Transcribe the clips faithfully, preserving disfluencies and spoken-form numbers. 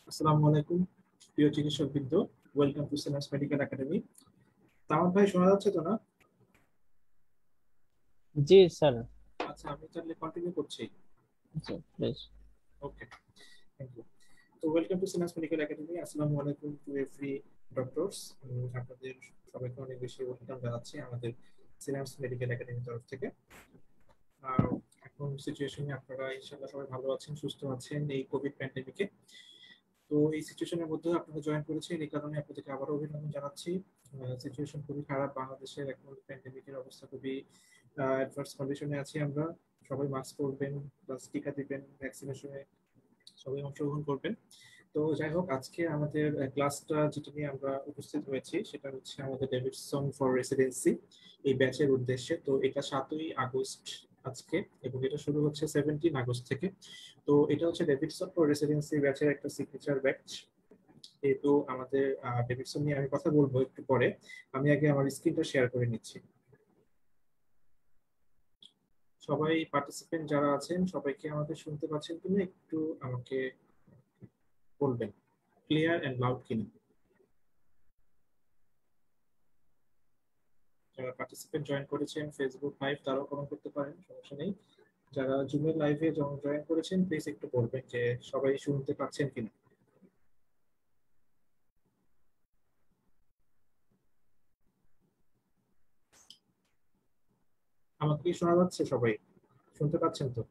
আসসালামু আলাইকুম প্রিয় চিকিৎসকবৃন্দ, welcome to Sinus Medical Academy. তামাদ ভাই শোনা যাচ্ছে তো না? জি স্যার। আচ্ছা, আমি তাহলে কন্টিনিউ করছি। জি প্লিজ। Okay, thank you. তো welcome to Sinus Medical Academy. আসসালামু আলাইকুম টু এভরি ডক্টরস। আপনাদের সবাইকে অনেক বেশি ওয়েলকাম জানাচ্ছি আমাদের সিনাস মেডিকেল একাডেমির তরফ থেকে। আর এখন সিচুয়েশনে আপনারা ইনশাআল্লাহ সবাই ভালো আছেন, সুস্থ আছেন এই কোভিড প্যান্ডেমিকে। তো এই সিচুয়েশনের মধ্যে আপনারা জয়েন করেছেন, এই কারণে আপনাদেরকে আবারও অভিনন্দন জানাচ্ছি। সিচুয়েশন খুবই খারাপ, বাংলাদেশের এখন প্যান্ডেমিকের অবস্থা খুবই অ্যাডভার্স কন্ডিশনে আছি আমরা। সবাই মাস্ক পরবেন, প্লাস টিকা দিবেন, ভ্যাকসিনেশনে সবাই অংশগ্রহণ করবেন। তো যাই হোক, আজকে আমাদের ক্লাসটা যেটা নিয়ে আমরা উপস্থিত হয়েছি সেটা হচ্ছে আমাদের ডেভিডসন ফর রেসিডেন্সি এই ব্যাচের উদ্দেশ্যে। তো এটা সাতই আগস্ট আজকে, এবং এটা শুরু হচ্ছে সেভেন্টিন আগস্ট থেকে। তো এটা হচ্ছে ডেভিডসন ফর রেসিডেন্সি ব্যাচের একটা সিগনেচার ব্যাচ। যেহেতু আমাদের ডেভিডসন নিয়ে আমি কথা বলবো একটু পরে, আমি আগে আমার স্ক্রিনটা শেয়ার করে নিচ্ছি। সবাই পার্টিসিপেন্ট যারা আছেন সবাইকে আমাদের শুনতে পাচ্ছেন কিনা একটু আমাকে বলবেন, ক্লিয়ার এন্ড লাউড কিনা। যারা পার্টিসিপেন্ট জয়েন করেছেন ফেসবুক লাইভ তারাও কমেন্ট করতে পারেন, সমস্যা নেই। যারা জুমের লাইভে জয়েন করেছেন প্লিজ একটু বলবেন যে সবাই শুনতে পাচ্ছেন কিনা। আমাকে কি শোনা যাচ্ছে? সবাই শুনতে পাচ্ছেন তো?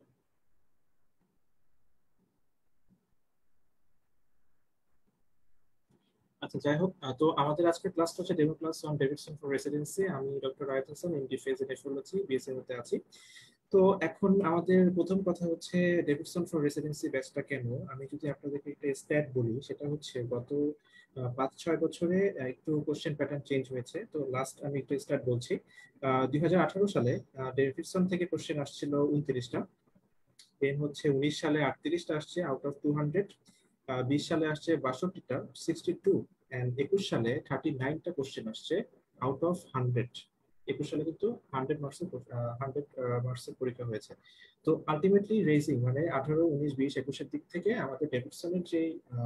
আচ্ছা, যাই হোক, তো আমাদের আজকের ক্লাসটা হচ্ছে demo class on Davidson for residency. আমি doctor Rayat Hasan, MD phase nephrology, BSc হতে আছি। তো এখন আমাদের প্রথম কথা হচ্ছে ডেভিডসন ফর রেসিডেন্সি ব্যাচটা কেন। আমি যদি আপনাদেরকে একটা স্ট্যাট বলি, সেটা হচ্ছে গত পাঁচ ছয় বছরে একটু কোশ্চেন প্যাটার্ন চেঞ্জ হয়েছে। তো লাস্ট আমি একটু স্ট্যাট বলছি। দুই হাজার আঠারো সালে ডেভিডসন থেকে কোশ্চেন আসছিল উনত্রিশটা, দেন হচ্ছে উনিশ সালে আটত্রিশটা আসছে আউট অফ টু হান্ড্রেড, বিশ সালে আসছে বাষট্টিটা, সিক্সটি টু, অ্যান্ড একুশ সালে থার্টি নাইনটা কোশ্চেন আসছে আউট অফ হান্ড্রেড। একুশ সালে কিন্তু হান্ড্রেড মার্কসের হান্ড্রেড মার্কসের পরীক্ষা হয়েছে। তো আলটিমেটলি রেজিং মানে আঠারো উনিশ বিশ একুশের দিক থেকে আমাদের ডেভিডসনের যে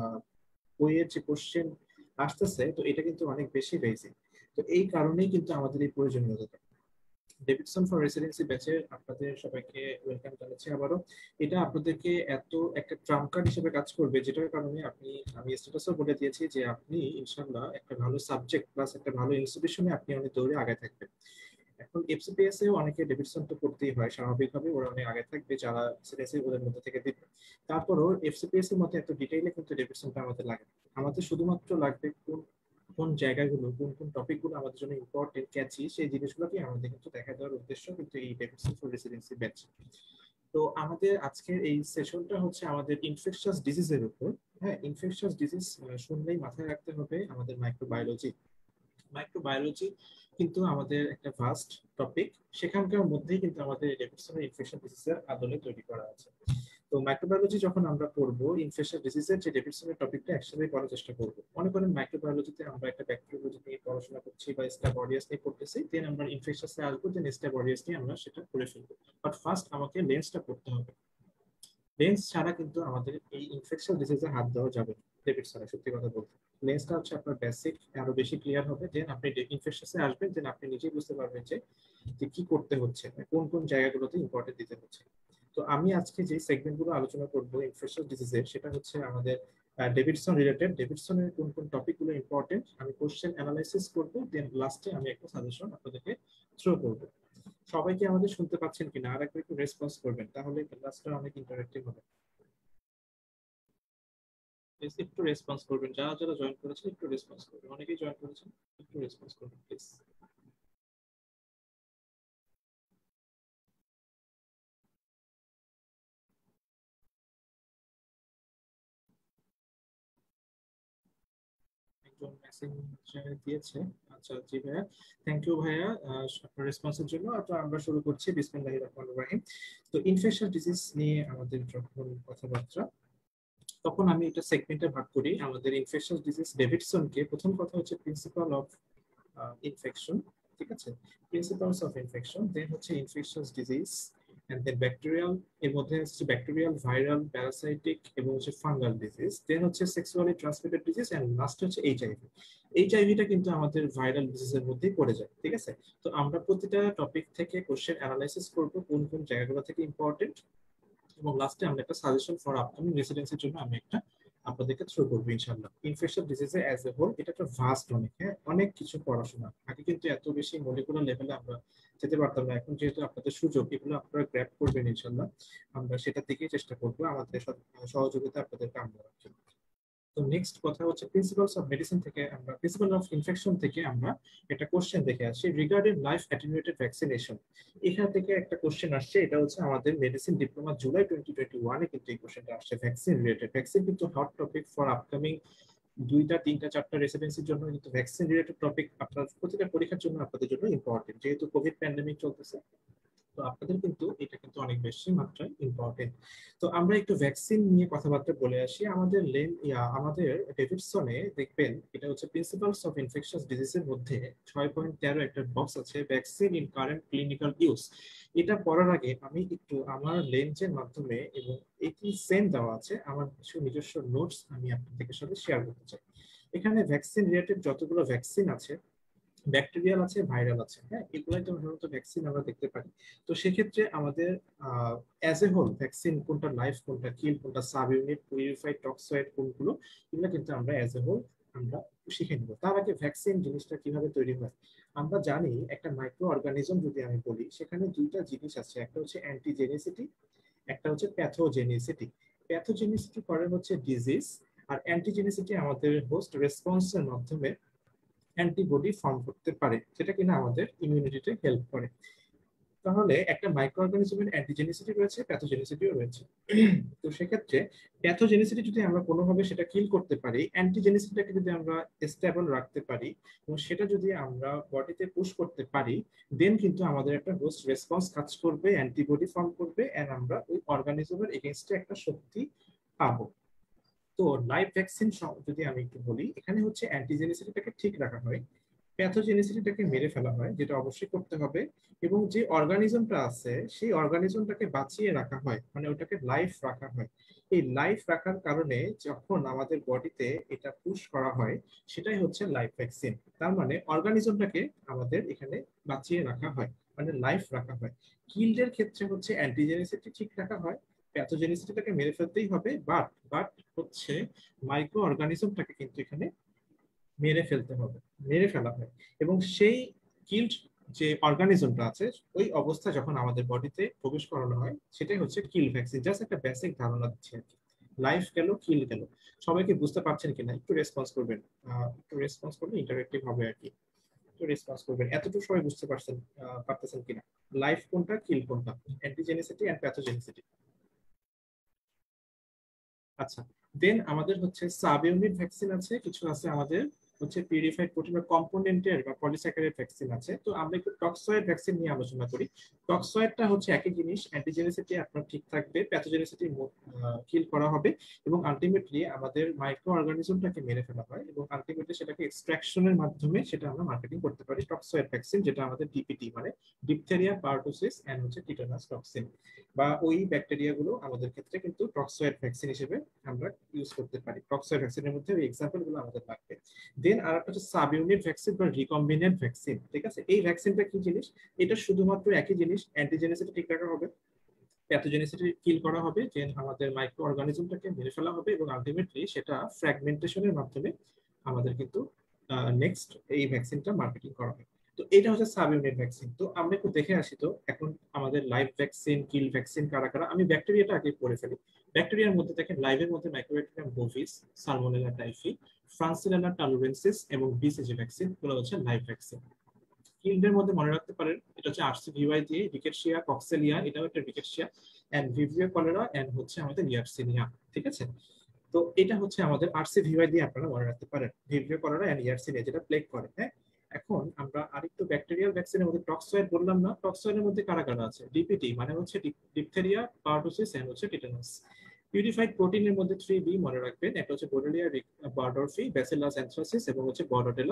বইয়ের যে কোশ্চেন আসতেছে, তো এটা কিন্তু অনেক বেশি রেজিং। তো এই কারণেই কিন্তু আমাদের এই প্রয়োজনীয়তা। ডেভিডসন ফর রেসিডেন্সি ব্যাচে আপনাদের সবাইকে ওয়েলকাম জানাচ্ছি আবারও। এটা আপনাদেরকে এত একটা ট্রাম্প কার্ড হিসেবে কাজ করবে, যেটার কারণে আপনি, আমি স্ট্যাটাসও বলে দিয়েছি যে আপনি ইনশাল্লাহ একটা ভালো সাবজেক্ট প্লাস একটা ভালো ইনস্টিটিউশনে আপনি অনেক দৌড়ে আগে থাকবেন। এখন এফসিপিএস এও অনেকে ডেভিডসন তো করতেই হয়, স্বাভাবিকভাবে ওরা অনেক আগে থাকবে যারা সিরিয়াসলি ওদের মধ্যে থেকে দিবে। তারপরও এফসিপিএস এর মধ্যে এত ডিটেইলে কিন্তু ডেভিডসনটা আমাদের লাগে না। আমাদের শুধুমাত্র লাগবে কোন কোন জায়গাগুলো, কোন কোন টপিকগুলো আমাদের জন্য ইম্পর্টেন্ট, ক্যাচি, সেই জিনিসগুলোকে আমাদের কিন্তু দেখা দেওয়ার উদ্দেশ্য কিন্তু এই ডেভিডসন ফর রেসিডেন্সি ব্যাচ। তো আমাদের আজকের এই সেশনটা হচ্ছে আমাদের ইনফেকশাস ডিজিজের উপর। হ্যাঁ, ইনফেকশাস ডিজিজ শুনলেই মাথায় রাখতে হবে আমাদের মাইক্রোবায়োলজি। মাইক্রোবায়োলজি কিন্তু আমাদের একটা ভাস্ট টপিক, সেখানকার মধ্যেই কিন্তু আমাদের ডেভিডসনের ইনফেকশন ডিজিজের আদলে তৈরি করা আছে। তো মাইক্রোবায়োলজি যখন আমরা পড়বো, ইনফেকশন ডিজিজের যে ডেভিডসনের টপিকটা একসাথে করার চেষ্টা করবো। মনে করেন মাইক্রোবায়োলজিতে আমরা একটা ব্যাকটেরিওলজি নিয়ে পড়াশোনা করছি বা স্ট্যাব অরিয়াস নিয়ে পড়তেছি, দেন আমরা ইনফেকশাসে আসবো, দেন স্ট্যাব অরিয়াস নিয়ে আমরা সেটা করে ফেলবো। বাট ফার্স্ট আমাকে লেন্সটা পড়তে হবে। লেন্স ছাড়া কিন্তু আমাদের এই ইনফেকশন ডিজিজে হাত দেওয়া যাবে না ডেভিডসনে, সত্যি কথা বলতে। লেন্সটা হচ্ছে আপনার বেসিক, আরো বেশি ক্লিয়ার হবে, দেন আপনি ইনফেকশনে আসবেন, দেন আপনি নিজেই বুঝতে পারবেন যে যে কি করতে হচ্ছে, কোন কোন জায়গাগুলোতে ইম্পর্টেন্ট দিতে হচ্ছে। তো আমি আজকে যে সেগমেন্ট গুলো আলোচনা করবো ইনফেকশন ডিজিজের, সেটা হচ্ছে আমাদের ডেভিডসন রিলেটেড। ডেভিডসনের কোন কোন টপিক গুলো ইম্পর্টেন্ট আমি কোশ্চেন অ্যানালাইসিস করবো, দেন লাস্টে আমি একটা সাজেশন আপনাদেরকে থ্রো করবো। সবাইকে আমাদের শুনতে পাচ্ছেন কিনা আর একবার একটু রেসপন্স করবেন, তাহলে ক্লাসটা অনেক ইন্টারেক্টিভ হবে। প্লিজ একটু রেসপন্স করবেন, যারা যারা জয়েন করেছেন একটু রেসপন্স করবেন, অনেকেই জয়েন করেছেন, একটু রেসপন্স করবেন প্লিজ। একজন মেসেজ দিয়েছে। আচ্ছা, জি ভাইয়া, থ্যাংক ইউ ভাইয়া আপনার রেসপন্সের জন্য। তো আমরা শুরু করছি, বিসমিল্লাহির রহমানির রহিম। তো ইনফেকশন ডিজিজ নিয়ে আমাদের যখন কথাবার্তা, তখন আমি এটা সেগমেন্টে ভাগ করি। আমাদের ইনফেকশন ডিজিজ ডেভিডসনকে প্রথম কথা হচ্ছে প্রিন্সিপাল অফ ইনফেকশন, ঠিক আছে, প্রিন্সিপালস অফ ইনফেকশন, দেন হচ্ছে infection disease, and then bacterial, এর মধ্যে হচ্ছে ব্যাকটেরিয়াল, ভাইরাল, প্যারাসাইটিক এবং হচ্ছে ফাঙ্গাল ডিজিজ, দেন হচ্ছে sexually transmitted disease, and last হচ্ছে এইচআইভি। এইচআইভিটা কিন্তু আমাদের ভাইরাল ডিজিজের মধ্যেই পড়ে যায়, ঠিক আছে? তো আমরা প্রতিটা টপিক থেকে কোশ্চেন অ্যানালাইসিস করব, কোন কোন জায়গাগুলো থেকে ইম্পর্টেন্ট, এবং লাস্টে আমরা একটা সাজেশন ফর আপকামিং রেসিডেন্সির জন্য আমি একটা আপনাদেরকে থ্রো করবো ইনশাআল্লাহ। ইনফেকশন ডিজিজে অ্যাজ এ হোল এটা একটা ভাস্ট অনেক, হ্যাঁ, অনেক কিছু পড়াশোনা। আগে কিন্তু এত বেশি মলিকুলার লেভেলে আমরা যেতে পারতাম না, এখন যেহেতু আপনাদের সুযোগ, এগুলো আপনারা গ্র্যাব করবেন ইনশাআল্লাহ। আমরা সেটার দিকেই চেষ্টা করবো, আমাদের সহযোগিতা আপনাদেরকে আমরা রাখি। তো নেক্সট কথা হচ্ছে প্রিন্সিপালস অফ মেডিসিন থেকে আমরা, প্রিন্সিপাল অফ ইনফেকশন থেকে আমরা একটা কোশ্চেন দেখে আসি রিগার্ডিং লাইফ অ্যাটেনুয়েটেড ভ্যাকসিনেশন। এখান থেকে একটা কোশ্চেন আসছে, এটা হচ্ছে আমাদের medicine diploma July twenty twenty ওয়ানে কিন্তু এই কোশ্চেনটা আসছে ভ্যাকসিন রিলেটেড। ভ্যাকসিন কিন্তু হট টপিক ফর আপকামিং দুইটা তিনটা চারটা রেসিডেন্সির জন্য কিন্তু ভ্যাকসিন রিলেটেড টপিক আপনার প্রতিটা পরীক্ষার জন্য আপনাদের জন্য ইম্পর্টেন্ট, যেহেতু কোভিড প্যান্ডেমিক চলতেছে, তো আপনাদের কিন্তু এটা কিন্তু অনেক বেশি মাত্রায় ইম্পর্টেন্ট। তো আমরা একটু ভ্যাকসিন নিয়ে কথাবার্তা বলে আসি। আমাদের লেন আমাদের ডেভিডসনে দেখবেন, এটা হচ্ছে প্রিন্সিপালস অফ ইনফেকশাস ডিজিজের মধ্যে ছয় পয়েন্ট তেরো একটা বক্স আছে, vaccine in current clinical use. এটা পড়ার আগে আমি একটু আমার লেন্সের মাধ্যমে, এবং এটি সেম দেওয়া আছে, আমার কিছু নিজস্ব নোটস আমি আপনাদের সাথে শেয়ার করতে চাই। এখানে ভ্যাকসিন রিলেটেড যতগুলো ভ্যাকসিন আছে, ব্যাকটেরিয়াল আছে, ভাইরাল আছে, হ্যাঁ, এগুলাই তো সাধারণত ভ্যাকসিন আমরা দেখতে পারি। তো সেক্ষেত্রে আমাদের অ্যাজ এ হোল ভ্যাকসিন কোনটা লাইফ, কোনটা কিল, কোনটা সাব ইউনিট, পিউরিফাইড, টক্সয়েড কোনগুলো, এগুলো কিন্তু আমরা অ্যাজ এ হোল আমরা শিখে নেব। তার আগে ভ্যাকসিন জিনিসটা কিভাবে তৈরি হয় আমরা জানি। একটা মাইক্রো অর্গানিজম যদি আমি বলি, সেখানে দুইটা জিনিস আছে, একটা হচ্ছে অ্যান্টিজেনিসিটি, একটা হচ্ছে প্যাথোজেনিসিটি। প্যাথোজেনিসিটি করে হচ্ছে ডিজিজ, আর অ্যান্টিজেনিসিটি আমাদের হোস্ট রেসপন্সের মাধ্যমে অ্যান্টিবডি ফর্ম করতে পারে, যেটা কিনা আমাদের ইমিউনিটিতে হেল্প করে। তাহলে একটা মাইক্রো অর্গানিজমের অ্যান্টিজেনিসিটি রয়েছে, প্যাথোজেনিসিটিও রয়েছে। তো সেক্ষেত্রে প্যাথোজেনিসিটি যদি আমরা কোনোভাবে সেটা কিল করতে পারি, অ্যান্টিজেনিসিটিটাকে যদি আমরা স্টেবল রাখতে পারি, এবং সেটা যদি আমরা বডিতে পুশ করতে পারি, দেন কিন্তু আমাদের একটা হোস্ট রেসপন্স কাজ করবে, অ্যান্টিবডি ফর্ম করবে, এন্ড আমরা ওই অর্গানিজমের এগেইনস্টে একটা শক্তি পাবো। তো লাইভ ভ্যাকসিন যদি আমি একটু বলি, এখানে হচ্ছে অ্যান্টিজেনিসিটিটাকে ঠিক রাখা হয়, প্যাথোজেনিসিটিটাকে মেরে ফেলা হয়, যেটা অবশ্যই করতে হবে, এবং যে অর্গানিজমটা আছে সেই অর্গানিজমটাকে বাঁচিয়ে রাখা হয়, মানে ওটাকে লাইফ রাখা হয়। এই লাইফ রাখার কারণে যখন আমাদের বডিতে এটা পুশ করা হয়, সেটাই হচ্ছে লাইভ ভ্যাকসিন। তার মানে অর্গানিজমটাকে আমাদের এখানে বাঁচিয়ে রাখা হয়, মানে লাইফ রাখা হয়। কিল্ডের ক্ষেত্রে হচ্ছে অ্যান্টিজেনিসিটি ঠিক রাখা হয়, প্যাথোজেনিসিটিটাকে মেরে ফেলতেই হবে, বাট বাট হচ্ছে মাইক্রো অর্গানিজমটাকে কিন্তু এখানে মেরে ফেলতে হবে, মেরে ফেলা হয়। এবং সেই কিল্ড যে অর্গানিজমটা আছে, ওই অবস্থা যখন আমাদের বডিতে প্রবেশ করানো হয়, সেটাই হচ্ছে কিল ভ্যাকসিন। জাস্ট একটা বেসিক ধারণা দিচ্ছি আর কি। লাইফ গেল, কিল গেল। সবাইকে বুঝতে পারছেন কিনা একটু রেসপন্স করবেন, একটু রেসপন্স করবেন, ইন্টারেক্টিভ হবে আর কি, একটু রেসপন্স করবেন। এতটুকু সবাই বুঝতে পারছেন পারতেছেন কিনা, লাইফ কোনটা, কিল কোনটা, অ্যান্টিজেনিসিটি এন্ড প্যাথোজেনিসিটি। আচ্ছা, দেন আমাদের হচ্ছে সাব ইউনিট ভ্যাকসিন আছে, কিছু আছে আমাদের হচ্ছে পিউরিফাইড প্রোটিন বা কম্পোনেন্টের বা পলিস্যাকারাইড ভ্যাকসিন আছে। তো আমরা একটু টক্সয়েড ভ্যাকসিন নিয়ে আলোচনা করি। টক্সয়েডটা হচ্ছে একই জিনিস, অ্যান্টিজেনিসিটি আপনার ঠিক থাকবে, প্যাথোজেনিসিটি কিল করা হবে, এবং আলটিমেটলি আমাদের মাইক্রো অর্গানিজমটাকে মেরে ফেলা হয়, এবং আলটিমেটলি সেটাকে এক্সট্রাকশনের মাধ্যমে সেটা আমরা মার্কেটিং করতে পারি টক্সয়েড ভ্যাকসিন, যেটা আমাদের ডিপিটি মানে ডিপথেরিয়া, পারটুসিস এন্ড হচ্ছে টিটানাস টক্সিন, বা ওই ব্যাকটেরিয়া গুলো আমাদের ক্ষেত্রে কিন্তু টক্সয়েড ভ্যাকসিন হিসেবে আমরা ইউজ করতে পারি। টক্সয়েড ভ্যাকসিনের মধ্যে ওই এক্সাম্পল গুলো আমাদের লাগবে। দেন আর একটা হচ্ছে সাব ইউনিট ভ্যাকসিন বা রিকম্বিনেন্ট ভ্যাকসিন, ঠিক আছে? এই ভ্যাকসিনটা কি জিনিস? এটা শুধুমাত্র একই জিনিস, অ্যান্টিজেনিসিটি ঠিক রাখা হবে, প্যাথোজেনিসিটি কিল করা হবে, যে আমাদের মাইক্রো অর্গানিজমটাকে মেরে ফেলা হবে, এবং আলটিমেটলি সেটা ফ্র্যাগমেন্টেশনের মাধ্যমে আমাদের কিন্তু নেক্সট এই ভ্যাকসিনটা মার্কেটিং করা হবে। তো এটা হচ্ছে সাব ইউনিট ভ্যাকসিন। তো আমরা একটু দেখে আসি তো এখন আমাদের লাইভ ভ্যাকসিন, কিল ভ্যাকসিন কারা কারা। আমি ব্যাকটেরিয়াটা আগে পড়ে ফেলি। ব্যাকটেরিয়ার মধ্যে দেখেন, লাইভের মধ্যে Mycobacterium bovis, Salmonella typhi, Francisella tularensis এবং বিসিজি ভ্যাকসিন, এগুলো হচ্ছে লাইভ ভ্যাকসিন। কিল্ডের মধ্যে মনে রাখতে পারেন, এটা হচ্ছে আরসিভিওয়াই দিয়ে রিকেটশিয়া, কক্সেলিয়া, এটাও একটা রিকেটশিয়া, এন্ড ভিভিও কলেরা, এন্ড হচ্ছে আমাদের ইয়ারসিনিয়া, ঠিক আছে? তো এটা হচ্ছে আমাদের আরসিভিওয়াই দিয়ে আপনারা মনে রাখতে পারেন, ভিভিও কলেরা এন্ড ইয়ারসিনিয়া, যেটা প্লেগ করে, হ্যাঁ। এখন আমরা আরেকটু ব্যাকটেরিয়াল ভ্যাকসিনের মধ্যে টক্সয়েড বললাম না, টক্সয়েডের মধ্যে কারা কারা আছে? ডিপিটি মানে হচ্ছে ডিপথেরিয়া, পারটুসিস এন্ড হচ্ছে টিটানাস। পিউরিফাইড প্রোটিনের মধ্যে থ্রি বি মনে রাখবেন, একটা হচ্ছে বোরেলিয়া বার্ডরফি, ব্যাসিলাস অ্যানথ্রাসিস এবং হচ্ছে বর্ডোডেলা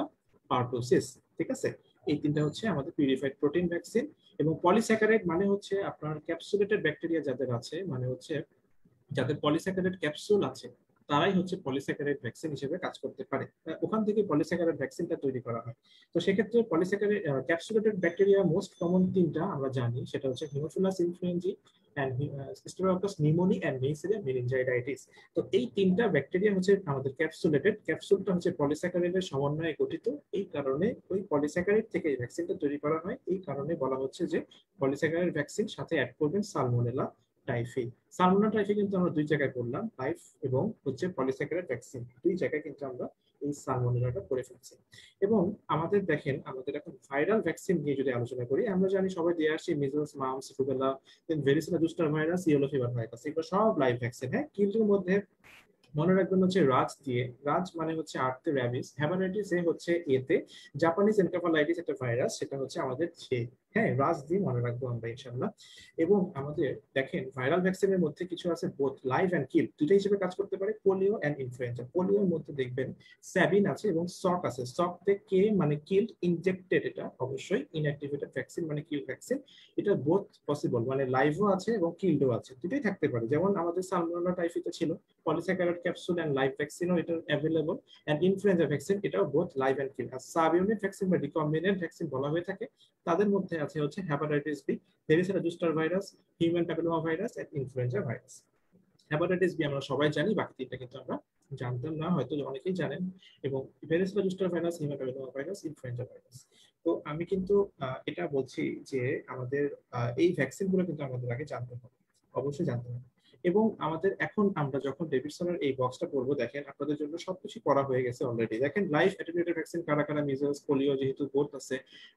পার্টোসিস। ঠিক আছে, এই তিনটা হচ্ছে আমাদের পিউরিফাইড প্রোটিন ভ্যাকসিন। এবং পলিস্যাকারাইড মানে হচ্ছে আপনার ক্যাপসুলেটেড ব্যাকটেরিয়া যাদের আছে, মানে হচ্ছে যাদের পলিস্যাকারাইড ক্যাপসুল আছে, তারাই হচ্ছে পলিস্যাকারাইড ভ্যাকসিন হিসেবে কাজ করতে পারে। ওখান থেকে পলিস্যাকারাইড ভ্যাকসিনটা তৈরি করা হয়। তো সেক্ষেত্রে polysaccharide capsulated bacteria most common তিনটা আমরা জানি, সেটা হচ্ছে Haemophilus influenzae and Staphylococcus pneumoniae and Neisseria meningitis। তো এই তিনটা ব্যাকটেরিয়া হচ্ছে আমাদের ক্যাপসুলেটেড। ক্যাপসুলটা হচ্ছে পলিস্যাকারাইডের সমন্বয়ে গঠিত, এই কারণে ওই পলিস্যাকারাইড থেকে এই ভ্যাকসিনটা তৈরি করা হয়। এই কারণে বলা হচ্ছে যে পলিস্যাকারাইড ভ্যাকসিন সাথে অ্যাড করবেন সালমোনেলা টাইফি। সালমোনেলা টাইফি কিন্তু আমরা দুই জায়গায় করলাম, লাইফ এবং হচ্ছে পলিস্যাকারাইড ভ্যাকসিন, দুই জায়গায় কিন্তু আমরা এই সালমোনেলাটা করে ফেলছি। এবং আমাদের দেখেন, আমাদের এখন ভাইরাল ভ্যাকসিন নিয়ে যদি আলোচনা করি, আমরা জানি সবাই দিয়ে আসছি measles, mumps, rubella, then varicella zoster virus, yellow fever virus, এগুলো সব লাইভ ভ্যাকসিন। হ্যাঁ, কিন্তু মধ্যে মনে রাখবেন হচ্ছে রাজ দিয়ে, রাজ মানে হচ্ছে আর্তে র্যাবিস, হ্যাপাটাইটিস এ হচ্ছে এতে, জাপানিজ এনকেফালাইটিস একটা ভাইরাস, সেটা হচ্ছে আমাদের ছে। হ্যাঁ, রাজ দিয়ে মনে রাখবো আমরা ইনশাআল্লাহ। এবং আমাদের দেখেন ভাইরাল ভ্যাকসিনের মধ্যে কিছু আছে বোথ লাইভ এন্ড কিল, দুটো হিসেবে কাজ করতে পারে, পোলিও এন্ড ইনফ্লুয়েঞ্জা। পোলিওর মধ্যে দেখবেন স্যাবিন আছে এবং সক আছে। সক তে কে মানে কিল্ড, ইনজেক্টেড এটা অবশ্যই, ইনঅ্যাক্টিভেটেড ভ্যাকসিন মানে কিল ভ্যাকসিন। এটা বোথ পসিবল, মানে লাইভও আছে এবং কিল্ডও আছে, দুটোই থাকতে পারে। যেমন আমাদের সালমোনেলা টাইফিতে ছিল পলিস্যাকারাইড ক্যাপসুল এন্ড লাইভ ভ্যাকসিনও এটা অ্যাভেলেবল, এন্ড ইনফ্লুয়েঞ্জা ভ্যাকসিন এটাও বোথ লাইভ এন্ড কিল। আর সাব ইউনিট ভ্যাকসিন বা রিকম্বিনেন্ট ভ্যাকসিন বলা হয়ে থাকে, তাদের মধ্যে আছে হচ্ছে hepatitis B, varicella zoster virus, human papilloma virus and influenza virus. Hepatitis B আমরা সবাই জানি, বাকি তিনটা কিন্তু আমরা জানতাম না, হয়তো অনেকেই জানেন। এবং varicella zoster virus, human papilloma virus, influenza virus. তো আমি কিন্তু এটা বলছি যে আমাদের এই ভ্যাকসিনগুলো কিন্তু আমাদের আগে জানতে হবে, অবশ্যই জানতে হবে। এবং আমাদের এখন আমরা যখন ডেভিডসনের এই বক্সটা করবো, দেখেন আপনাদের জন্য সবকিছু করা হয়ে গেছে অলরেডি। দেখেন লাইভ অ্যাটেনুয়েটেড ভ্যাকসিন কারা কারা, মিজলস, পোলিও যেহেতু বোথ আছে,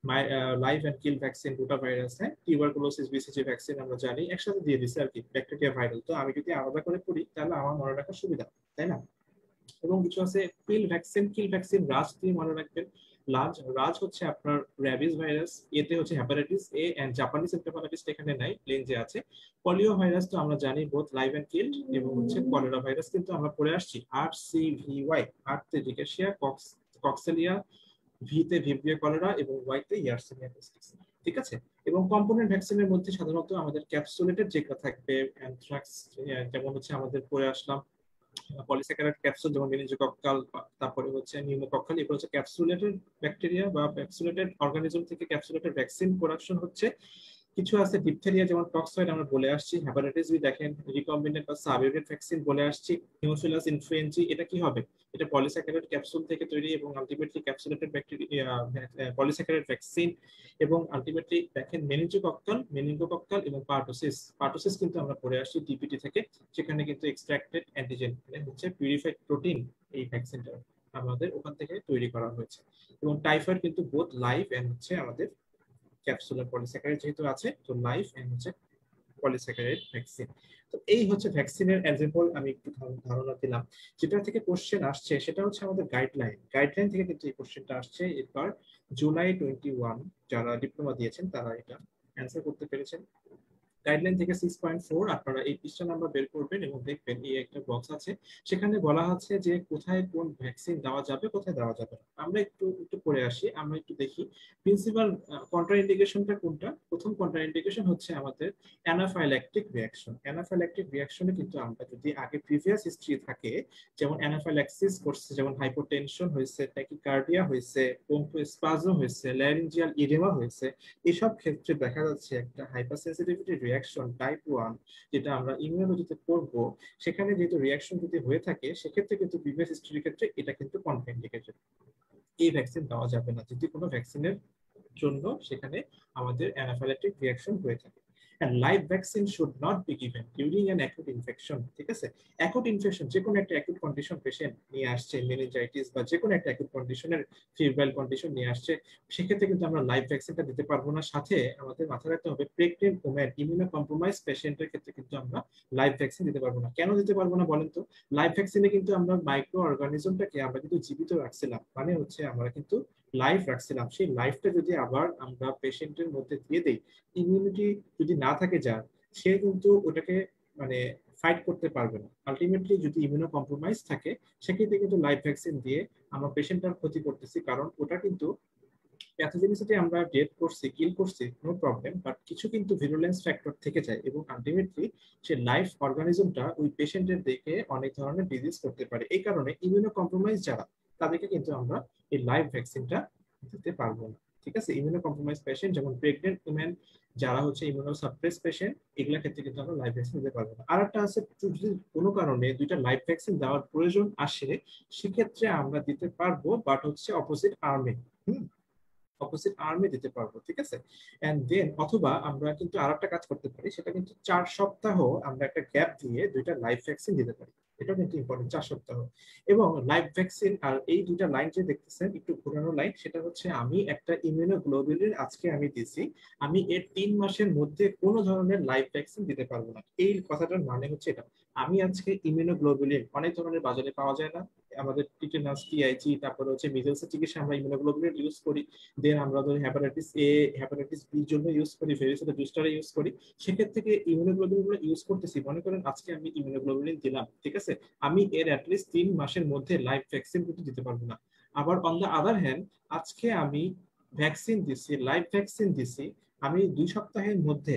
live and kill vaccine, rota virus, হ্যাঁ, টিউবারকুলোসিস, বিসিজি ভ্যাকসিন আমরা জানি, একসাথে দিয়ে দিছি আর কি, ব্যাকটেরিয়া ভাইরাল। তো আমি যদি আলাদা করে পড়ি তাহলে আমার মনে রাখার সুবিধা, তাই না? এবং কিছু আছে কিল ভ্যাকসিন, কিল ভ্যাকসিন রাজ দিয়ে মনে রাখবেন। লাজ রাজ হচ্ছে আপনার র্যাবিস ভাইরাস, এতে হচ্ছে hepatitis A and Japanese encephalitis এখানে নাই, প্লেনজে আছে। পলিও ভাইরাস তো আমরা জানি বোথ লাইভ এন্ড কিল্ড। এবং হচ্ছে কলেরা ভাইরাস কিন্তু আমরা পড়ে আসছি, R C V Y, R তে রিকেশিয়া কক্স কক্সেলিয়া, ভি তে ভিব্রিও কলেরা এবং ওয়াই তে ইয়ারসিনিয়া পেস্টিস। ঠিক আছে। এবং কম্পোনেন্ট ভ্যাকসিনের মধ্যে সাধারণত আমাদের ক্যাপসুলেটেড যেগুলো থাকবে, অ্যানথ্রাক্স, যেমন হচ্ছে আমাদের পড়ে আসলাম পলিস্যাকারাইড ক্যাপসুল, যেমন মেনিনজোকক্কাল, তারপরে হচ্ছে নিউমোকক্কাল, এগুলো হচ্ছে ক্যাপসুলেটেড ব্যাকটেরিয়া বা ক্যাপসুলেটেড অর্গানিজম থেকে ক্যাপসুলেটেড ভ্যাকসিন প্রোডাকশন হচ্ছে। কিছু আছে ডিপথেরিয়া, যেমন টক্সয়েড আমরা বলে আসছি। হ্যাপাটাইটিস বি দেখেন রিকম্বিনেন্ট বা সাবইউনিট ভ্যাকসিন বলে আসছি। হিমোফিলাস ইনফ্লুয়েঞ্জি, এটা কি হবে? এটা পলিস্যাকারাইড ক্যাপসুল থেকে তৈরি এবং ultimately capsulated bacteria polysaccharide vaccine. এবং আলটিমেটলি দেখেন মেনিনজোকক্কাল, মেনিনগোকক্কাল এবং পার্টোসিস। পার্টোসিস কিন্তু আমরা পড়ে আসছি টিপিটি থেকে, সেখানে কিন্তু এক্সট্রাক্টেড অ্যান্টিজেন মানে হচ্ছে পিউরিফাইড প্রোটিন, এই ভ্যাকসিনটা আমাদের ওখান থেকে তৈরি করা হয়েছে। এবং টাইফয়েড কিন্তু বোথ লাইভ এন্ড হচ্ছে আমাদের ক্যাপসুলার পলিস্যাকারাইড যেহেতু আছে, তো লাইফ এন্ড হচ্ছে পলিস্যাকারাইড ভ্যাকসিন। তো এই হচ্ছে ভ্যাকসিনের এক্সাম্পল, আমি একটু ধারণা দিলাম। যেটা থেকে কোশ্চেন আসছে সেটা হচ্ছে আমাদের গাইডলাইন, গাইডলাইন থেকে কিন্তু এই কোশ্চেনটা আসছে। এবার জুলাই টোয়েন্টি ওয়ান যারা ডিপ্লোমা দিয়েছেন তারা এটা অ্যান্সার করতে পেরেছেন। গাইডলাইন থেকে সিক্স পয়েন্ট ফোর আপনারা এই পৃষ্ঠা নাম্বার বের করবেন এবং দেখবেন এই একটা বক্স আছে, সেখানে বলা আছে যে কোথায় কোন ভ্যাকসিন দেওয়া যাবে, কোথায় দেওয়া যাবে না। আমরা একটু একটু পড়ে আসি, আমরা একটু দেখি প্রিন্সিপাল কন্ট্রাইন্ডিকেশনটা কোনটা। প্রথম কন্ট্রাইন্ডিকেশন হচ্ছে আমাদের অ্যানাফাইল্যাকটিক রিঅ্যাকশন। অ্যানাফাইল্যাকটিক রিঅ্যাকশনে কিন্তু আমরা যদি আগে প্রিভিয়াস হিস্ট্রি থাকে, যেমন অ্যানাফাইল্যাক্সিস করছে, যেমন হাইপোটেনশন হয়েছে, ট্যাকিকার্ডিয়া হয়েছে, ব্রঙ্কোস্পাজম হয়েছে, ল্যারিঞ্জিয়াল ইডেমা হয়েছে, এসব ক্ষেত্রে দেখা যাচ্ছে একটা হাইপারসেনসিটিভিটি রিঅ্যাকশন টাইপ ওয়ান, যেটা আমরা ইমিউনোলজিতে পড়বো, সেখানে যেহেতু রিঅ্যাকশন যদি হয়ে থাকে, সেক্ষেত্রে কিন্তু প্রিভিয়াস হিস্ট্রির ক্ষেত্রে এটা কিন্তু কন্ট্রাইন্ডিকেটেড, এই ভ্যাকসিন দেওয়া যাবে না যদি কোনো ভ্যাকসিনের জন্য সেখানে আমাদের অ্যানাফাইল্যাকটিক রিঅ্যাকশন হয়ে থাকে। And live vaccine should not be given during an acute infection। ঠিক আছে, অ্যাকুট ইনফেকশন, যে কোনো একটা অ্যাকুট কন্ডিশন পেশেন্ট নিয়ে আসছে, মেনিনজাইটিস বা যে কোনো একটা অ্যাকুট কন্ডিশনের ফিব্রাইল কন্ডিশন নিয়ে আসছে, সেক্ষেত্রে কিন্তু আমরা লাইভ ভ্যাকসিনটা দিতে পারবো না। সাথে আমাদের মাথায় রাখতে হবে প্রেগনেন্ট ওমেন, ইমিউনো কম্প্রোমাইজ পেশেন্টের ক্ষেত্রে কিন্তু আমরা লাইভ ভ্যাকসিন দিতে পারবো না। কেন দিতে পারবো না বলেন তো? লাইভ ভ্যাকসিনে কিন্তু আমরা মাইক্রো অর্গানিজমটাকে আমরা কিন্তু জীবিত রাখছিলাম, মানে হচ্ছে আমরা কিন্তু লাইফ রাখছিলাম। সেই লাইফটা যদি আবার আমরা পেশেন্টের মধ্যে দিয়ে দেই, ইমিউনিটি যদি না থাকে যার, সে কিন্তু ওটাকে মানে ফাইট করতে পারবে না। আলটিমেটলি যদি ইমিউনো কম্প্রোমাইজ থাকে সেক্ষেত্রে কিন্তু লাইভ ভ্যাকসিন দিয়ে আমরা পেশেন্টটার ক্ষতি করতেছি, কারণ ওটা কিন্তু প্যাথোজেনিসিটি আমরা ডেট করছি, কিল করছি, নো প্রবলেম, বাট কিছু কিন্তু ভিরুলেন্স ফ্যাক্টর থেকে যায় এবং আলটিমেটলি সে লাইফ অর্গানিজমটা ওই পেশেন্টের দিকে অনেক ধরনের ডিজিজ করতে পারে। এই কারণে ইমিউনো কম্প্রোমাইজ যারা তাদেরকে কিন্তু আমরা এই লাইভ ভ্যাকসিনটা দিতে পারবো না। ঠিক আছে, ইমিউনো কম্প্রোমাইজ পেশেন্ট যেমন প্রেগনেন্ট উমেন, যারা হচ্ছে ইমিউনো সাপ্রেস পেশেন্ট, এগুলোর ক্ষেত্রে কিন্তু আমরা লাইভ ভ্যাকসিন দিতে পারবো না। আর একটা আছে, যদি কোনো কারণে দুইটা লাইভ ভ্যাকসিন দেওয়ার প্রয়োজন আসে সেক্ষেত্রে আমরা দিতে পারবো, বাট হচ্ছে অপোজিট আর্মে, হুম অপোজিট আর্মে দিতে পারবো। ঠিক আছে, এন্ড দেন অথবা আমরা কিন্তু আরেকটা কাজ করতে পারি, সেটা কিন্তু চার সপ্তাহ আমরা একটা গ্যাপ দিয়ে দুইটা লাইভ ভ্যাকসিন দিতে পারি। এটা কিন্তু ইম্পর্টেন্ট, চার সপ্তাহ। এবং লাইভ ভ্যাকসিন আর এই দুইটা লাইন যে দেখতেছেন একটু ঘোরানো লাইন, সেটা হচ্ছে আমি একটা ইমিউনোগ্লোবুলিন আজকে আমি দিছি, আমি এর তিন মাসের মধ্যে কোনো ধরনের লাইভ ভ্যাকসিন দিতে পারবো না। এই কথাটার মানে হচ্ছে এটা, আমি আজকে ইমিউনোগ্লোবুলিন অনেক ধরনের বাজারে পাওয়া যায় না, আমাদের টিটেনাস, টিআইজি, তারপরে হচ্ছে মিজেলসের চিকিৎসা আমরা ইমিউনোগ্লোবুলিন ইউজ করি, দেন আমরা ধরি হ্যাপাটাইটিস এ, হ্যাপাটাইটিস বির জন্য ইউজ করি, ভেরিসিটা বুস্টারে ইউজ করি। সেক্ষেত্রে থেকে ইমিউনোগ্লোবুলিন গুলো ইউজ করতেছি, মনে করেন আজকে আমি ইমিউনোগ্লোবুলিন দিলাম, ঠিক আছে, আমি এর অ্যাটলিস্ট তিন মাসের মধ্যে লাইভ ভ্যাকসিন কিন্তু দিতে পারবো না। আবার অন দ্য আদার হ্যান্ড আজকে আমি ভ্যাকসিন দিছি, লাইভ ভ্যাকসিন দিছি, আমি দুই সপ্তাহের মধ্যে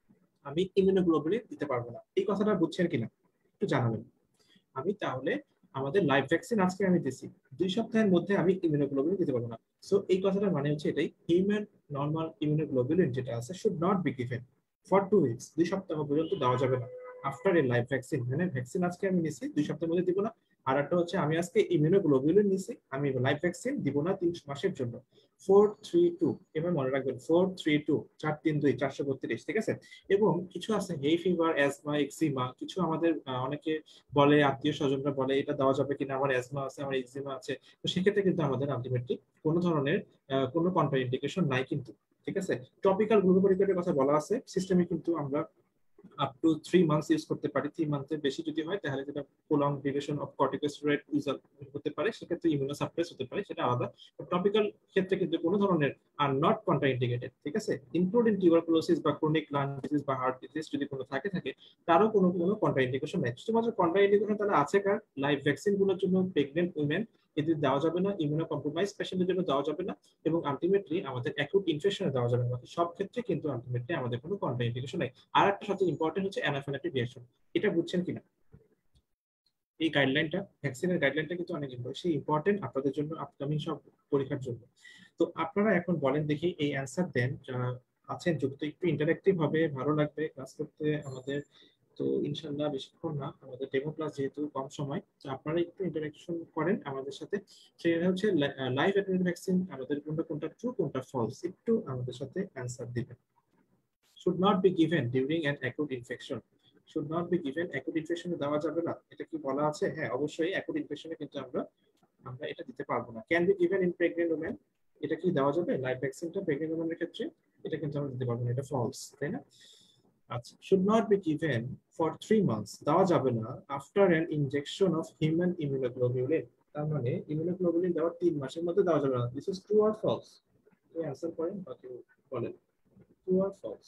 আমি ইমিউনোগ্লোবুলিন দিতে পারবো না। এই কথাটা বুঝছেন কিনা একটু জানাবেন। আমি তাহলে আমাদের লাইভ ভ্যাকসিন আজকে আমি দিছি, দুই সপ্তাহের মধ্যে আমি ইমিউনোগ্লোবুলিন দিতে পারবো না। সো এই কথাটা মানে হচ্ছে এটাই, হিউম্যান নরমাল ইমিউনোগ্লোবুলিন যেটা আছে should not be given for two weeks, দুই সপ্তাহ পর্যন্ত দেওয়া যাবে না আফটার এ লাইভ ভ্যাকসিন। মানে ভ্যাকসিন আজকে আমি নিছি, দুই সপ্তাহের মধ্যে দিব না। আর একটা হচ্ছে আমি আজকে ইমিউনোগ্লোবুলিন নিছি, আমি লাইভ ভ্যাকসিন দিব না তিন মাসের জন্য। ফোর থ্রি টু, এবার মনে রাখবেন, ফোর থ্রি টু, চার তিন দুই, চারশো বত্রিশ। ঠিক আছে, এবং কিছু আছে হেই ফিভার, অ্যাজমা, এক্সিমা, কিছু আমাদের অনেকে বলে, আত্মীয় স্বজনরা বলে এটা দেওয়া যাবে কিনা, আমার অ্যাজমা আছে, আমার এক্সিমা আছে। তো সেক্ষেত্রে কিন্তু আমাদের আলটিমেটলি কোনো ধরনের কোনো কন্ট্রা ইন্ডিকেশন নাই কিন্তু। ঠিক আছে, টপিক্যাল গ্লুকোকর্টিকয়েডের কথা বলা আছে, সিস্টেমে কিন্তু আমরা up to three months use করতে পারি। থ্রি মান্থের বেশি যদি হয় তাহলে যেটা prolong duration of corticosteroid use হতে পারে, সেক্ষেত্রে ইমিউনো সাপ্রেস হতে পারে, সেটা আলাদা। টপিক্যাল ক্ষেত্রে কিন্তু কোনো ধরনের আর নট কন্ট্রাইন্ডিকেটেড। ঠিক আছে, ইনক্লুডিং টিউবারকুলোসিস বা ক্রনিক লাং ডিজিজ বা হার্ট ডিজিজ যদি কোনো থাকে থাকে তারও কোনো কোনো কন্ট্রাইন্ডিকেশন নেই। শুধুমাত্র কন্ট্রাইন্ডিকেশন তাহলে আছে কার, লাইভ ভ্যাকসিন গুলোর জন্য, প্রেগনেন্ট উইমেন এদের দেওয়া যাবে না, ইমিউনো কম্প্রোমাইজ পেশেন্টের জন্য দেওয়া যাবে না, এবং আলটিমেটলি আমাদের অ্যাকুট ইনফেকশনে দেওয়া যাবে না। সব ক্ষেত্রে কিন্তু আলটিমেটলি আমাদের কোনো কন্ট্রাইন্ডিকেশন নেই। আর একটা সবচেয়ে ইম্পর্টেন্ট হচ্ছে অ্যানাফিলাক্টিক রিঅ্যাকশন, এটা বুঝছেন কিনা? এই গাইডলাইনটা, ভ্যাকসিনের গাইডলাইনটা কিন্তু অনেক সেই ইম্পর্টেন্ট আপনাদের জন্য, আপকামিং সব পরীক্ষার জন্য। তো আপনারা এখন বলেন দেখি, এই অ্যান্সার দেন যারা আছেন, যুক্ত একটু ইন্টারেক্টিভ হবে, ভালো লাগবে ক্লাস করতে আমাদের। তো ইনশাল্লাহ বেশিক্ষণ না, আমাদের ডেমো ক্লাস যেহেতু কম সময়, তো আপনারা একটু ইন্টারাকশন করেন আমাদের সাথে। সেটা হচ্ছে লাইভ অ্যাটেন্ড ভ্যাকসিন আমাদের কোনটা কোনটা ট্রু কোনটা ফলস, একটু আমাদের সাথে অ্যান্সার দিবেন। should not be given during an acute infection, should not be given acute infection দেওয়া যাবে না, এটা কি বলা আছে? হ্যাঁ অবশ্যই acute infection কিন্তু আমরা আমরা এটা দিতে পারবো না। can be given in pregnant women, এটা কি দেওয়া যাবে লাইভ ভ্যাকসিনটা প্রেগন্যান্ট ওমেনের ক্ষেত্রে? এটা কিন্তু আমরা দিতে পারবো না, এটা ফলস, তাই না? আচ্ছা, should not be given for three months, দেওয়া যাবে না after an injection of human immunoglobulin, তার মানে ইমিউনোগ্লোবুলিন দেওয়ার তিন মাসের মধ্যে দেওয়া যাবে না। This is true or false? এই অ্যানসার করেন বা কেউ বলেন, ট্রু অর ফলস?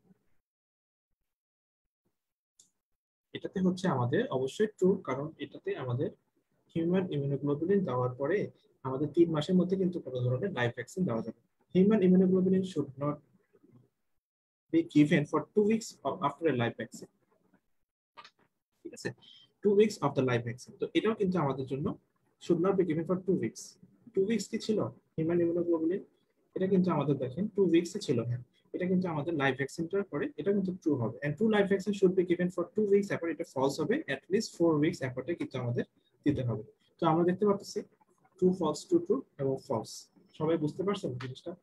এটাতে হচ্ছে আমাদের অবশ্যই ট্রু, কারণ এটাতে আমাদের হিউম্যান ইমিউনোগ্লোবুলিন দেওয়ার পরে আমাদের তিন মাসের মধ্যে কিন্তু কোনো ধরনের লাইভ ভ্যাকসিন দেওয়া যাবে। Human immunoglobulin should not be given for two weeks after a live vaccine. ঠিক আছে, two weeks of the live vaccine, তো এটাও কিন্তু আমাদের জন্য should not be given for two weeks. Two weeks কি ছিল হিউম্যান ইমিউনোগ্লোবুলিন? এটা কিন্তু আমাদের দেখেন টু উইকস ছিল। হ্যাঁ, এটা কিন্তু আমাদের লাইভ ভ্যাকসিনটার পরে এটা কিন্তু ট্রু হবে, and true live vaccine should be given for two weeks, এরপর এটা ফলস হবে এট লিস্ট ফোর উইকস এরপরে কিন্তু আমাদের দিতে হবে। তো আমরা দেখতে পাচ্ছি ট্রু ফলস, ট্রু ট্রু এবং ফলস। সবাই বুঝতে পারছেন জিনিসটা?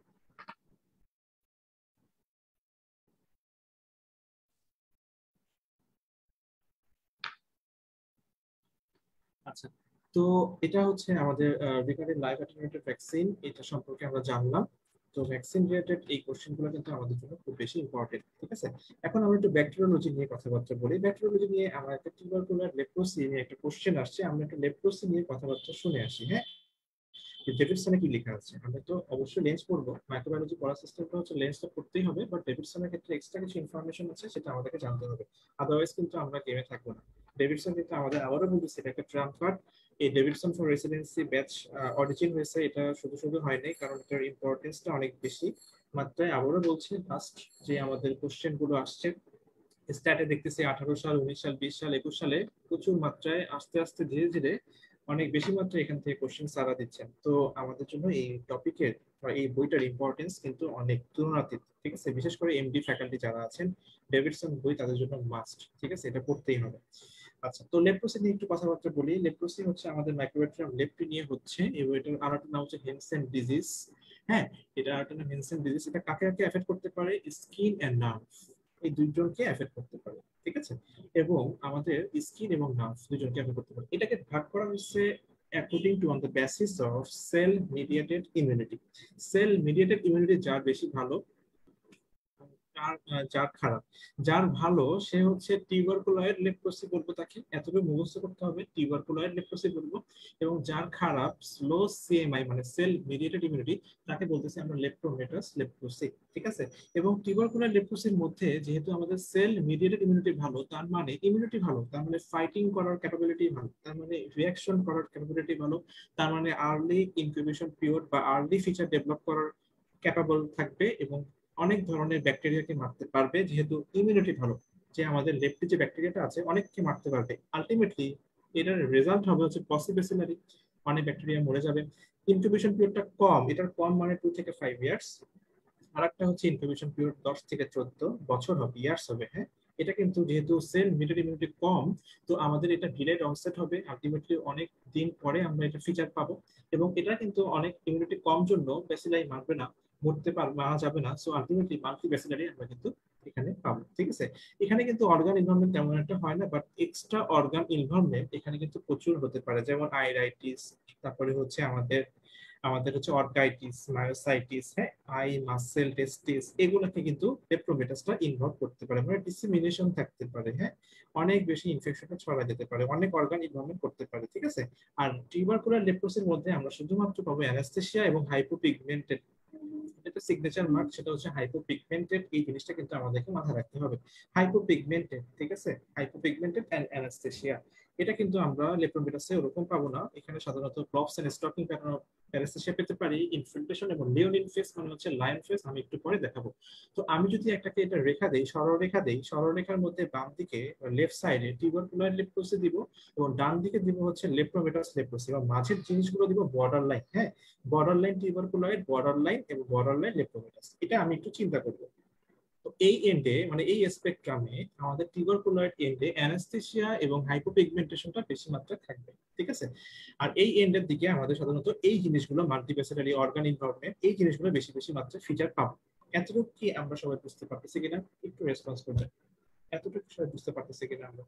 আচ্ছা, তো এটা হচ্ছে আমাদের রিগার্ডিং লাইভ অ্যাটেনুয়েটেড ভ্যাকসিন, এটা সম্পর্কে আমরা জানলাম। তো ভ্যাকসিন রিলেটেড এই কোশ্চেনগুলো কিন্তু আমাদের জন্য খুব বেশি ইম্পর্টেন্ট। ঠিক আছে, এখন আমরা একটু ব্যাকটেরিওলজি নিয়ে কথাবার্তা বলি। ব্যাকটেরিওলজি নিয়ে আমার একটা টিউবারকুলার লেপ্রোসি নিয়ে একটা কোশ্চেন আসছে, আমরা একটা লেপ্রোসি নিয়ে কথাবার্তা শুনে আসি। হ্যাঁ, যে ডেভিডসনে কি লেখা আছে। আমরা তো অবশ্যই লেন্স পড়বো, মাইক্রোবায়োলজি পড়ার সিস্টেমটা হচ্ছে লেন্স তো পড়তেই হবে, বাট ডেভিডসনের ক্ষেত্রে এক্সট্রা কিছু ইনফরমেশন আছে সেটা আমাদেরকে জানতে হবে, আদারওয়াইজ কিন্তু আমরা গেমে থাকবো না। ডেভিডসন কিন্তু আমাদের আবারও বলতেছি এটা একটা ট্রাম্প কার্ড। এই Davidson for residency batch origin হয়েছে, এটা শুধু শুধু হয়নি, কারণ এটার ইম্পর্টেন্সটা অনেক বেশি মাত্রায়। আবারও বলছি ফার্স্ট যে আমাদের কোশ্চেন গুলো আসছে স্ট্যাটে দেখতেছি আঠারো সাল, উনিশ সাল, বিশ সাল, একুশ সালে প্রচুর মাত্রায় আস্তে আস্তে ধীরে ধীরে অনেক বেশি মাত্রায় এখান থেকে কোশ্চেন সারা দিচ্ছেন। তো আমাদের জন্য এই টপিকের বা এই বইটার ইম্পর্টেন্স কিন্তু অনেক তুলনাতীত, ঠিক আছে। বিশেষ করে এমডি ফ্যাকাল্টি যারা আছেন, ডেভিডসন বই তাদের জন্য মাস্ট, ঠিক আছে, এটা পড়তেই হবে। আচ্ছা, তো লেপ্রোসি নিয়ে একটু কথাবার্তা বলি। লেপ্রোসি হচ্ছে আমাদের মাইক্রোব্যাকটেরিয়াম লেপ্রি নিয়ে হচ্ছে, এবং এটার আর একটা নাম হচ্ছে হেনসেন ডিজিজ। হ্যাঁ, এটা আর একটা নাম হেনসেন ডিজিজ। এটা কাকে কাকে এফেক্ট করতে পারে? স্কিন এন্ড নার্ভ, এই দুইজনকে এফেক্ট করতে পারে, ঠিক আছে। এবং আমাদের স্কিন এবং নার্ভ দুইজনকে এফেক্ট করতে পারে। এটাকে ভাগ করা হচ্ছে according to on the basis of cell mediated immunity. Cell mediated immunity যার বেশি ভালো, যার খারাপ। যার ভালো সে হচ্ছে টিউবারকুলয়েড লেপ্রোসি বলবো, তাকে এতটুকু মুখস্থ করতে হবে, টিউবারকুলয়েড লেপ্রোসি বলবো। এবং যার খারাপ, স্লো সিএমআই মানে সেল মিডিয়েটেড ইমিউনিটি, তাকে বলতেছি আমরা লেপ্টোমেটাস লেপ্রোসি, ঠিক আছে। এবং টিউবারকুলয়েড লেপ্রোসির মধ্যে যেহেতু আমাদের সেল মিডিয়েটেড ইমিউনিটি ভালো, তার মানে ইমিউনিটি ভালো, তার মানে ফাইটিং করার ক্যাপাবিলিটি ভালো, তার মানে রিঅ্যাকশন করার ক্যাপাবিলিটি ভালো, তার মানে আর্লি ইনকিউবেশন পিরিয়ড বা আর্লি ফিচার ডেভেলপ করার ক্যাপাবল থাকবে, এবং অনেক ধরনের ব্যাকটেরিয়াকে মারতে পারবে, যেহেতু ইমিউনিটি ভালো। যে আমাদের লেপ্টে যে ব্যাকটেরিয়াটা আছে অনেককে মারতে পারবে। আলটিমেটলি এটার রেজাল্ট হবে হচ্ছে পসিবেসিলারি, অনেক ব্যাকটেরিয়া মরে যাবে। ইনকিউবেশন পিরিয়ডটা কম, এটার কম মানে টু থেকে ফাইভ ইয়ার্স। আর একটা হচ্ছে ইনকিউবেশন পিরিয়ড দশ থেকে চোদ্দ বছর হবে, ইয়ার্স হবে। হ্যাঁ, এটা কিন্তু যেহেতু সেল মিডিয়েটেড ইমিউনিটি কম, তো আমাদের এটা ডিলেড অনসেট হবে, আলটিমেটলি অনেক দিন পরে আমরা এটা ফিচার পাবো। এবং এটা কিন্তু অনেক ইমিউনিটি কম জন্য ব্যাসিলাই মারবে না, মরতে পার মারা যাবে না। সো আলটিমেটলি মাল্টি ব্যাসিলারি আমরা কিন্তু এখানে পাবো, ঠিক আছে। এখানে কিন্তু অর্গান ইনভলভমেন্ট তেমন একটা হয় না, বাট এক্সট্রা অর্গান ইনভলভমেন্ট এখানে কিন্তু প্রচুর হতে পারে, যেমন আইরাইটিস, তারপরে হচ্ছে আমাদের আমাদের হচ্ছে অর্গাইটিস, মায়োসাইটিস, হ্যাঁ, আই মাসেল টেস্টিস, এগুলোকে কিন্তু লেপ্টোমেটাসটা ইনভলভ করতে পারে, মানে ডিসেমিনেশন থাকতে পারে। হ্যাঁ, অনেক বেশি ইনফেকশনটা ছড়া যেতে পারে, অনেক অর্গান ইনভলভমেন্ট করতে পারে, ঠিক আছে। আর টিউবারকুলার লেপ্রোসির মধ্যে আমরা শুধুমাত্র পাবো অ্যানাস্থেসিয়া এবং হাইপোপিগমেন্টেড, এটা সিগনেচার মার্ক, সেটা হচ্ছে হাইপোপিগমেন্টেড। এই জিনিসটা কিন্তু আমাদেরকে মাথায় রাখতে হবে, হাইপোপিগমেন্টেড, ঠিক আছে, হাইপোপিগমেন্টেড এন্ড অ্যানাস্থেসিয়া। এটা কিন্তু আমরা লেপ্টোমেটাসে ওরকম পাবো না। এখানে সাধারণত gloves and stocking pattern of anaesthesia পেতে পারি, ইনফিল্ট্রেশন এবং লিওনিন ফেস মানে হচ্ছে লায়ন ফেস, আমি একটু পরে দেখাবো। তো আমি যদি একটাকে এটা রেখা দেই, সরলরেখা দেই, সরলরেখার মধ্যে বাম দিকে লেফট সাইডে টিউবারকুলার লেপ্রোসি দিব, এবং ডান দিকে দিব হচ্ছে লেপ্টোমেটাস লেপ্রোসি, এবং মাঝের জিনিসগুলো দিব বর্ডার লাইন। হ্যাঁ, borderline tuberculoid, borderline এবং বর্ডার লাইন লেপ্টোমেটাস। এটা আমি একটু চিন্তা করবো। তো এই এন্ডে মানে এই স্পেকট্রামে আমাদের টিউবারকুলয়েড এন্ডে অ্যানাস্থেসিয়া এবং হাইপোপিগমেন্টেশনটা বেশি মাত্রায় থাকবে, ঠিক আছে। আর এই এন্ডের দিকে আমাদের সাধারণত এই জিনিসগুলো মাল্টিপ্যাসিলারি অর্গান ইনভলভমেন্ট, এই জিনিসগুলো বেশি বেশি মাত্রায় ফিচার পাবো। এতটুকু কি আমরা সবাই বুঝতে পারতেছি কিনা? একটু রেসপন্স করবেন, এতটুকু সবাই বুঝতে পারতেছি কিনা আমরা?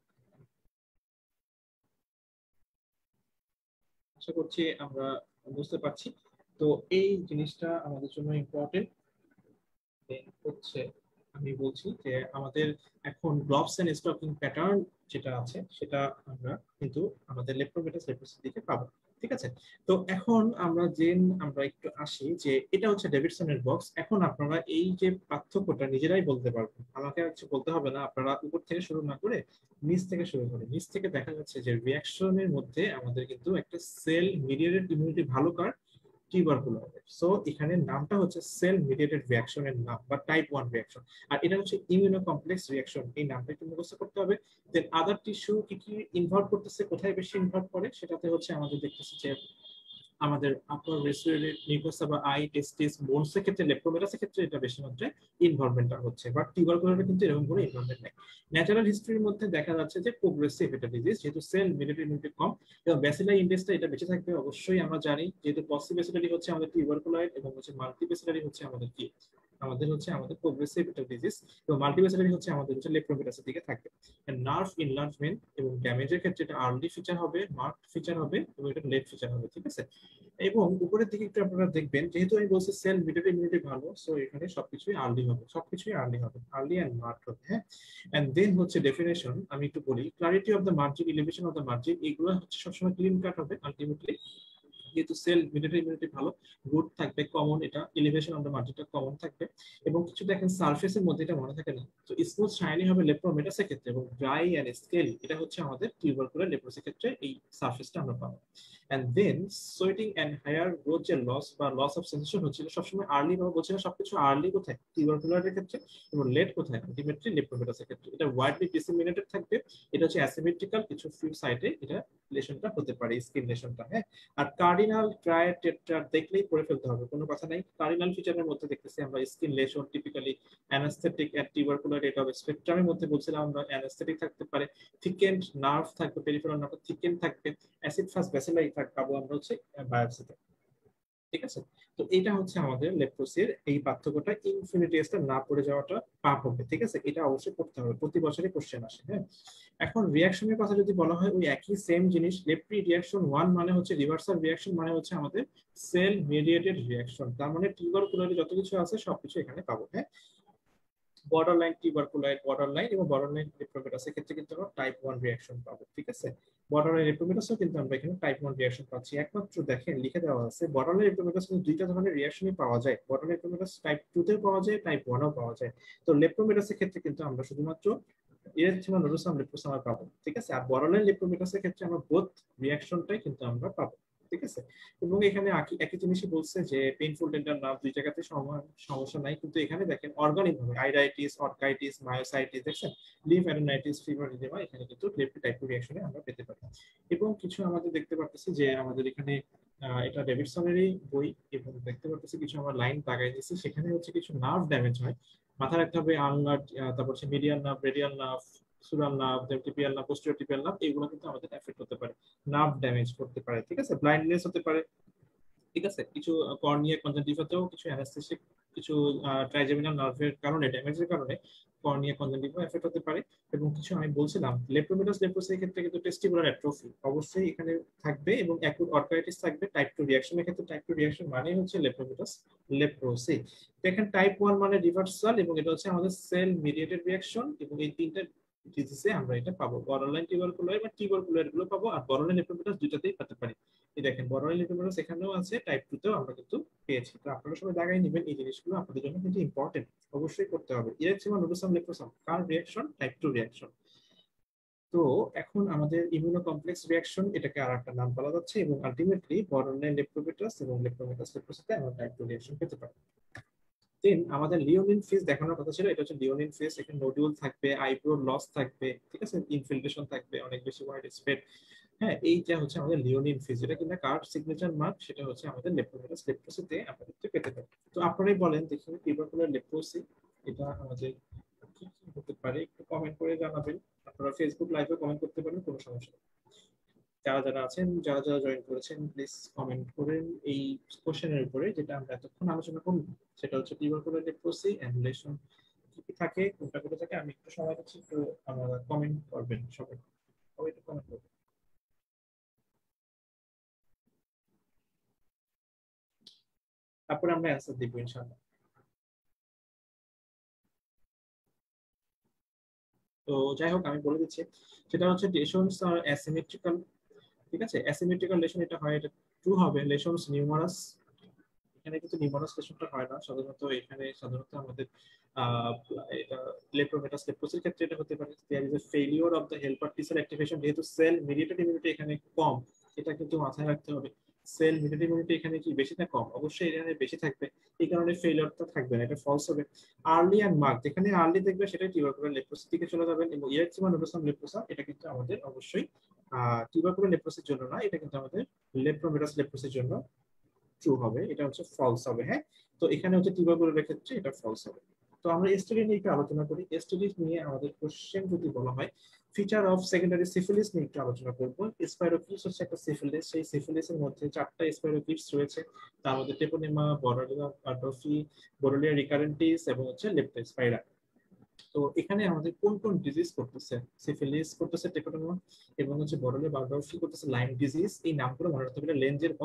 আশা করছি আমরা বুঝতে পারছি। তো এই জিনিসটা আমাদের জন্য ইম্পর্টেন্ট হচ্ছে, আমি বলছি যে আমাদের এখন গ্লোভস এন্ড স্টকিং প্যাটার্ন যেটা আছে সেটা আমরা কিন্তু আমাদের লেপ্টোমেটাস লেপ্রোসির দিকে পাবো, ঠিক আছে। তো এখন আমরা জেন আমরা একটু আসি যে এটা হচ্ছে ডেভিডসনের বক্স। এখন আপনারা এই যে পার্থক্যটা নিজেরাই বলতে পারবেন, আমাকে কিছু বলতে হবে না। আপনারা উপর থেকে শুরু না করে নিচ থেকে শুরু করে, নিচ থেকে দেখা যাচ্ছে যে রিঅ্যাকশনের মধ্যে আমাদের কিন্তু একটা সেল মিডিয়েটেড ইমিউনিটি ভালো কার, টিউবারকুলোসিস। সো এখানে নামটা হচ্ছে সেল মিডিয়েটেড রিঅ্যাকশনের নাম বা টাইপ ওয়ান রিঅ্যাকশন, আর এটা হচ্ছে ইমিউনো কমপ্লেক্স রিঅ্যাকশন। এই নামটা একটু মুখস্থ করতে হবে। দেন আদার টিস্যু কি কি ইনভলভ করতেছে, কোথায় বেশি ইনভলভ করে, সেটাতে হচ্ছে আমাদের দেখতেছি যে আমাদের আপার রেসপিরেটরি মিউকাসা বা আই টেস্টিস বোনস এর ক্ষেত্রে, লেপ্টোমেটাসের ক্ষেত্রে এটা বেশি মাত্রায় ইনভলভমেন্টটা হচ্ছে, বাট টিউবারকুলারে কিন্তু এরকম কোনো ইনভলভমেন্ট নাই। ন্যাচারাল হিস্ট্রির মধ্যে দেখা যাচ্ছে যে প্রোগ্রেসিভ এটা ডিজিজ, যেহেতু সেল মিডিয়েটেড ইমিউনিটি কম, এবং ব্যাসিলার ইন্ডেক্সটা এটা বেঁচে থাকবে অবশ্যই আমরা জানি, যেহেতু পসিব্যাসিলারি হচ্ছে আমাদের টিউবারকুলয়েড এবং হচ্ছে মাল্টিপ্যাসিলারি হচ্ছে আমাদের কি, আমাদের হচ্ছে আমাদের প্রোগ্রেসিভ এটা ডিজিজ, এবং মাল্টিপ্যাসিলারি হচ্ছে আমাদের হচ্ছে লেপ্টোমেটাসের দিকে থাকবে। নার্ভ ইনলার্জমেন্ট এবং ড্যামেজের ক্ষেত্রে এটা আর্লি ফিচার হবে, মার্কড ফিচার হবে, এবং এটা লেট ফিচার হবে, ঠিক আছে। এবং উপরের দিকে একটু আপনারা দেখবেন, যেহেতু আমি বলছি সেল মিডিয়েটেড ইমিউনিটি ভালো, সো এখানে সবকিছুই আর্লি হবে, সবকিছুই আর্লি হবে, আর্লি এন্ড মার্কড হবে। হ্যাঁ, এন্ড দেন হচ্ছে ডেফিনেশন আমি একটু বলি, clarity of the margin, elevation of the margin, এগুলো হচ্ছে সবসময় ক্লিন কাট হবে আলটিমেটলি। যেহেতু সেল মিডিয়েটেড ইমিউনিটি ভালো, গুড থাকবে, কমন, এটা এলিভেশন অফ দ্য মার্জিনটা কমন থাকবে। এবং কিছু দেখেন সারফেসের মধ্যে এটা মনে থাকে না, তো স্মুথ শাইনি হবে লেপ্রোমেটাসের ক্ষেত্রে, এবং ড্রাই এন্ড স্কেলি এটা হচ্ছে আমাদের টিউবারকুলার লেপ্রোসির ক্ষেত্রে এই সারফেসটা আমরা পাবো। And then sweating and hair growth যে লস বা লস অফ সেন্সেশন হচ্ছিল সবসময় আর্লি বা বলছি না, সবকিছু আর্লি কোথায় টিউবারকুলারের ক্ষেত্রে এবং লেট কোথায় আলটিমেটলি লেপ্রোমেটাসের ক্ষেত্রে। এটা ওয়াইডলি ডিসেমিনেটেড থাকবে, এটা হচ্ছে অ্যাসিমেট্রিক্যাল, কিছু ফিউ সাইডে এটা লেশনটা হতে পারে, স্কিন লেশনটা। হ্যাঁ, আর কার্ডিনাল ট্রাই টেট্রা দেখলেই পড়ে ফেলতে হবে, কোনো কথা নাই। কার্ডিনাল ফিচারের মধ্যে দেখতেছি আমরা skin lesion, typically anaesthetic and tubercular rate of স্পেকট্রামের মধ্যে বলছিলাম আমরা অ্যানাস্থেটিক থাকতে পারে, থিকেন্ড নার্ভ থাকবে, পেরিফেরাল নার্ভ থিকেন্ড থাকবে, অ্যাসিড ফাস্ট ব্যাসিলাই পাবো আমরা হচ্ছে বায়োপসিতে। ঠিক আছে, তো এটা হচ্ছে আমাদের লেপ্রোসির এই পার্থক্যটা, ইনফিনিটিয়াসটা না পড়ে যাওয়াটা পাপ হবে। ঠিক আছে, এটা অবশ্যই করতে হবে, প্রতি বছরই কোশ্চেন আসে। হ্যাঁ, এখন রিয়াকশনের কথা যদি বলা হয়, ওই একই সেম জিনিস, লেপ্রি রিয়াকশন ওয়ান মানে হচ্ছে রিভার্সাল রিয়াকশন, মানে হচ্ছে আমাদের সেল মিডিয়েটেড রিয়াকশন, তার মানে টিউবারকুলারে যত কিছু আছে সবকিছু এখানে পাবো। হ্যাঁ, বর্ডারলাইন টিউবারকুলাইট, বর্ডারলাইন এবং বর্ডারলাইন লেপ্রোমেটাসের ক্ষেত্রে কিন্তু আমরা টাইপ ওয়ান রিঅ্যাকশন পাবো। ঠিক আছে, বর্ডারলাইন লেপ্রোমেটাসও কিন্তু আমরা এখানে টাইপ ওয়ান রিঅ্যাকশন পাচ্ছি। একমাত্র দেখেন লিখে দেওয়া আছে বর্ডারলাইন লেপ্রোমেটাস কিন্তু দুইটা ধরনের রিঅ্যাকশনই পাওয়া যায়, বর্ডারলাইন লেপ্রোমেটাস টাইপ টু তেও পাওয়া যায়, টাইপ ওয়ান ও পাওয়া যায়। তো লেপ্রোমেটাসের ক্ষেত্রে কিন্তু আমরা শুধুমাত্র ইরেথ্রিমা নোডোসাম লেপ্রোসাম পাবো। ঠিক আছে, আর বর্ডারলাইন লেপ্রোমেটাসের ক্ষেত্রে আমরা বোথ রিঅ্যাকশনটাই কিন্তু আমরা পাবো। ঠিক আছে, এবং এখানে একই জিনিসই বলছে যে পেইনফুল ডেন্টাল নার্ভ দুই জায়গাতে সমস্যা নাই, কিন্তু এখানে দেখেন অর্গানিক ভাবে আইরাইটিস, অর্কাইটিস, মায়োসাইটিস, দেখছেন লিভ অ্যাডেনাইটিস, ফিভার ইদেমা এখানে কিন্তু লেপ্রি টাইপ রিঅ্যাকশনে আমরা পেতে পারি। এবং কিছু আমাদের দেখতে পাচ্ছি যে আমাদের এখানে এটা ডেভিডসনেরই বই, এবং দেখতে পাচ্ছি কিছু আমরা লাইন দাগাই দিয়েছি, সেখানে হচ্ছে কিছু নার্ভ ড্যামেজ হয়, মাথা রাখতে হবে আনলার্ড, তারপর হচ্ছে medial nerve, radial nerve, sural nerve, tibial nerve, posterior tibial nerve, এগুলো কিন্তু আমাদের এফেক্ট হতে পারে, নার্ভ ড্যামেজ করতে পারে। ঠিক আছে, ব্লাইন্ডনেস হতে পারে। ঠিক আছে, কিছু কর্নিয়া কনজাংটিভাতেও কিছু অ্যানাস্থেটিক, কিছু ট্রাইজেমিনাল নার্ভের কারণে, ড্যামেজের কারণে কর্নিয়া কনজাংটিভা এফেক্ট হতে পারে। এবং কিছু আমি বলছিলাম লেপ্রোমেটাস লেপ্রোসির ক্ষেত্রে কিন্তু টেস্টিকুলার অ্যাট্রফি অবশ্যই এখানে থাকবে, এবং অ্যাকুট অর্কাইটিস থাকবে। টাইপ টু রিঅ্যাকশনের ক্ষেত্রে টাইপ টু রিঅ্যাকশন মানে হচ্ছে লেপ্রোমেটাস লেপ্রোসি। দেখেন টাইপ ওয়ান মানে রিভার্সাল, এবং এটা হচ্ছে আমাদের সেল মিডিয়েটেড রিঅ্যাকশন, এবং এই তিনটা ডিজিজে আমরা এটা পাবো, বর্ডারলাইন টিউবারকুলার বা টিউবারকুলার গুলো পাবো, আর বর্ডারলাইন লেপ্রোমেটাস দুটাতেই পেতে পারি। এই দেখেন বর্ডারলাইন লেপ্রোমেটাস এখানেও আছে, টাইপ টু তেও আমরা কিন্তু পেয়েছি। তো আপনারা সবাই দাগাই নেবেন, এই জিনিসগুলো আপনাদের জন্য কিন্তু ইম্পর্টেন্ট, অবশ্যই করতে হবে। ইরেথ্রিমা নোডোসাম লেপ্রোসাম কার রিঅ্যাকশন? Type two reaction. তো এখন আমাদের ইমিউনো কমপ্লেক্স রিঅ্যাকশন, এটাকে আর একটা নাম বলা যাচ্ছে, এবং আলটিমেটলি বর্ডারলাইন লেপ্রোমেটাস এবং লেপ্রোমেটাস লেপ্রোসিতে আমরা টাইপ টু রিঅ্যাকশন পেতে পারি। দেন আমাদের লিওনিন ফেজ দেখানোর কথা ছিল, এটা হচ্ছে লিওনিন ফেজ, এখানে নোডুল থাকবে, আইব্রো লস থাকবে, ঠিক আছে, ইনফিল্ট্রেশন থাকবে, অনেক বেশি ওয়াইড স্প্রেড। হ্যাঁ, এইটা হচ্ছে আমাদের লিওনিন ফেজ, এটা কিন্তু কার সিগনেচার মার্ক, সেটা হচ্ছে আমাদের লেপ্রোমেটাস লেপ্রোসিতে আমরা দেখতে পেতে পারি। তো আপনারাই বলেন দেখি, টিউবারকুলার লেপ্রোসি এটা আমাদের কি কি হতে পারে, একটু কমেন্ট করে জানাবেন। আপনারা ফেসবুক লাইভে কমেন্ট করতে পারেন, কোনো সমস্যা নেই। যারা যারা আছেন, যারা যারা জয়েন করেছেন, প্লিজ কমেন্ট করেন এই কোশ্চেনের উপরে, যেটা আমরা এতক্ষণ আলোচনা করব, সেটা হচ্ছে টিউবারকুলার লেপ্রোসি এন্ড রিলেশন কি কি থাকে, কোনটা কোনটা থাকে। আমি একটু সময় দিচ্ছি, একটু আপনারা কমেন্ট করবেন, সবাই সবাই একটু কমেন্ট করবেন, তারপরে আমরা অ্যান্সার দিব ইনশাআল্লাহ। তো যাই হোক, আমি বলে দিচ্ছি, সেটা হচ্ছে লেশনস আর অ্যাসিমেট্রিক্যাল। ঠিক আছে, অ্যাসিমেট্রিক্যাল লেশন এটা হয়, এটা ট্রু হবে। লেশনস নিউমারাস, এখানে কিন্তু নিউমারাস লেশনটা হয় না সাধারণত, এখানে সাধারণত আমাদের এটা লেপ্রোমেটাস লেপ্রোসির ক্ষেত্রে এটা হতে পারে there is a failure of the helper T cell activation, যেহেতু সেল মিডিয়েটেড ইমিউনিটি এখানে কম, এটা কিন্তু মাথায় রাখতে হবে। সেল মিডিয়েটেড ইমিউনিটি এখানে কি বেশি না কম? অবশ্যই এখানে বেশি থাকবে, এই কারণে ফেলিওরটা থাকবে না, এটা ফলস হবে। আর্লি অ্যান্ড মার্ক, যেখানে আর্লি দেখবে সেটাই টিউবারকুলার লেপ্রোসি দিকে চলে যাবেন, এবং ইরেথ্রিমা নোডোসাম লেপ্রোসাম এটা কিন্তু আমাদের অবশ্যই টিউবারকুলার লেপ্রোসির জন্য না, এটা কিন্তু আমাদের লেপ্রোমেটাস লেপ্রোসির জন্য ট্রু হবে, এটা হচ্ছে ফলস হবে। হ্যাঁ, তো এখানে হচ্ছে টিউবারকুলারের ক্ষেত্রে এটা ফলস হবে। তো আমরা এসটিডি নিয়ে একটু আলোচনা করি। এসটিডি নিয়ে আমাদের কোশ্চেন যদি বলা হয়, ফিচার অফ সেকেন্ডারি সিফিলিস নিয়ে একটু আলোচনা করব। স্পাইরোকিটস হচ্ছে একটা সিফিলিস, সেই সিফিলিসের মধ্যে চারটা স্পাইরোকিটস রয়েছে, তার মধ্যে টেপোনেমা, বরোলিয়া আট্রফি, বরোলিয়া রিকারেন্টিস এবং হচ্ছে লেপ্টোস্পাইরা। তো এখানে আমাদের কোন কোন ডিজিজ করতেছে? সিফিলিস করতেছে টেপোনেমা, এবং হচ্ছে বরোলিয়া বার্ডরফি করতেছে লাইম ডিজিজ। এই নামগুলো মনে রাখতে হবে, লেঞ্জের বক্স।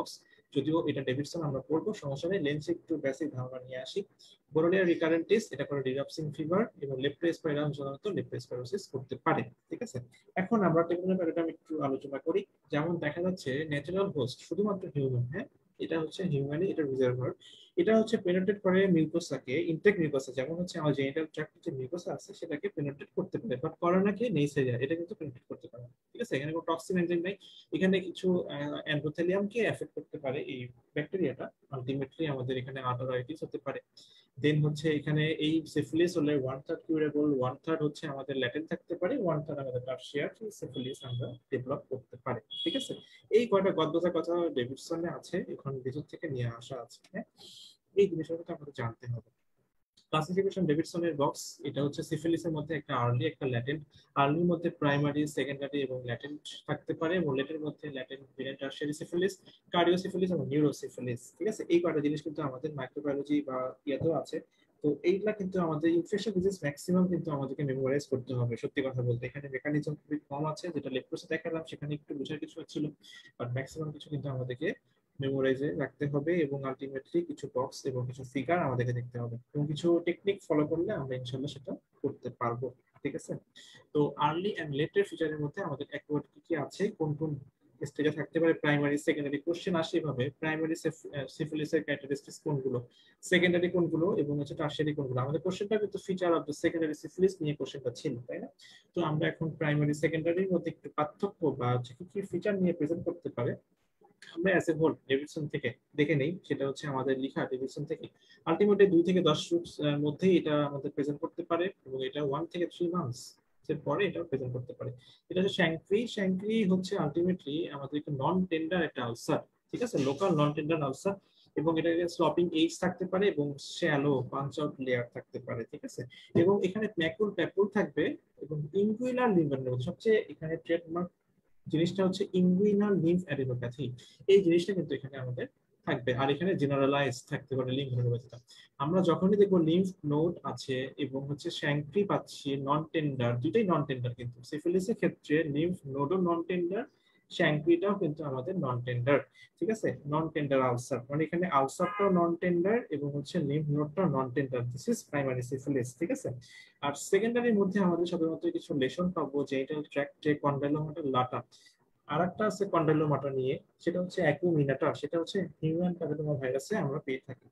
যদিও এটা ডেভিডসন আমরা পড়বো, সমস্যা নেই, লেন্সে একটু বেসিক ধারণা নিয়ে আসি। বোরোলিয়া রিকারেন্টিস এটা করে রিলাপসিং ফিভার এবং লেপ্টোস্পাইরাম সাধারণত লেপ্টোস্পাইরোসিস করতে পারে। ঠিক আছে, এখন আমরা টেকনোলজি প্যারাডাইম একটু আলোচনা করি। যেমন দেখা যাচ্ছে ন্যাচারাল হোস্ট শুধুমাত্র হিউম্যান, হ্যাঁ এটা হচ্ছে হিউম্যানই এটা রিজার্ভার, এটা হচ্ছে পেনেট্রেট করে মিউকোসাকে, ইনটেক মিউকোসা যেমন হচ্ছে আমার জেনিটাল ট্র্যাক্টে যে মিউকোসা আছে সেটাকে পেনেট্রেট করতে পারে, বাট করোনাকে নেইসেরিয়া এটা কিন্তু পেনেট্রেট করতে পারে। ঠিক আছে, এখানে কোনো টক্সিন এনজাইম নাই, এখানে কিছু এন্ডোথেলিয়ামকে এফেক্ট করতে পারে এই ব্যাকটেরিয়াটা, আলটিমেটলি আমাদের এখানে আর্থারাইটিস হতে পারে। দেন হচ্ছে এখানে এই সিফিলিস হলে one third curable, one third হচ্ছে আমাদের ল্যাটেন্ট থাকতে পারে, ওয়ান থার্ড আমাদের টারশিয়ার সিফিলিস আমরা ডেভেলপ করতে পারি। ঠিক আছে, এই কয়টা গদ্গজা কথা ডেভিডসনে আছে, এখন ভিতর থেকে নিয়ে আসা আছে। হ্যাঁ, এই জিনিসগুলো আমাদের জানতে হবে। ক্লাসিফিকেশন ডেভিডসনের বক্স, এটা হচ্ছে সিফিলিসের মধ্যে একটা আর্লি একটা ল্যাটেন্ট, আর্লির মধ্যে প্রাইমারি, সেকেন্ডারি এবং ল্যাটেন্ট থাকতে পারে, এবং লেটের মধ্যে ল্যাটেন্ট, ভিরেন্ট, টারশিয়ারি সিফিলিস, কার্ডিওসিফিলিস এবং নিউরোসিফিলিস। ঠিক আছে, এই কয়টা জিনিস কিন্তু আমাদের মাইক্রোবায়োলজি বা ইয়াতেও আছে। তো এইগুলা কিন্তু আমাদের ইনফেকশন ডিজিজ ম্যাক্সিমাম কিন্তু আমাদেরকে মেমোরাইজ করতে হবে। সত্যি কথা বলতে এখানে মেকানিজম খুবই কম আছে, যেটা লেপ্টোসে দেখালাম সেখানে একটু বোঝার কিছু ছিল, বাট ম্যাক্সিমাম কিছু কিন্তু আমাদেরকে মেমোরাইজে রাখতে হবে, এবং আলটিমেটলি কিছু বক্স এবং কিছু ফিগার আমাদেরকে দেখতে হবে, এবং কিছু টেকনিক ফলো করলে আমরা ইনশাল্লাহ সেটা করতে পারবো। ঠিক আছে, তো আর্লি এন্ড লেটের ফিচারের মধ্যে আমাদের অ্যাকোয়ার্ড কি কি আছে, কোন কোন স্টেজে থাকতে পারে, প্রাইমারি সেকেন্ডারি কোশ্চেন আসে এভাবে, প্রাইমারি সিফিলিসের ক্যারেক্টারিস্টিক্স কোনগুলো, সেকেন্ডারি কোনগুলো, এবং হচ্ছে টারশিয়ারি কোনগুলো। আমাদের কোশ্চেনটা কিন্তু feature of the secondary syphilis নিয়ে কোশ্চেনটা ছিল, তাই না? তো আমরা এখন প্রাইমারি সেকেন্ডারির মধ্যে একটু পার্থক্য বা কি কি ফিচার নিয়ে প্রেজেন্ট করতে পারে আমরা অ্যাজ এ হোল ডেভিডসন থেকে দেখে নেই, সেটা হচ্ছে আমাদের লেখা ডেভিডসন থেকে। আলটিমেটলি দুই থেকে দশ রুটস মধ্যেই এটা আমাদের প্রেজেন্ট করতে পারে, এবং এটা ওয়ান থেকে থ্রি মান্থস এর পরে এটা প্রেজেন্ট করতে পারে। এটা হচ্ছে শ্যাঙ্ক্রি, শ্যাঙ্ক্রি হচ্ছে আলটিমেটলি আমাদের একটা নন টেন্ডার একটা আলসার। ঠিক আছে, লোকাল নন টেন্ডার আলসার, এবং এটা স্লপিং এইজ থাকতে পারে এবং শ্যালো পাঞ্চ আউট লেয়ার থাকতে পারে। ঠিক আছে, এবং এখানে ম্যাকুল প্যাপুল থাকবে, এবং ইনগুইলার লিভারের মধ্যে সবচেয়ে এখানে ট্রেডমার্ক জিনিসটা হচ্ছে ইনগুইনাল লিম্ফ অ্যাডিনোপ্যাথি, এই জিনিসটা কিন্তু এখানে আমাদের থাকবে। আর এখানে জেনারেলাইজ থাকতে পারে লিম্ফ অ্যাডিনোপ্যাথিটা। আমরা যখনই দেখবো লিম্ফ নোড আছে এবং হচ্ছে শ্যাঙ্ক্রি পাচ্ছি নন টেন্ডার, দুইটাই নন টেন্ডার, কিন্তু সিফিলিসের ক্ষেত্রে লিম্ফ নোডও নন টেন্ডার, শ্যাঙ্ক্রিটাও কিন্তু আমাদের নন টেন্ডার। ঠিক আছে, নন টেন্ডার আলসার মানে এখানে আলসারটাও নন টেন্ডার এবং হচ্ছে লিম্ফ নোডটাও non tender, this is primary syphilis. ঠিক আছে, আর সেকেন্ডারির মধ্যে আমাদের সাধারণত কিছু লেশন পাবো, জেনিটাল ট্র্যাক্টে কন্ডাইলোমাটা লাটা, আর একটা আছে কন্ডাইলোমাটা নিয়ে, সেটা হচ্ছে অ্যাকুমিনাটা, সেটা হচ্ছে হিউম্যান প্যাপিলোমা ভাইরাসে আমরা পেয়ে থাকি।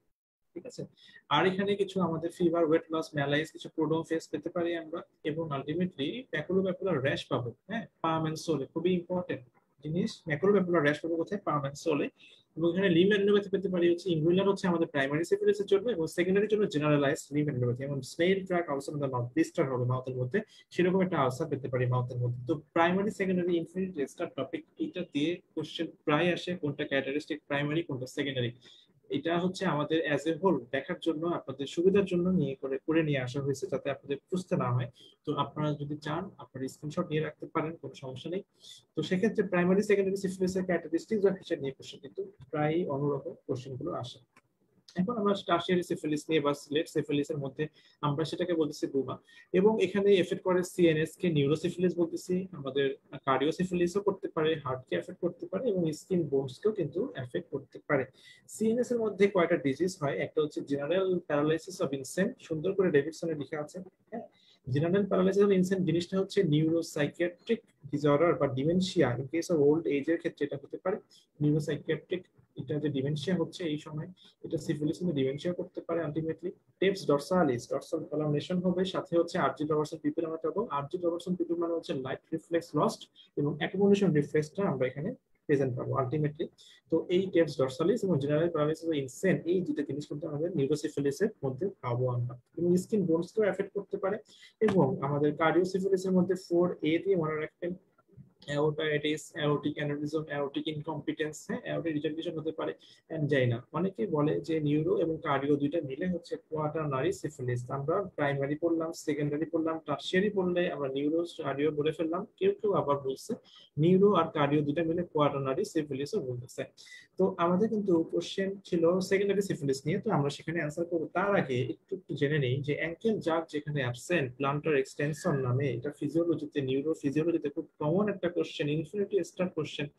ঠিক আছে, আর এখানে কিছু আমাদের ফিভার, ওয়েট লস, ম্যালাইস, কিছু প্রোডোম ফেস পেতে পারি আমরা, এবং আলটিমেটলি প্যাকুলোপ্যাপুলার র্যাশ পাবো। হ্যাঁ, পাম এন্ড সোলে খুবই ইম্পর্টেন্ট জিনিস, ম্যাকুলোপ্যাপুলার র্যাশ পাবো কোথায়, পাম এন্ড সোলে। এবং এখানে লিম্ফ অ্যাডিনোপ্যাথি পেতে পারি হচ্ছে ইনগুইলার হচ্ছে আমাদের প্রাইমারি সিফিলিসের জন্য, এবং সেকেন্ডারির জন্য জেনারেলাইজড লিম্ফ অ্যাডিনোপ্যাথি, যেমন snail track ulcer the mouth, blister হবে মাউথের মধ্যে, সেরকম একটা আলসার পেতে পারি মাউথের মধ্যে। তো primary secondary infinite register topic, এটা দিয়ে কোশ্চেন প্রায় আসে, কোনটা ক্যারেক্টারিস্টিক প্রাইমারি কোনটা সেকেন্ডারি। এটা হচ্ছে আমাদের অ্যাজ এ হোল দেখার জন্য আপনাদের সুবিধার জন্য নিয়ে করে করে নিয়ে আসা হয়েছে, যাতে আপনাদের বুঝতে না হয়। তো আপনারা যদি চান আপনারা স্ক্রিনশট নিয়ে রাখতে পারেন, কোনো সমস্যা নেই। তো সেক্ষেত্রে প্রাইমারি সেকেন্ডারি সিফিলিসের ক্যারেক্টারিস্টিক্স বা ফিচার নিয়ে কোশ্চেন কিন্তু প্রায় অনুরূপ কোশ্চেন গুলো আসে। এখন আমরা টারশিয়ারি সিফিলিস নিয়ে বা লেট সিফিলিসের মধ্যে আমরা সেটাকে বলতেছি বুমা, এবং এখানে এফেক্ট করে সিএনএস কে নিউরোসিফিলিস বলতেছি, আমাদের কার্ডিওসিফিলিসও করতে পারে, হার্টকে এফেক্ট করতে পারে, এবং স্কিন বোনসকেও কিন্তু এফেক্ট করতে পারে। সিএনএস এর মধ্যে কয়টা ডিজিজ হয়, একটা হচ্ছে জেনারেল প্যারালাইসিস অফ ইনসেন্ট, সুন্দর করে ডেভিডসনে লেখা আছে। হ্যাঁ, জেনারেল প্যারালাইসিস অফ ইনসেন্ট জিনিসটা হচ্ছে নিউরোসাইকিয়াট্রিক ডিসঅর্ডার বা dementia, in case of old এজের ক্ষেত্রে এটা হতে পারে নিউরোসাইকিয়াট্রিক, এটা যে ডিমেনশিয়া হচ্ছে এই সময়, এটা সিফিলিস কিন্তু ডিমেনশিয়া করতে পারে। আলটিমেটলি টেপস ডরসালিস, ডরসাল কলামনেশন হবে, সাথে হচ্ছে আরজি রবারসন পিপল আমরা পাবো। আরজি রবারসন পিপল মানে হচ্ছে লাইট রিফ্লেক্স লস্ট, এবং অ্যাকুমুলেশন রিফ্লেক্সটা আমরা এখানে প্রেজেন্ট পাবো আলটিমেটলি। তো এই টেপস ডরসালিস এবং জেনারেল প্যারালাইসিস অফ ইনসেন্ট, এই দুটো জিনিস কিন্তু আমাদের নিউরোসিফিলিসের মধ্যে পাবো আমরা, এবং স্কিন বোনসকেও এফেক্ট করতে পারে। এবং আমাদের কার্ডিওসিফিলিসের মধ্যে ফোর এ দিয়ে মনে রাখবেন, aortitis, aortic aneurysm, aortic incompetence, হ্যাঁ অ্যাওর্টিক রিজেন্টেশন হতে পারে, অ্যানজাইনা। অনেকে বলে যে নিউরো এবং কার্ডিও দুইটা মিলে হচ্ছে কোয়াটারনারি সিফিলিস। আমরা প্রাইমারি পড়লাম, সেকেন্ডারি পড়লাম, টারশিয়ারি পড়লে আমরা নিউরো কার্ডিও বলে ফেললাম, কেউ কেউ আবার বলছে নিউরো আর কার্ডিও দুইটা মিলে কোয়াটারনারি সিফিলিসও বলতেছে। তো আমাদের কিন্তু কোশ্চেন ছিল সেকেন্ডারি সিফিলিস নিয়ে, তো আমরা সেখানে অ্যান্সার করব। তার আগে একটু একটু জেনে নেই যে অ্যাঙ্কেল জাগ যেখানে অ্যাবসেন্ট প্লান্টার এক্সটেনশন নামে, এটা ফিজিওলজিতে, নিউরো ফিজিওলজিতে খুব কমন একটা কোশ্চেন, ইনফিনিটি স্টার কোশ্চেন।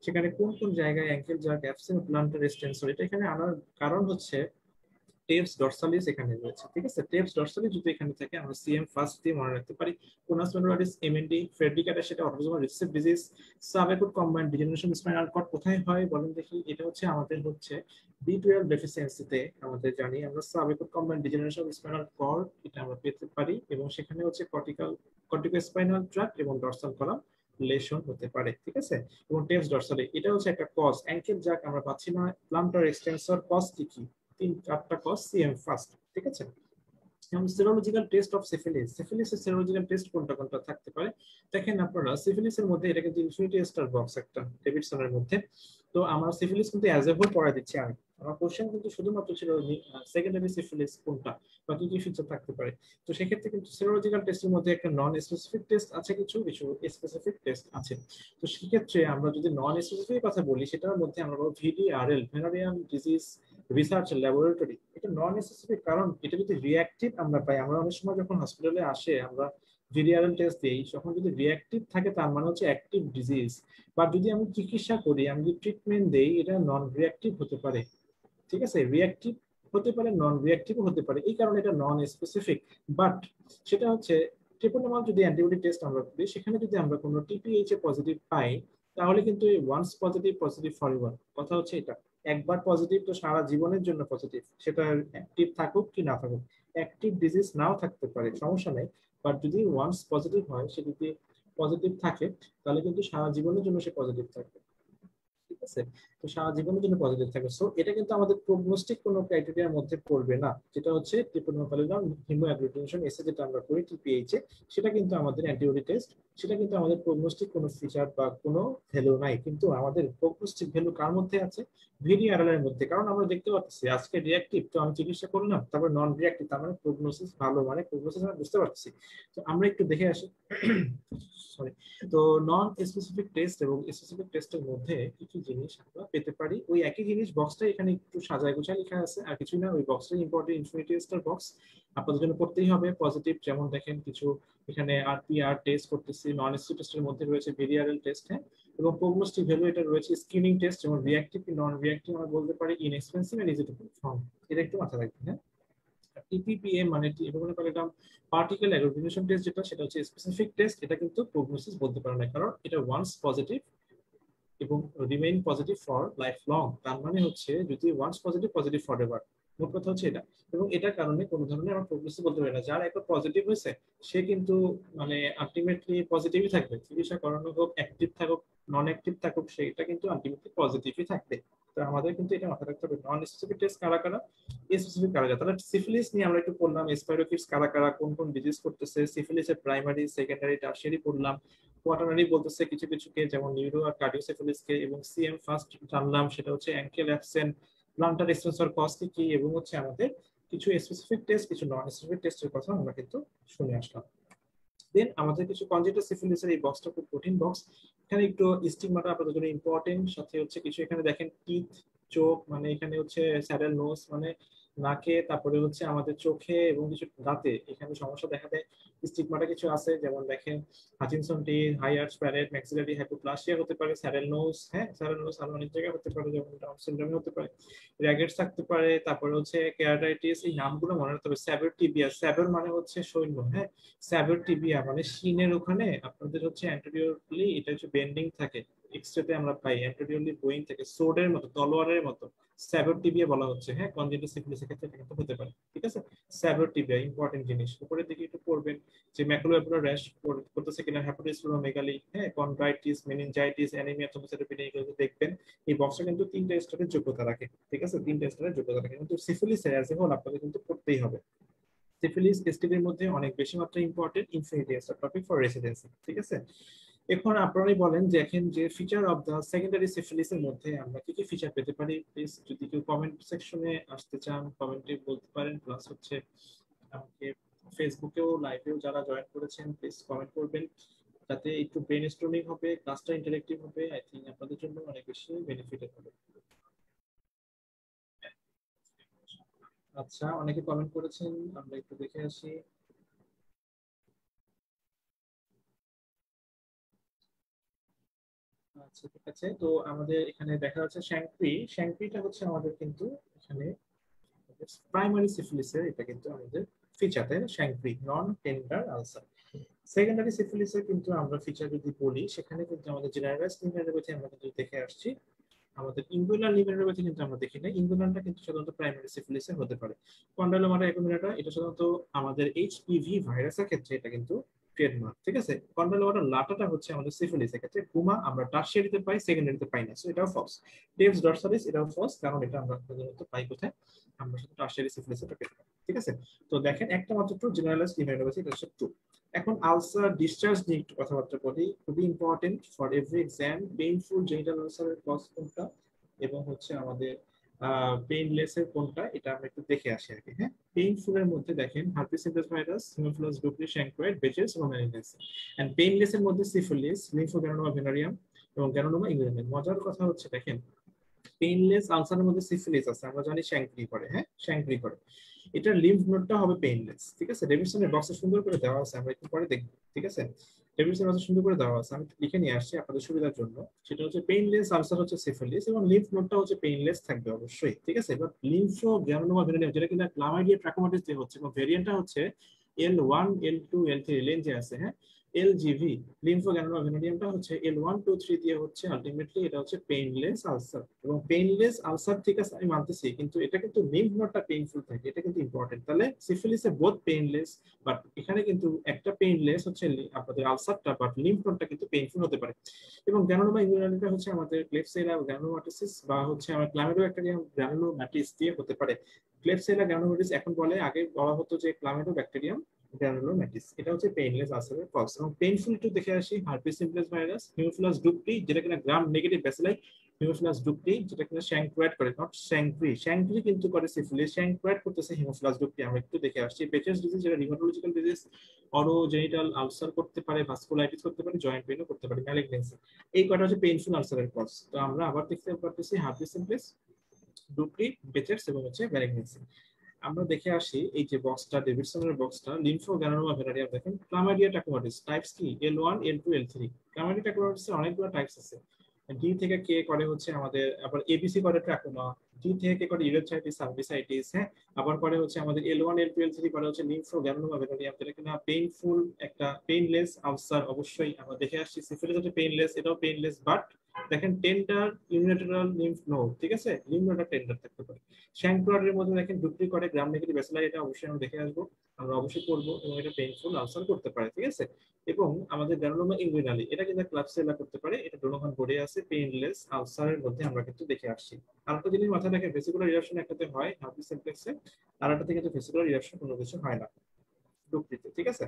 সেখানে কোন কোন জায়গায় ankle jerk absent plantar extensor, এটা এখানে আনার কারণ হচ্ছে টেপস ডরসালিস এখানে রয়েছে, ঠিক আছে। টেপস ডরসালিস যদি এখানে থাকে আমরা সিএম ফার্স্ট দিয়ে মনে রাখতে পারি। কোনাস মেডুলারিস, এমএনডি, ফ্রেডরিকাটা সেটা autosomal recessive disease. Subacute combined degeneration spinal cord কোথায় হয় বলেন দেখি? এটা হচ্ছে আমাদের হচ্ছে বি টুয়েলভ ডেফিসিয়েন্সিতে আমাদের জানি আমরা subacute combined degeneration spinal cord এটা আমরা পেতে পারি, এবং সেখানে হচ্ছে কর্টিক্যাল কর্টিকোস্পাইনাল ট্র্যাক্ট এবং ডরসাল কলাম লেশন হতে পারে, ঠিক আছে। এবং টেপস ডরসালি এটা হচ্ছে একটা কজ। অ্যাঙ্কেল জার্ক আমরা পাচ্ছি না, প্লান্টার এক্সটেন্সর কজ কি কি? তিন চারটা কজ, সিএম ফার্স্ট, ঠিক আছে। সেরোলজিক্যাল টেস্ট অফ সিফিলিস, সিফিলিসের সেরোলজিক্যাল টেস্ট কোনটা কোনটা থাকতে পারে দেখেন আপনারা। সিফিলিসের মধ্যে এটা কিন্তু ইনফিনিটি স্টার বক্স একটা ডেভিডসনের মধ্যে। তো আমরা সিফিলিস কিন্তু অ্যাজ এ হোল পড়াই দিচ্ছি আমি, আমার কোশ্চেন কিন্তু শুধুমাত্র ছিল সেকেন্ডারি সিফিলিস কোনটা বা কি কি ফিচার থাকতে পারে। তো সেক্ষেত্রে কিন্তু সেরোলজিক্যাল টেস্টের মধ্যে একটা নন স্পেসিফিক টেস্ট আছে, কিছু কিছু স্পেসিফিক টেস্ট আছে। তো সেক্ষেত্রে আমরা যদি নন স্পেসিফিক কথা বলি সেটার মধ্যে আমরা বলবো VDRL, venereal disease research laboratory. এটা নন স্পেসিফিক কারণ এটা যদি রিঅ্যাক্টিভ আমরা পাই, আমরা অনেক সময় যখন হসপিটালে আসে আমরা ভিডিআরএল টেস্ট দিই, যখন যদি রিঅ্যাক্টিভ থাকে তার মানে হচ্ছে অ্যাক্টিভ ডিজিজ। বা যদি আমি চিকিৎসা করি, আমি যদি ট্রিটমেন্ট দেই, এটা নন রিঅ্যাক্টিভ হতে পারে, ঠিক আছে। রিঅ্যাক্টিভ হতে পারে, নন রিঅ্যাক্টিভও হতে পারে, এই কারণে এটা নন স্পেসিফিক। বাট সেটা হচ্ছে ট্রিপোনামাল যদি অ্যান্টিবডি টেস্ট আমরা করি, সেখানে যদি আমরা কোনো টিপিএইচ এ পজিটিভ পাই, তাহলে কিন্তু ওয়ান্স পজিটিভ পজিটিভ ফরএভার, কথা হচ্ছে এটা। একবার পজিটিভ তো সারা জীবনের জন্য পজিটিভ, সেটা অ্যাক্টিভ থাকুক কি না থাকুক। অ্যাক্টিভ ডিজিজ নাও থাকতে পারে, সমস্যা নেই, বাট যদি ওয়ান্স পজিটিভ হয়, সে যদি পজিটিভ থাকে, তাহলে কিন্তু সারা জীবনের জন্য সে পজিটিভ থাকবে, ঠিক আছে। তো সারা জীবনের জন্য পজিটিভ থাকবে। সো এটা কিন্তু আমাদের প্রগনোস্টিক কোনো ক্রাইটেরিয়ার মধ্যে পড়বে না, যেটা হচ্ছে ট্রিপোনামালিন হিমোঅ্যাগ্লুটিনেশন এসে যেটা আমরা করি টিপিএইচ এ, সেটা কিন্তু আমাদের অ্যান্টিবডি টেস্ট, সেটা কিন্তু আমাদের প্রগনোস্টিক কোনো ফিচার বা কোনো ভ্যালু নাই। কিন্তু আমাদের প্রগনোস্টিক ভ্যালু কার মধ্যে আছে? ভিডিআরএল এর মধ্যে। কারণ আমরা দেখতে পাচ্ছি আজকে রিঅ্যাক্টিভ, তো আমি চিকিৎসা করলাম, তারপর নন রিঅ্যাক্টিভ, তার মানে প্রগনোসিস ভালো, মানে প্রগনোসিস আমরা বুঝতে পারছি। তো আমরা একটু দেখে আসি। সরি। তো নন স্পেসিফিক টেস্ট এবং স্পেসিফিক টেস্টের মধ্যে কিছু জিনিস আমরা পেতে পারি। ওই একই জিনিস বক্সটা এখানে একটু সাজায় গোছায় লেখা আছে, আর কিছুই না। ওই বক্সটা ইম্পর্টেন্ট ইনফিনিটি স্টার বক্স আপনাদের জন্য পড়তেই হবে। পজিটিভ যেমন দেখেন কিছু এখানে আরপিআর টেস্ট করতেছি, নন স্পেসিফিক টেস্টের মধ্যে রয়েছে ভিডিআরএল টেস্ট, হ্যাঁ, এবং প্রগনোস্টিক ভ্যালু এটা রয়েছে স্ক্রিনিং টেস্ট, যেমন রিঅ্যাক্টিভ কি নন রিঅ্যাক্টিভ আমরা বলতে পারি, inexpensive and easy to perform, এটা একটু মাথায় রাখবেন, হ্যাঁ। টিপিপিএম মানে টিপিপিএম পার্টিকেল অ্যাগ্লুটিনেশন টেস্ট, যেটা সেটা হচ্ছে স্পেসিফিক টেস্ট, এটা কিন্তু প্রগনোসিস বলতে পারে না, কারণ এটা ওয়ান্স পজিটিভ এবং remain positive for life long. তার মানে হচ্ছে যদি once positive positive for ever, মোট কথা হচ্ছে এটা। এবং এটার কারণে কোনো ধরনের আমরা প্রগনোসিস বলতে পারি না। যার একবার পজিটিভ হয়েছে সে কিন্তু মানে আলটিমেটলি পজিটিভই থাকবে, চিকিৎসা করানো হোক, অ্যাক্টিভ থাকুক নন অ্যাক্টিভ থাকুক, সেটা কিন্তু আলটিমেটলি পজিটিভই থাকবে। তো আমাদের কিন্তু এটা মাথায় রাখতে হবে। নন স্পেসিফিক টেস্ট কারা কারা, স্পেসিফিক কারা কারা। তাহলে সিফিলিস নিয়ে আমরা একটু পড়লাম, স্পাইরোকিটস কারা কারা, কোন কোন ডিজিজ করতেছে, সিফিলিসের প্রাইমারি সেকেন্ডারি টারশিয়ারি পড়লাম, কোয়াটারনারি বলতেছে কিছু কিছুকে, যেমন নিউরো আর কার্ডিওসেফালিসকে, এবং সিএম ফার্স্ট জানলাম সেটা হচ্ছে ankle absent plantar extensor cause কি কি, এবং হচ্ছে আমাদের কিছু স্পেসিফিক টেস্ট কিছু নন স্পেসিফিক টেস্টের কথা আমরা কিন্তু শুনে আসলাম। দেন আমাদের কিছু কনজেনিটাল সিফিলিসের এই বক্সটা খুব কঠিন বক্স, এখানে একটু স্টিগমাটা আপনাদের জন্য ইম্পর্টেন্ট, সাথে হচ্ছে কিছু এখানে দেখেন টিথ, চোখ, মানে এখানে হচ্ছে স্যাডেল নোজ মানে নাকে, তারপরে হচ্ছে আমাদের চোখে এবং কিছু দাঁতে এখানে সমস্যা দেখা দেয়। স্টিগমাটা কিছু আছে, যেমন দেখেন Hutchinson teeth, high arch palate, maxillary hypoplasia হতে পারে, স্যাডেল নোজ, হ্যাঁ স্যাডেল নোজ আরো অনেক জায়গায় হতে পারে, যেমন ডাউন সিনড্রোমে হতে পারে, র্যাগেটস থাকতে পারে, তারপরে হচ্ছে কেরাটাইটিস। এই নামগুলো মনে রাখতে হবে। স্যাবের টিবিয়া, স্যাবের মানে হচ্ছে সৈন্য, হ্যাঁ, স্যাবের টিবিয়া মানে শিনের ওখানে আপনাদের হচ্ছে অ্যান্টেরিয়রলি এটা হচ্ছে বেন্ডিং থাকে, এক্সরেতে আমরা পাই অ্যান্টেরিয়রলি গোয়িং থাকে, সোর্ডের মতো তলোয়ারের মতো, স্যাবের টিবিয়া বলা হচ্ছে, হ্যাঁ, কনজেনিটাল সিফিলিসের ক্ষেত্রে এটা কিন্তু হতে পারে, ঠিক আছে। স্যাবের টিবিয়া ইম্পর্টেন্ট জিনিস, উপরের দিকে একটু পড়বেন যে ম্যাকুলোঅ্যাপুলার র্যাশ করতেছে কিনা, হ্যাপাটিসপ্লোমেগালি, হ্যাঁ, কনড্রাইটিস, মেনিনজাইটিস, অ্যানিমিয়া, থ্রোম্বোসাইটোপেনিয়া, এগুলো দেখবেন। এই বক্সটা কিন্তু তিনটা স্তরের যোগ্যতা রাখে, ঠিক আছে, তিনটা স্তরের যোগ্যতা রাখে, কিন্তু সিফিলিসের অ্যাজ এ হোল আপনাদের কিন্তু পড়তেই হবে। সিফিলিস এসটিডির মধ্যে অনেক বেশি মাত্রায় ইম্পর্টেন্ট, ইনফিনিটি একটা টপিক ফর রেসিডেন্সি, ঠিক আছে। এখন আপনারাই বলেন যে এখন যে ফিচার অফ দা সেকেন্ডারি সিফিলিসের মধ্যে আমরা কি কি ফিচার পেতে পারি, প্লিজ যদি কেউ কমেন্ট সেকশনে আসতে চান কমেন্টে বলতে পারেন, প্লাস হচ্ছে আমাকে ফেসবুকেও লাইভেও যারা জয়েন করেছেন প্লিজ কমেন্ট করবেন, যাতে একটু ব্রেন স্টর্মিং হবে, ক্লাসটা ইন্টারেক্টিভ হবে, আই থিঙ্ক আপনাদের জন্য অনেক বেশি বেনিফিটেড হবে। আচ্ছা, অনেকে কমেন্ট করেছেন, আমরা একটু দেখে আসি। আচ্ছা ঠিক আছে, তো আমাদের এখানে দেখা যাচ্ছে শ্যাংক্রি। শ্যাংক্রিটা হচ্ছে আমাদের কিন্তু এখানে প্রাইমারি সিফিলিসের, এটা কিন্তু আমাদের ফিচার, তাই না? Chancre non tender ulcer. Secondary সিফিলিসের কিন্তু আমরা ফিচার যদি বলি, সেখানে কিন্তু আমাদের জেনারেলাইজড নিউমোনিয়াতে আমরা কিন্তু দেখে আসছি, আমাদের ইনগুলার নিউমোনিয়াতে কিন্তু আমরা দেখি না। ইনগুলারটা কিন্তু সাধারণত প্রাইমারি সিফিলিসের হতে পারে। কন্ডাইলোমাটা অ্যাকুমুলেটা এটা সাধারণত আমাদের এইচপিভি ভাইরাসের ক্ষেত্রে এটা কিন্তু ট্রেডমার্ক, ঠিক আছে। কন্ডাইলোমাটা লাটাটা হচ্ছে আমাদের সিফিলিসের ক্ষেত্রে, পুমা আমরা টারশিয়ারিতে পাই, সেকেন্ডারিতে পাই না, সো এটাও ফলস। টেপস ডরসালিস এটাও ফলস, কারণ এটা আমরা সাধারণত পাই কোথায়, আমরা শুধু টারশিয়ারি সিফিলিসে পেতে পারি, ঠিক আছে। তো দেখেন একটা মাত্র ট্রু, জেনারেলাইজড নিউমোনিয়া এটা হচ্ছে ট্রু। এখন আলসার ডিসচার্জ নিয়ে একটু কথাবার্তা বলি, খুবই important for every exam. Painful genital আলসারের কজ কোনটা এবং হচ্ছে আমাদের পেইনলেস এর কোনটা, এটা আমরা একটু দেখে আসি আগে। হ্যাঁ, পেইনফুল এর মধ্যে দেখেন herpes simplex virus, Haemophilus ducreyi, chancroid, Behcet's এবং মেনিনজাইটিস। এন্ড পেইনলেস এর মধ্যে সিফিলিস, লিম্ফোগ্রানুলোমা ভেনারিয়াম এবং গ্রানুলোমা ইনগুইনাম। মজার কথা হচ্ছে দেখেন, পেইনলেস আলসারের মধ্যে সিফিলিস আছে, আমরা জানি শ্যাংক্রি করে। হ্যাঁ, শ্যাংক্রি করে, এটার লিম্ফ নোডটা হবে পেইনলেস, ঠিক আছে। ডেভিডসনের বক্সে সুন্দর করে দেওয়া আছে, আমরা একটু পরে দেখব, ঠিক আছে। ডেভিডসনের বক্সে সুন্দর করে দেওয়া আছে, আমি লিখে নিয়ে আসছি আপনাদের সুবিধার জন্য। সেটা হচ্ছে পেইনলেস আলসার হচ্ছে সিফিলিস এবং লিম্ফ নোডটা হচ্ছে পেইনলেস থাকবে অবশ্যই, ঠিক আছে। এবার লিম্ফোগ্রানুলোমা ভেনারিয়াম, যেটা কিনা ক্লামাইডিয়া ট্রাকোমাটিস দিয়ে হচ্ছে, এবং ভেরিয়েন্টটা হচ্ছে L one L two L three লেন যে আছে, হ্যাঁ, এলজিভি। লিম্ফোগ্রানুলোমা ভেনারিয়ামটা হচ্ছে এল ওয়ান টু থ্রি দিয়ে হচ্ছে, আলটিমেটলি এটা হচ্ছে পেইনলেস আলসার। এবং পেইনলেস আলসার ঠিক আছে আমি মানতেছি, কিন্তু এটা কিন্তু লিম্ফ নোডটা পেইনফুল থাকে, এটা কিন্তু ইম্পর্টেন্ট। তাহলে সিফিলিসে বোথ পেইনলেস, বাট এখানে কিন্তু একটা পেইনলেস হচ্ছে আপনাদের আলসারটা, বাট লিম্ফ নোডটা কিন্তু পেইনফুল হতে পারে। এবং গ্রানুলোমা ইনগুইনালিটা হচ্ছে আমাদের ক্লেবসিলা গ্রানুলোমাটোসিস বা হচ্ছে আমার ক্লামিডোব্যাকটেরিয়াম গ্রানুলোম্যাটিস দিয়ে হতে পারে। ক্লেবসিলা গ্রানুলোমাটিস এখন বলে, আগে বলা হতো যে ক্লামিডোব্যাকটেরিয়াম গ্রানুলোম্যাটিস। এটা হচ্ছে পেইনলেস আলসারের কজ। এবং পেইনফুল টু দেখে আসি, herpes simplex virus, Haemophilus ducreyi, যেটা কিনা gram negative bacilli, Haemophilus ducreyi, যেটা কিনা শ্যাংক্রয়েড করে, নট শ্যাংক্রি। শ্যাংক্রি কিন্তু করে সিফিলিস, শ্যাংক্রয়েড করতেছে হিমোফিলাস ডুপ্লি, আমরা একটু দেখে আসছি। পেচেস ডিজিজ, যেটা রিমাটোলজিক্যাল ডিজিজ, অরোজেনিটাল আলসার করতে পারে, ভাস্কুলাইটিস করতে পারে, জয়েন্ট পেইনও করতে পারে, ম্যালিগন্যান্সি। এই কয়টা হচ্ছে পেইনফুল আলসারের কজ। তো আমরা আবার দেখতে পারতেছি হার্পিস সিম্পলেক্স ডুপ্লি, বেচেস এবং হচ্ছে ম্যালিগন্যান্সি। আমরা দেখে আসি এই যে বক্সটা, ডেভিডসনের বক্সটা, লিম্ফোগ্রানুলোমা ভেনারিয়াম দেখেন, ক্লামাইডিয়া ট্রাকোমাটিস টাইপস কি L one L two L three. Chlamydia ট্রাকোমাটিসের অনেকগুলো টাইপস আছে। ডি থেকে কে করে হচ্ছে আমাদের, আবার এবিসি করে ট্রাকোমা, ডি থেকে কে করে ইউরেথ্রাইটিস সার্ভিসাইটিস, হ্যাঁ, আবার করে হচ্ছে আমাদের L one L two L three করে হচ্ছে লিম্ফোগ্রানুলোমা ভেনারিয়াম, যেটা কিনা পেইনফুল একটা পেইনলেস আলসার। অবশ্যই আমরা দেখে আসছি সিফিলিস হচ্ছে পেইনলেস, এটাও পেইনলেস, বাট দেখেন টেন্ডার ইউনিলেটারাল লিম্ফ নোড, ঠিক আছে, লিম্ফ নোডটা টেন্ডার থাকতে পারে। শ্যাংক্রয়েডের মধ্যে দেখেন ডুপ্লি করে গ্রাম নেগেটিভ ব্যাসিলাই, এটা অবশ্যই আমরা দেখে আসবো, আমরা অবশ্যই করবো, এবং এটা পেইনফুল আলসার করতে পারে, ঠিক আছে। এবং আমাদের গ্রানুলোমা ইনগুইনালি, এটা কিন্তু ক্লাবসিলা করতে পারে, এটা ডোনোভান বোর্ডে আছে, পেইনলেস আলসারের মধ্যে আমরা কিন্তু দেখে আসছি। আরেকটা জিনিস মাথায় রাখেন, ভেসিকুলার ইরাপশন একটাতে হয় হার্পিস সিম্পলেক্সে, আর একটা থেকে কিন্তু ভেসিকুলার ইরাপশন কোনো কিছু হয় না ডুপ্লিতে, ঠিক আছে।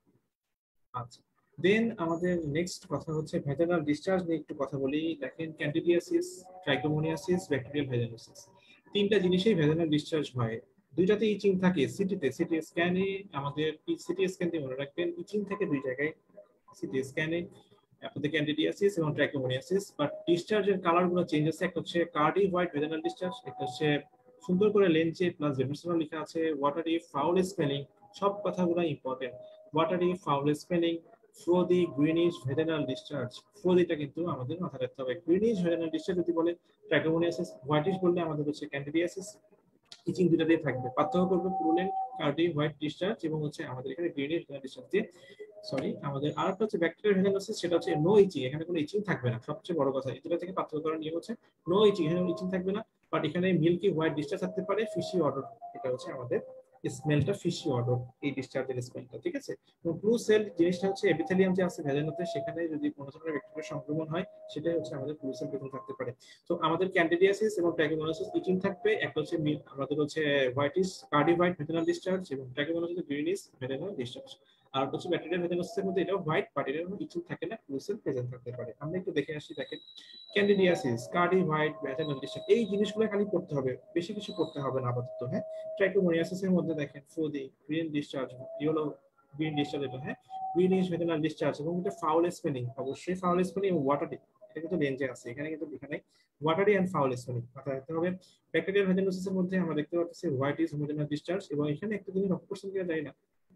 আচ্ছা, দেন আমাদের নেক্সট কথা হচ্ছে ভ্যাজানাল ডিসচার্জ নিয়ে একটু কথা বলি। দেখেন ক্যান্ডিডিয়াসিস, ট্রাইকোমোনিয়াসিস, ব্যাকটেরিয়াল ভ্যাজানোসিস, তিনটা জিনিসেই ভ্যাজানাল ডিসচার্জ হয়। দুইটাতে ইচিং থাকে, সিটিতে, সিটি স্ক্যানে আমাদের সিটি স্ক্যান দিয়ে মনে রাখবেন ইচিং থাকে দুই জায়গায় সিটি স্ক্যানে, আপনাদের ক্যান্ডিডিয়াসিস এবং ট্রাইকোমোনিয়াসিস। বাট ডিসচার্জের কালার গুলো চেঞ্জ আছে, একটা হচ্ছে কার্ডি হোয়াইট ভ্যাজানাল ডিসচার্জ, একটা হচ্ছে সুন্দর করে লেঞ্চে প্লাস ডেভিডসন লেখা আছে ওয়াটারি ফাউল স্পেলিং, সব কথাগুলো important. Watery foul smelling, frothy greenish vaginal discharge. ফ্রোদিটা কিন্তু আমাদের মাথায় রাখতে হবে। গ্রিনিশ ভেজানাল ডিসচার্জ যদি বলে ট্রাইকোমোনিয়াসিস, হোয়াইটিশ বললে আমাদের হচ্ছে ক্যান্ডিডিয়াসিস। ইচিং দুটো দিয়ে থাকবে, পার্থক্য করবে পুরুলেন্ট কার্ডি হোয়াইট ডিসচার্জ এবং হচ্ছে আমাদের এখানে গ্রিনিশ ভেজানাল ডিসচার্জ দিয়ে। সরি, আমাদের আরেকটা হচ্ছে ব্যাকটেরিয়াল ভেজানোসিস, সেটা হচ্ছে নো ইচিং, এখানে কোনো ইচিং থাকবে না, সবচেয়ে বড় কথা। এটা থেকে পার্থক্য করার নিয়ম হচ্ছে নো ইচিং, এখানে ইচিং থাকবে না, বাট এখানে মিল্কি হোয়াইট ডিসচার্জ থাকতে পারে, ফিশি অর্ডার, এটা হচ্ছে আমাদের স্মেলটা ফিশি অর্ডার, এই ডিসচার্জের স্মেলটা, ঠিক আছে। এবং ব্লু সেল জিনিসটা হচ্ছে এপিথেলিয়াম যে আছে ভেজানোতে, সেখানে যদি কোনো ধরনের ব্যাকটেরিয়া সংক্রমণ হয়, সেটাই হচ্ছে আমাদের ব্লু সেল প্রেজেন্ট থাকতে পারে। তো আমাদের ক্যান্ডিডিয়াসিস এবং ট্রাইকোমোনিয়াসিস ইচিং থাকবে, একটা হচ্ছে আমাদের হচ্ছে whitish curdy white vaginal discharge এবং ট্রাইকোমোনিয়াসিস গ্রিনিশ ভেজানাল ডিসচার্জ। আর হচ্ছে ব্যাকটেরিয়াল ভেজানোসিসের মধ্যে এটাও হোয়াইট, বাট এর ইচিং থাকে না, ব্লু সেল প্রেজেন্ট থাকতে পারে। আমরা একটু দেখে আসি, দেখেন candidiasis, curdy white vaginal discharge, এই জিনিসগুলো খালি পড়তে হবে, বেশি কিছু পড়তে হবে না আপাতত। হ্যাঁ, ট্রাইকোমোনিয়াসিসের মধ্যে দেখেন frothy green discharge, yellow green discharge, এটা হ্যাঁ গ্রিনিশ ভেজানাল ডিসচার্জ, এবং এটা ফাউল স্পেলিং, অবশ্যই ফাউল স্পেলিং এবং ওয়াটারি, এটা কিন্তু রেঞ্জে আছে, এখানে কিন্তু এখানে ওয়াটারি এন্ড ফাউল স্পেলিং মাথায় রাখতে হবে। ব্যাকটেরিয়াল ভেজানোসিসের মধ্যে আমরা দেখতে পাচ্ছি হোয়াইট ইজ হোমোজেনাস ডিসচার্জ, এবং এখানে একটা জিনিস লক্ষ্য করছেন কিনা জানি না,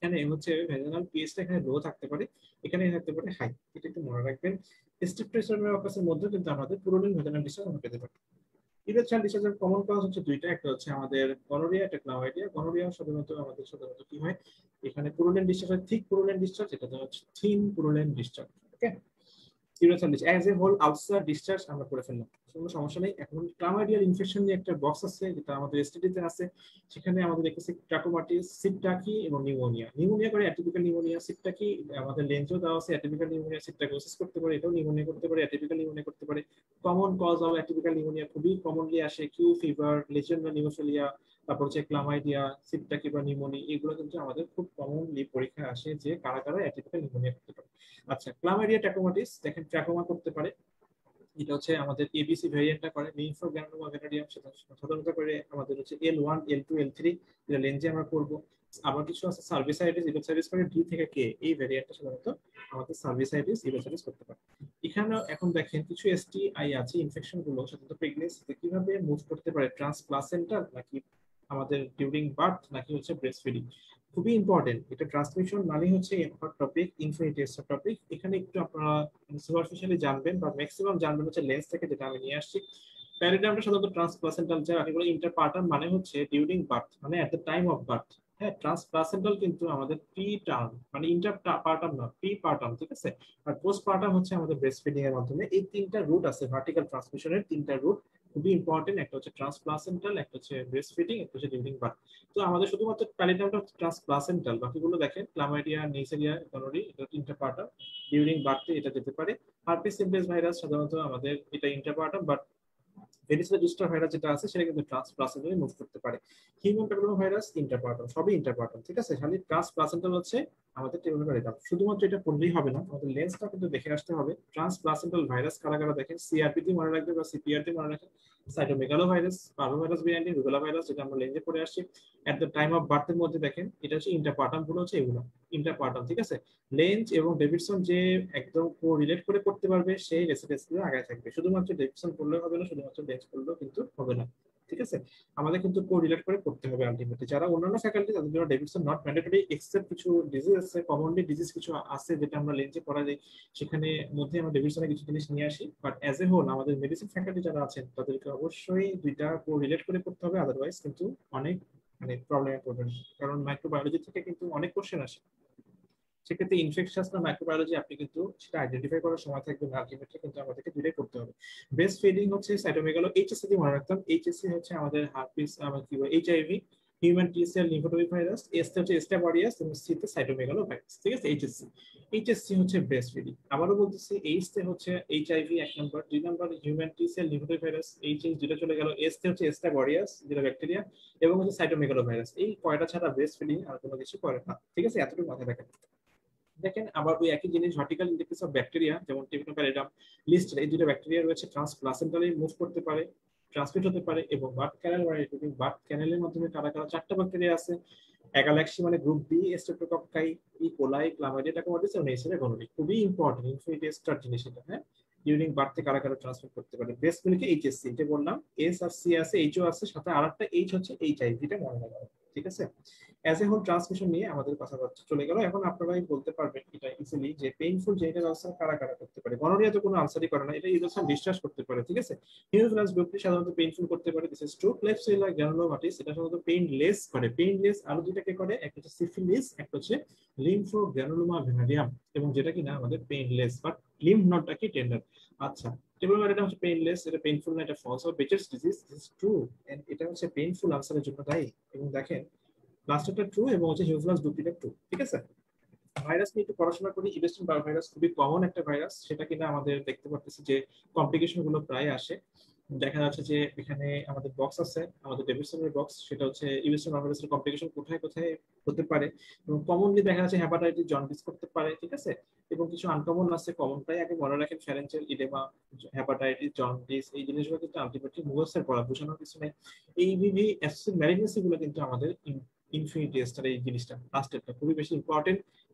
এখানে হচ্ছে ভ্যাজিনাল পিএইচটা এখানে লো থাকতে পারে, এখানে থাকতে পারে হাই। এটা একটু মনে রাখবেন। স্ট্রেপ্টোসাইরোমের অকাসের মধ্যে কিন্তু আমাদের পুরোলিন ভ্যাজিনাল ডিসচার্জ আমরা পেতে পারি। ইরেকশন ডিসচার্জের কমন কজ হচ্ছে দুইটা, একটা হচ্ছে আমাদের গনোরিয়া, একটা ক্লামাইডিয়া। গনোরিয়া সাধারণত আমাদের সাধারণত কি হয়, এখানে purulent discharge, thick purulent discharge, এটা হচ্ছে thin purulent discharge. Okay, urethral discharge as a whole outside discharge আমরা করে ফেললাম, কোনো সমস্যা নেই। এখন ক্লামাইডিয়াল ইনফেকশন নিয়ে একটা বক্স আছে যেটা আমাদের এসটিডিতে আছে, সেখানে আমাদের দেখতেছি ট্রাকোমাটিস, সিপটাকি এবং নিউমোনিয়া। নিউমোনিয়া করে অ্যাটিপিক্যাল নিউমোনিয়া, সিপটাকি আমাদের লেন্সও দেওয়া আছে, অ্যাটিপিক্যাল নিউমোনিয়া সিপটাকিওসিস করতে পারে, এটাও নিউমোনিয়া করতে পারে, অ্যাটিপিক্যাল নিউমোনিয়া করতে পারে। Common cause of atypical pneumonia খুবই কমনলি আসে কিউ ফিভার, লেজিওনেলা নিউমোফিলিয়া, তারপর হচ্ছে ক্লামাইডিয়া, সিপটাকি বা নিউমোনি। এগুলো কিন্তু আমাদের খুব কমনলি পরীক্ষায় আসে যে কারা কারা অ্যাটিপিক্যাল নিউমোনিয়া করতে পারে। আচ্ছা, ক্লামাইডিয়া ট্রাকোমাটিস দেখেন ট্রাকোমা করতে পারে, এটা হচ্ছে আমাদের এবিসি ভ্যারিয়েন্টটা করে। লিম্ফোগ্রানুলোমা ভ্যানাডিয়াম সেটা সাধারণত করে আমাদের হচ্ছে L one, L two, L three, এটা লেন্সে আমরা করব। আবার কিছু আছে সার্ভিসাইটিস, ইলোসাইটিস করে ডি থেকে কে, এই ভ্যারিয়েন্টটা সাধারণত আমাদের সার্ভিসাইটিস, ইলোসাইটিস করতে পারে। এখানে এখন দেখেন কিছু এসটিআই আছে, ইনফেকশন গুলো সাধারণত প্রেগন্যান্সিতে কিভাবে মুভ করতে পারে, ট্রান্সপ্লাসেন্টাল নাকি আমাদের ডিউরিং বার্থ নাকি হচ্ছে ব্রেস্ট ফিডিং। খুবই ইম্পর্টেন্ট, এটা ট্রান্সমিশন মানে হচ্ছে হট টপিক, ইনফিনিটেস্ট টপিক। এখানে একটু আপনারা সুপারফিশিয়ালি জানবেন বা ম্যাক্সিমাম জানবেন হচ্ছে লেন্স থেকে, যেটা আমি নিয়ে আসছি। প্যারাডিগ্রামটা সাধারণত ট্রান্সপ্লাসেন্টাল, যা বাকিগুলো ইন্টারপার্টাম মানে হচ্ছে ডিউরিং বার্থ, মানে at the time of birth. হ্যাঁ, ট্রান্সপ্লাসেন্টাল কিন্তু আমাদের প্রি টার্ম, মানে ইন্টারপার্টাম না, প্রি পার্টাম, ঠিক আছে। আর পোস্ট পার্টাম হচ্ছে আমাদের ব্রেস্ট ফিডিং এর মাধ্যমে। এই তিনটা রুট আছে ভার্টিক্যাল ট্রান্সমিশনের, তিনটা রুট খুবই ইম্পর্টেন্ট। একটা হচ্ছে ট্রান্সপ্লাসেন্টাল, একটা হচ্ছে ব্রেস্ট ফিডিং, একটা হচ্ছে ডিউরিং বার্থ। তো আমাদের শুধুমাত্র প্যারাডিগ্রামটা ট্রান্সপ্লাসেন্টাল, বাকিগুলো দেখেন ক্লামাইডিয়া, নেইসেরিয়া, গনোরি, এটা ইন্টারপার্টাম, ডিউরিং বার্থে এটা যেতে পারে। হার্পিস সিম্পলেক্স ভাইরাস সাধারণত আমাদের এটা ইন্টারপার্টাম, বাট ভেরিসেলা জুস্টার ভাইরাস যেটা আছে সেটা কিন্তু ট্রান্সপ্লাসেন্টালি মুভ করতে পারে। হিউম্যান প্যাপিলোমা ভাইরাস ইন্টারপার্টাম, সবই ইন্টারপার্টাম, ঠিক আছে। খালি ট্রান্সপ্লাসেন্টাল হচ্ছে আমাদের টেবিলোমারিডাম। শুধুমাত্র এটা পড়লেই হবে না, আমাদের লেন্সটা কিন্তু দেখে আসতে হবে। ট্রান্সপ্লাসেন্টাল ভাইরাস কারা কারা দেখেন, সিআরপিতে মনে রাখবেন বা সিপিআরতে মনে রাখেন। Cytomegalovirus, parvovirus variant, rubella virus, যেটা আমরা লেন্সে পড়ে আসছি। এট দ্য টাইম অফ বার্থের মধ্যে দেখেন এটা হচ্ছে ইন্টারপার্টাম, গুলো হচ্ছে এগুলো ইন্টারপার্টাম, ঠিক আছে। লেন্স এবং ডেভিডসন যে একদম কো রিলেট করে করতে পারবে সেই রেসিডেন্সগুলো আগে থাকবে। শুধুমাত্র ডেভিডসন করলেও হবে না, শুধুমাত্র লেন্স করলেও কিন্তু হবে না, ঠিক আছে। আমাদের কিন্তু কো রিলেট করে করতে হবে আলটিমেটলি। যারা অন্যান্য ফ্যাকাল্টি তাদের জন্য ডেভিডসন নট ম্যান্ডেটরি, এক্সেপ্ট কিছু ডিজিজ আছে, কমনলি ডিজিজ কিছু আছে যেটা আমরা লেন্সে করা যায়, সেখানে মধ্যে আমরা ডেভিডসনের কিছু জিনিস নিয়ে আসি। বাট অ্যাজ এ হোল আমাদের মেডিসিন ফ্যাকাল্টি যারা আছেন তাদেরকে অবশ্যই দুইটা কো রিলেট করে করতে হবে, আদারওয়াইজ কিন্তু অনেক মানে প্রবলেমে পড়বেন। কারণ মাইক্রোবায়োলজি থেকে কিন্তু অনেক কোশ্চেন আসে, সেক্ষেত্রে ইনফেকশাস না মাইক্রোবায়োলজি আপনি কিন্তু সেটা আইডেন্টিফাই করার সময় থাকবে না, আলটিমেটলি কিন্তু আমাদেরকে দুটোই করতে হবে। ব্রেস্ট ফিডিং হচ্ছে সাইটোমেগালো, এইচএসসি দিয়ে মনে রাখতাম। এইচএসসি হচ্ছে আমাদের হার্পিস, আমার কি বলে HIV, human T cell lymphotropic virus. S হচ্ছে স্টেপরিয়াস এবং সি তে সাইটোমেগালো ভাইরাস, ঠিক আছে। এইচএসসি এইচএসসি হচ্ছে ব্রেস্ট ফিডিং। আবারও বলতেছি, এইচ তে হচ্ছে এইচআইভি এক নম্বর, দুই নম্বর human T cell lymphotropic virus, HS যেটা চলে গেল। এস তে হচ্ছে স্টেপরিয়াস যেটা ব্যাকটেরিয়া, এবং হচ্ছে সাইটোমেগালো ভাইরাস। এই কয়টা ছাড়া ব্রেস্ট ফিডিং আর কোনো কিছু করে না, ঠিক আছে। এতটুকু মাথায় রাখেন। দেখেন আবার ওই একই জিনিস vertical in the case of bacteria, যেমন টিপিনোপ্যারিডাম, লিস্টের, এই দুটো ব্যাকটেরিয়া রয়েছে, ট্রান্সপ্লাসেন্টালি মুভ করতে পারে, ট্রান্সমিট হতে পারে, এবং বার্থ ক্যানেল বা বার্থ ক্যানেলের মাধ্যমে কারা কারা চারটা ব্যাকটেরিয়া আছে, এগালাক্সি মানে group B, streptococci, E coli, chlamydia trachomatis এবং নেইসেরিয়া গনোরি। খুবই ইম্পর্টেন্ট ইনফিনিটেস্টার জিনিস এটা। হ্যাঁ, ডিউরিং বার্থে কারা কারা ট্রান্সমিট করতে পারে। বেস্ট মিল্কে এইচএসসি, এটা বললাম, এস আর সি আছে, এইচও আছে, সাথে আরেকটা এইচ হচ্ছে এইচআইভি, এটা মনে রাখবেন, ঠিক আছে। অ্যাজ এ হোল ট্রান্সমিশন নিয়ে আমাদের কথাবার্তা চলে গেল। এখন আপনারাই বলতে পারবেন এটা ইজিলি যে পেইনফুল জেনিটাল আলসার কারা কারা করতে পারে। গনোরিয়া তো কোনো আলসারই করে না, এটা ইরোশন ডিসচার্জ করতে পারে, ঠিক আছে। হিউম্যান গ্রুপটি সাধারণত পেইনফুল করতে পারে, this is true. Klebsiella granulomatis এটা সাধারণত পেইনলেস করে, পেইনলেস আরো দুটাকে করে, একটা হচ্ছে সিফিলিস, একটা হচ্ছে লিম্ফোগ্রানুলোমা ভ্যানাডিয়াম, এবং যেটা কিনা আমাদের পেইনলেস বাট লিম্ফ নোডটা কি টেন্ডার। আচ্ছা, টেবিলোমারিডাম হচ্ছে পেইনলেস, এটা পেইনফুল না, এটা false. Behcet's disease, this is true, and এটা হচ্ছে পেইনফুল আলসারের জন্য দায়ী। এবং দেখেন লাস্টটা ট্রু এবং হচ্ছে হিউফ্লাস ডুপ্লিটা ট্রু, ঠিক আছে। ভাইরাস নিয়ে একটু পড়াশোনা করি। ইবেস্টিন বার ভাইরাস খুবই কমন একটা ভাইরাস, সেটা কিনা আমাদের দেখতে পারতেছি যে কমপ্লিকেশন গুলো প্রায় আসে। দেখা যাচ্ছে যে এখানে আমাদের বক্স আছে, আমাদের ডেভিডসনের বক্স, সেটা হচ্ছে ইবেস্টিন বার ভাইরাসের কমপ্লিকেশন কোথায় কোথায় হতে পারে। এবং কমনলি দেখা যাচ্ছে হেপাটাইটিস, জন্ডিস করতে পারে, ঠিক আছে। এবং কিছু আনকমন আছে, কমনটাই আগে মনে রাখেন, ফ্যারেঞ্জিয়াল ইডেমা, হেপাটাইটিস, জন্ডিস, এই জিনিসগুলো কিন্তু আলটিমেটলি মুখস্থের পড়া, বোঝানোর কিছু নেই। এই বিভি অ্যাসোসিয়েটেড ম্যালিগনেসি গুলো কিন্তু আমাদের ইনফিনিটি স্টার, এই জিনিসটা লাস্টেরটা খুবই বেশি ইম্পর্টেন্ট।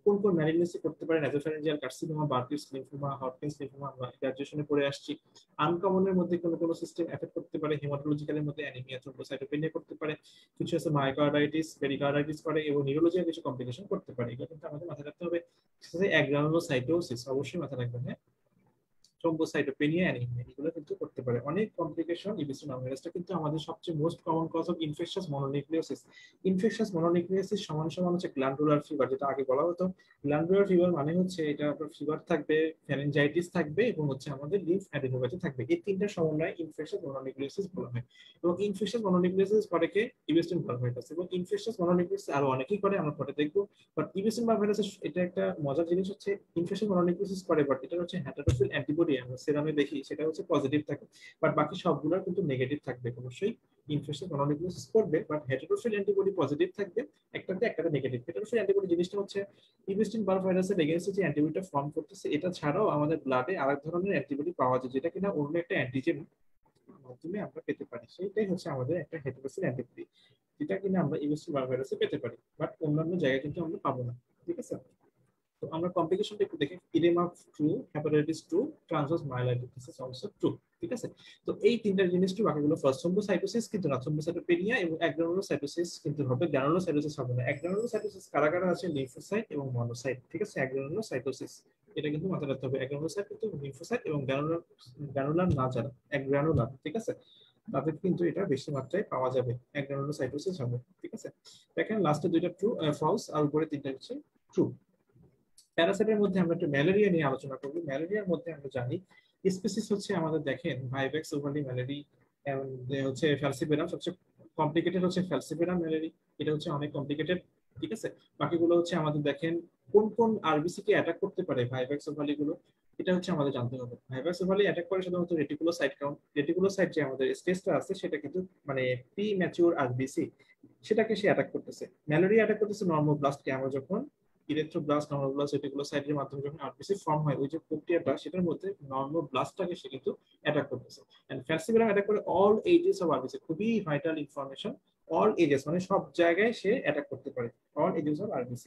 কোন কোন ম্যালিগনেন্সি করতে পারে nasopharyngeal carcinoma, Burkitt's lymphoma, Hodgkin's lymphoma, আমরা গ্র্যাজুয়েশনে পড়ে আসছি। আনকমনের মধ্যে কোন কোন সিস্টেম এফেক্ট করতে পারে, হেমাটোলজিক্যালের মধ্যে অ্যানিমিয়া, থ্রোম্বোসাইটোপেনিয়া করতে পারে, কিছু আছে মায়োকার্ডাইটিস, পেরিকার্ডাইটিস করে, এবং নিউরোলজিক্যাল কিছু কমপ্লিকেশন করতে পারে। এগুলো কিন্তু আমাদের মাথায় রাখতে হবে। অ্যাগ্রানুলোসাইটোসিস অবশ্যই মাথায় রাখবেন, হ্যাঁ। থ্রোম্বোসাইটোপেনিয়া, অ্যানিমিয়া এগুলো কিন্তু করতে পারে। অনেক কমপ্লিকেশন ইবিসি নর্মালিসটা কিন্তু আমাদের সবচেয়ে most common cause of infectious mononucleosis. Infectious mononucleosis সমান সমান হচ্ছে গ্ল্যান্ডুলার ফিভার, যেটা আগে বলা হতো। গ্ল্যান্ডুলার ফিভার মানে হচ্ছে এটা আপনার ফিভার থাকবে, ফ্যারেঞ্জাইটিস থাকবে, এবং হচ্ছে আমাদের লিম্ফ অ্যাডিনোপ্যাথি থাকবে। এই তিনটা সমন্বয়ে ইনফেকশাস মনোনিউক্লিওসিস বলা হয়। এবং ইনফেকশাস মনোনিউক্লিওসিস করে কে? Epstein virus. এবং ইনফেকশাস মনোনিউক্লিওসিস আরো অনেকেই করে, আমরা পরে দেখবো। বাট ইবিসিন ভাইরাসের এটা একটা মজার জিনিস হচ্ছে ইনফেকশাস মনোনিউক্লিওসিস করে, বাট এটা হচ্ছে হেটারোফিল অ্যান্টিবডি আমরা সেরামে দেখি, সেটা হচ্ছে পজিটিভ থাকে। বাট বাকি সবগুলোর কিন্তু নেগেটিভ থাকবে। অবশ্যই ইনফেকশাস মনোনিউক্লিওসিস করবে, বাট হেটারোফিল অ্যান্টিবডি পজিটিভ থাকবে, একটাতে একটাতে নেগেটিভ। হেটারোফিল অ্যান্টিবডি জিনিসটা হচ্ছে ইবিস্টিন বার ভাইরাসের এগেইনস্টে যে অ্যান্টিবডিটা ফর্ম করতেছে, এটা ছাড়াও আমাদের ব্লাডে আরেক ধরনের অ্যান্টিবডি পাওয়া যায়, যেটা কিনা অন্য একটা অ্যান্টিজেন মাধ্যমে আমরা পেতে পারি। সেটাই হচ্ছে আমাদের একটা হেটারোফিল অ্যান্টিবডি, যেটা কিনা আমরা ইবিস্টিন বার ভাইরাসে পেতে পারি, বাট অন্যান্য জায়গায় কিন্তু আমরা পাবো না। ঠিক আছে, তো আমরা কমপ্লিকেশনটা একটু দেখি। Oedema true, hepatitis true, transverse myelitis is also true. ঠিক আছে, তো এই তিনটা জিনিস ট্রু, বাকিগুলো ফার্স্ট। থ্রোম্বোসাইটোসিস কিন্তু না, থ্রোম্বোসাইটোপেনিয়া এবং অ্যাগ্রানুলোসাইটোসিস কিন্তু হবে, গ্রানুলোসাইটোসিস হবে না। অ্যাগ্রানুলোসাইটোসিস কারা কারা আছে? লিম্ফোসাইট এবং মনোসাইট। ঠিক আছে, অ্যাগ্রানুলোসাইটোসিস এটা কিন্তু মাথায় রাখতে হবে। অ্যাগ্রানুলোসাইট কিন্তু লিম্ফোসাইট এবং গ্রানুলার, গ্রানুলার না যারা অ্যাগ্রানুলার, ঠিক আছে, তাদের কিন্তু এটা বেশি মাত্রায় পাওয়া যাবে, অ্যাগ্রানুলোসাইটোসিস হবে। ঠিক আছে, দেখেন লাস্টে দুইটা ট্রু, ফলস, আর উপরে তিনটা হচ্ছে ট্রু। প্যারাসাইটের মধ্যে আমরা একটু ম্যালেরিয়া নিয়ে আলোচনা করব। ম্যালেরিয়ার মধ্যে আমরা জানি স্পেসিস হচ্ছে আমাদের, দেখেন ভাইভ্যাক্স ওভালি ম্যালেরি, এবং হচ্ছে ফ্যালসিপেরাম। সবচেয়ে কমপ্লিকেটেড হচ্ছে ফ্যালসিপেরাম ম্যালেরি, এটা হচ্ছে অনেক কমপ্লিকেটেড। ঠিক আছে, বাকিগুলো হচ্ছে আমাদের দেখেন কোন কোন আরবিসি কে অ্যাটাক করতে পারে ভাইভ্যাক্স ওভালি গুলো, এটা হচ্ছে আমাদের জানতে হবে। ভাইভ্যাক্স ওভালি অ্যাটাক করে সাধারণত রেটিকুলোসাইট কাউন্ট। রেটিকুলোসাইট যে আমাদের স্টেজটা আছে সেটা কিন্তু মানে প্রি ম্যাচিউর আরবিসি, সেটাকে সে অ্যাটাক করতেছে। ম্যালেরিয়া অ্যাটাক করতেছে নর্মোব্লাস্টকে। আমরা যখন ইরেথ্রোব্লাস্ট, নর্মোব্লাস্ট, রেটিকুলোসাইটের মাধ্যমে যখন আরবিসি ফর্ম হয়, ওই যে প্রক্রিয়াটা, সেটার মধ্যে নর্মোব্লাস্টটাকে সে কিন্তু অ্যাটাক করতেছে। এন্ড ফ্যালসিপেরাম অ্যাটাক করে অল এজেস অফ আরবিসি। খুবই ভাইটাল ইনফরমেশন, অল এজেস মানে সব জায়গায় সে অ্যাটাক করতে পারে, অল এজেস অফ আরবিসি।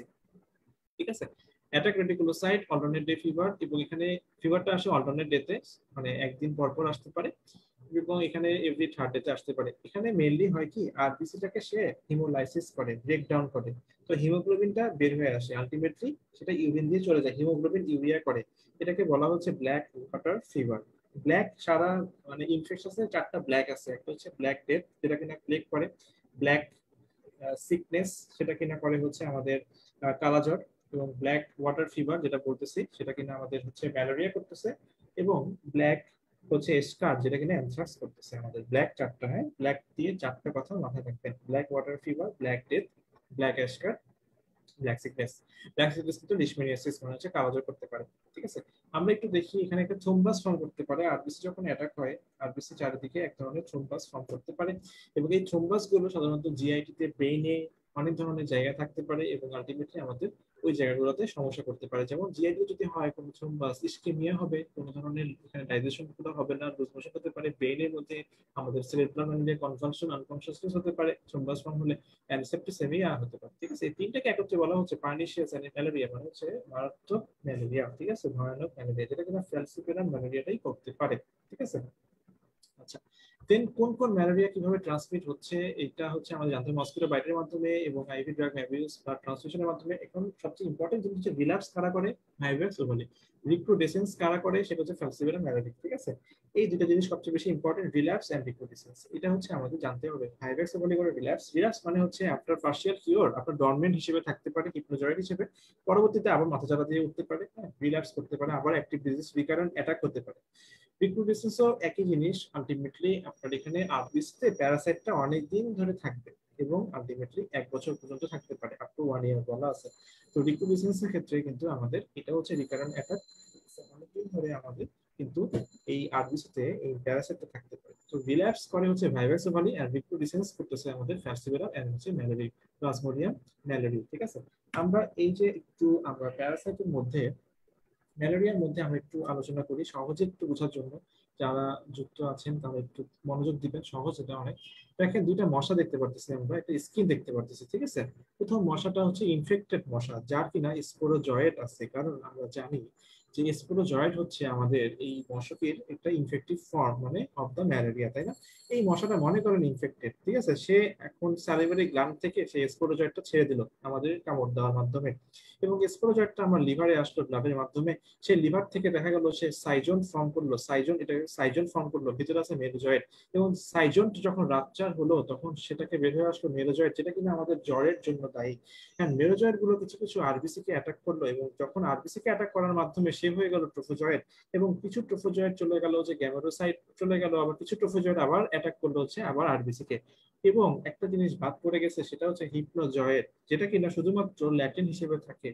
ঠিক আছে, attack reticulocyte, alternate day fever, এবং এখানে ফিভারটা আসে অল্টারনেট ডেতে, মানে একদিন পর পর আসতে পারে, এবং এখানে এভরি থার্ড ডেতে আসতে পারে। এখানে মেইনলি হয় কি, আরবিসিটাকে সে হিমোলাইসিস করে, ব্রেক ডাউন করে, তো হিমোগ্লোবিনটা বের হয়ে আসে, আলটিমেটলি সেটা ইউরিন দিয়ে চলে যায়, হিমোগ্লোবিন ইউরিয়া করে। এটাকে বলা হচ্ছে ব্ল্যাক ওয়াটার ফিভার। ব্ল্যাক সারা মানে ইনফেকশনের চারটা ব্ল্যাক আছে। একটা হচ্ছে ব্ল্যাক ডেথ, যেটা কিনা প্লেগ করে, ব্ল্যাক সিকনেস, সেটা কিনা করে হচ্ছে আমাদের কালাজ্বর, এবং ব্ল্যাক ওয়াটার ফিভার যেটা বলতেছি সেটা কিনা আমাদের হচ্ছে ম্যালেরিয়া করতেছে, এবং ব্ল্যাক হচ্ছে স্কার, যেটা কিনা অ্যানথ্রাক্স করতেছে। আমাদের ব্ল্যাক চারটা, হ্যাঁ, ব্ল্যাক দিয়ে চারটা কথা মাথায় রাখবেন: black water fever, black death, black scar, black sickness. Black sickness কিন্তু লিশমেনিয়াসিস মানে হচ্ছে কালাজ্বর করতে পারে। ঠিক আছে, আমরা একটু দেখি এখানে একটা থ্রোম্বাস ফর্ম করতে পারে। আরবিসি যখন অ্যাটাক হয়, আরবিসি চারিদিকে এক ধরনের থ্রোম্বাস ফর্ম করতে পারে, এবং এই থ্রোম্বাস গুলো সাধারণত জিআইটি তে, ব্রেইনে অনেক ধরনের জায়গা থাকতে পারে, এবং আলটিমেটলি আমাদের ওই জায়গাগুলোতে সমস্যা করতে পারে। যেমন জিআইটি যদি হয় কোনো থ্রোম্বাস, ইসকেমিয়া হবে, কোনো ধরনের এখানে ডাইজেশন গুলো হবে না, লুজ মোশন হতে পারে, ব্রেইনের মধ্যে আমাদের সেরেব্রাম এন্ডে কনভালশন, আনকনশাসনেস হতে পারে থ্রোম্বাস ফর্ম হলে, অ্যানসেপ্টিসেমিয়া হতে পারে। ঠিক আছে, এই তিনটাকে একত্রে বলা হচ্ছে পার্নিশিয়াস ম্যালেরিয়া, মানে হচ্ছে মারাত্মক ম্যালেরিয়া। ঠিক আছে, ভয়ানক ম্যালেরিয়া, যেটা কিনা ফ্যালসিপেরাম ম্যালেরিয়াটাই করতে পারে। ঠিক আছে, আচ্ছা, দেন কোন কোন ম্যালেরিয়া কিভাবে ট্রান্সমিট হচ্ছে, এটা হচ্ছে আমাদের জানতে হবে। মসকিটো বাইটের মাধ্যমে এবং আইভি ড্রাগ অ্যাবিউজ বা ট্রান্সমিশনের মাধ্যমে। এখন সবচেয়ে ইম্পর্টেন্ট জিনিস হচ্ছে রিল্যাপস কারা করে, ভাইরাস ওভালি। রিক্রুডেসেন্স কারা করে, সেটা হচ্ছে ফ্যালসিপেরাম ম্যালেরিয়া। ঠিক আছে, এই দুটো জিনিস সবচেয়ে বেশি ইম্পর্টেন্ট, রিল্যাপস এন্ড রিক্রুডেসেন্স। এটা হচ্ছে আমাদের জানতে হবে। ভাইরাস ওভালি করে রিল্যাপস। রিল্যাপস মানে হচ্ছে আফটার পার্শিয়াল কিওর, আপনার ডরমেন্ট হিসেবে থাকতে পারে, হিপনোজয়েড হিসেবে, পরবর্তীতে আবার মাথা চাপা দিয়ে উঠতে পারে, হ্যাঁ, রিল্যাপস করতে পারে, আবার অ্যাক্টিভ ডিজিজ রিকারেন্ট অ্যাটাক করতে পারে। রিক্রুডেসেন্সও একই জিনিস, আলটিমেটলি আপনার এখানে আরবিসিতে প্যারাসাইটটা অনেক দিন ধরে থাকবে, এবং আলটিমেটলি এক বছর পর্যন্ত থাকতে পারে, আপ টু ওয়ান ইয়ার বলা আছে। তো রিক্রুডেসেন্সের ক্ষেত্রে কিন্তু আমাদের এটা হচ্ছে রিকারেন্ট অ্যাটাক, অনেকদিন ধরে আমাদের কিন্তু এই আরবিসিতে এই প্যারাসাইটটা থাকতে পারে। তো রিল্যাপস করে হচ্ছে ভাইরাস ওভালি, আর রিক্রুডেসেন্স করতেছে আমাদের ফ্যালসিপেরাম এন্ড হচ্ছে ম্যালেরিয়া, প্লাজমোডিয়াম ম্যালেরিয়া। ঠিক আছে, আমরা এই যে একটু আমরা প্যারাসাইটের মধ্যে, ম্যালেরিয়ার মধ্যে আমরা একটু আলোচনা করি সহজে একটু বোঝার জন্য। যারা যুক্ত আছেন তারা একটু মনোযোগ দিবেন, সহজ এটা অনেক। দেখেন দুইটা মশা দেখতে পারতেছি আমরা, একটা স্কিন দেখতে পারতেছি, ঠিক আছে। প্রথম মশাটা হচ্ছে ইনফেক্টেড মশা, যার কিনা স্পোরোজয়েট আছে, কারণ আমরা জানি যে স্পোরোজয়েট হচ্ছে আমাদের এই মশকের একটা ইনফেক্টিভ ফর্ম মানে অফ দ্য ম্যালেরিয়া, তাই না। এই মশাটা মনে করেন ইনফেক্টেড, ঠিক আছে, সে এখন স্যালিভারি গ্ল্যান্ড থেকে সেই স্পোরোজয়েটটা ছেড়ে দিল আমাদের কামড় দেওয়ার মাধ্যমে, এবং স্পোরোজয়েটটা আমার লিভারে আসলো ব্লাডের মাধ্যমে। সেই লিভার থেকে দেখা গেল সে সাইজন ফর্ম করলো, সাইজন এটা সাইজন ফর্ম করলো, ভিতরে আছে মেরোজয়েট, এবং সাইজন যখন রাপচার হলো তখন সেটাকে বের হয়ে আসলো মেরোজয়েট, যেটা কিনা আমাদের জ্বরের জন্য দায়ী। হ্যাঁ, মেরোজয়েট গুলো কিছু কিছু আরবিসি কে অ্যাটাক করলো, এবং যখন আরবিসি কে অ্যাটাক করার মাধ্যমে সে হয়ে গেল ট্রোফোজয়েট, এবং কিছু ট্রোফোজয়েট চলে গেল যে গ্যামেরোসাইট চলে গেল, আবার কিছু ট্রোফোজয়েট আবার অ্যাটাক করলো হচ্ছে আবার আরবিসি কে। এবং একটা জিনিস বাদ পড়ে গেছে, সেটা হচ্ছে হিপনোজয়েট, যেটা কিনা শুধুমাত্র ল্যাটিন হিসেবে থাকে,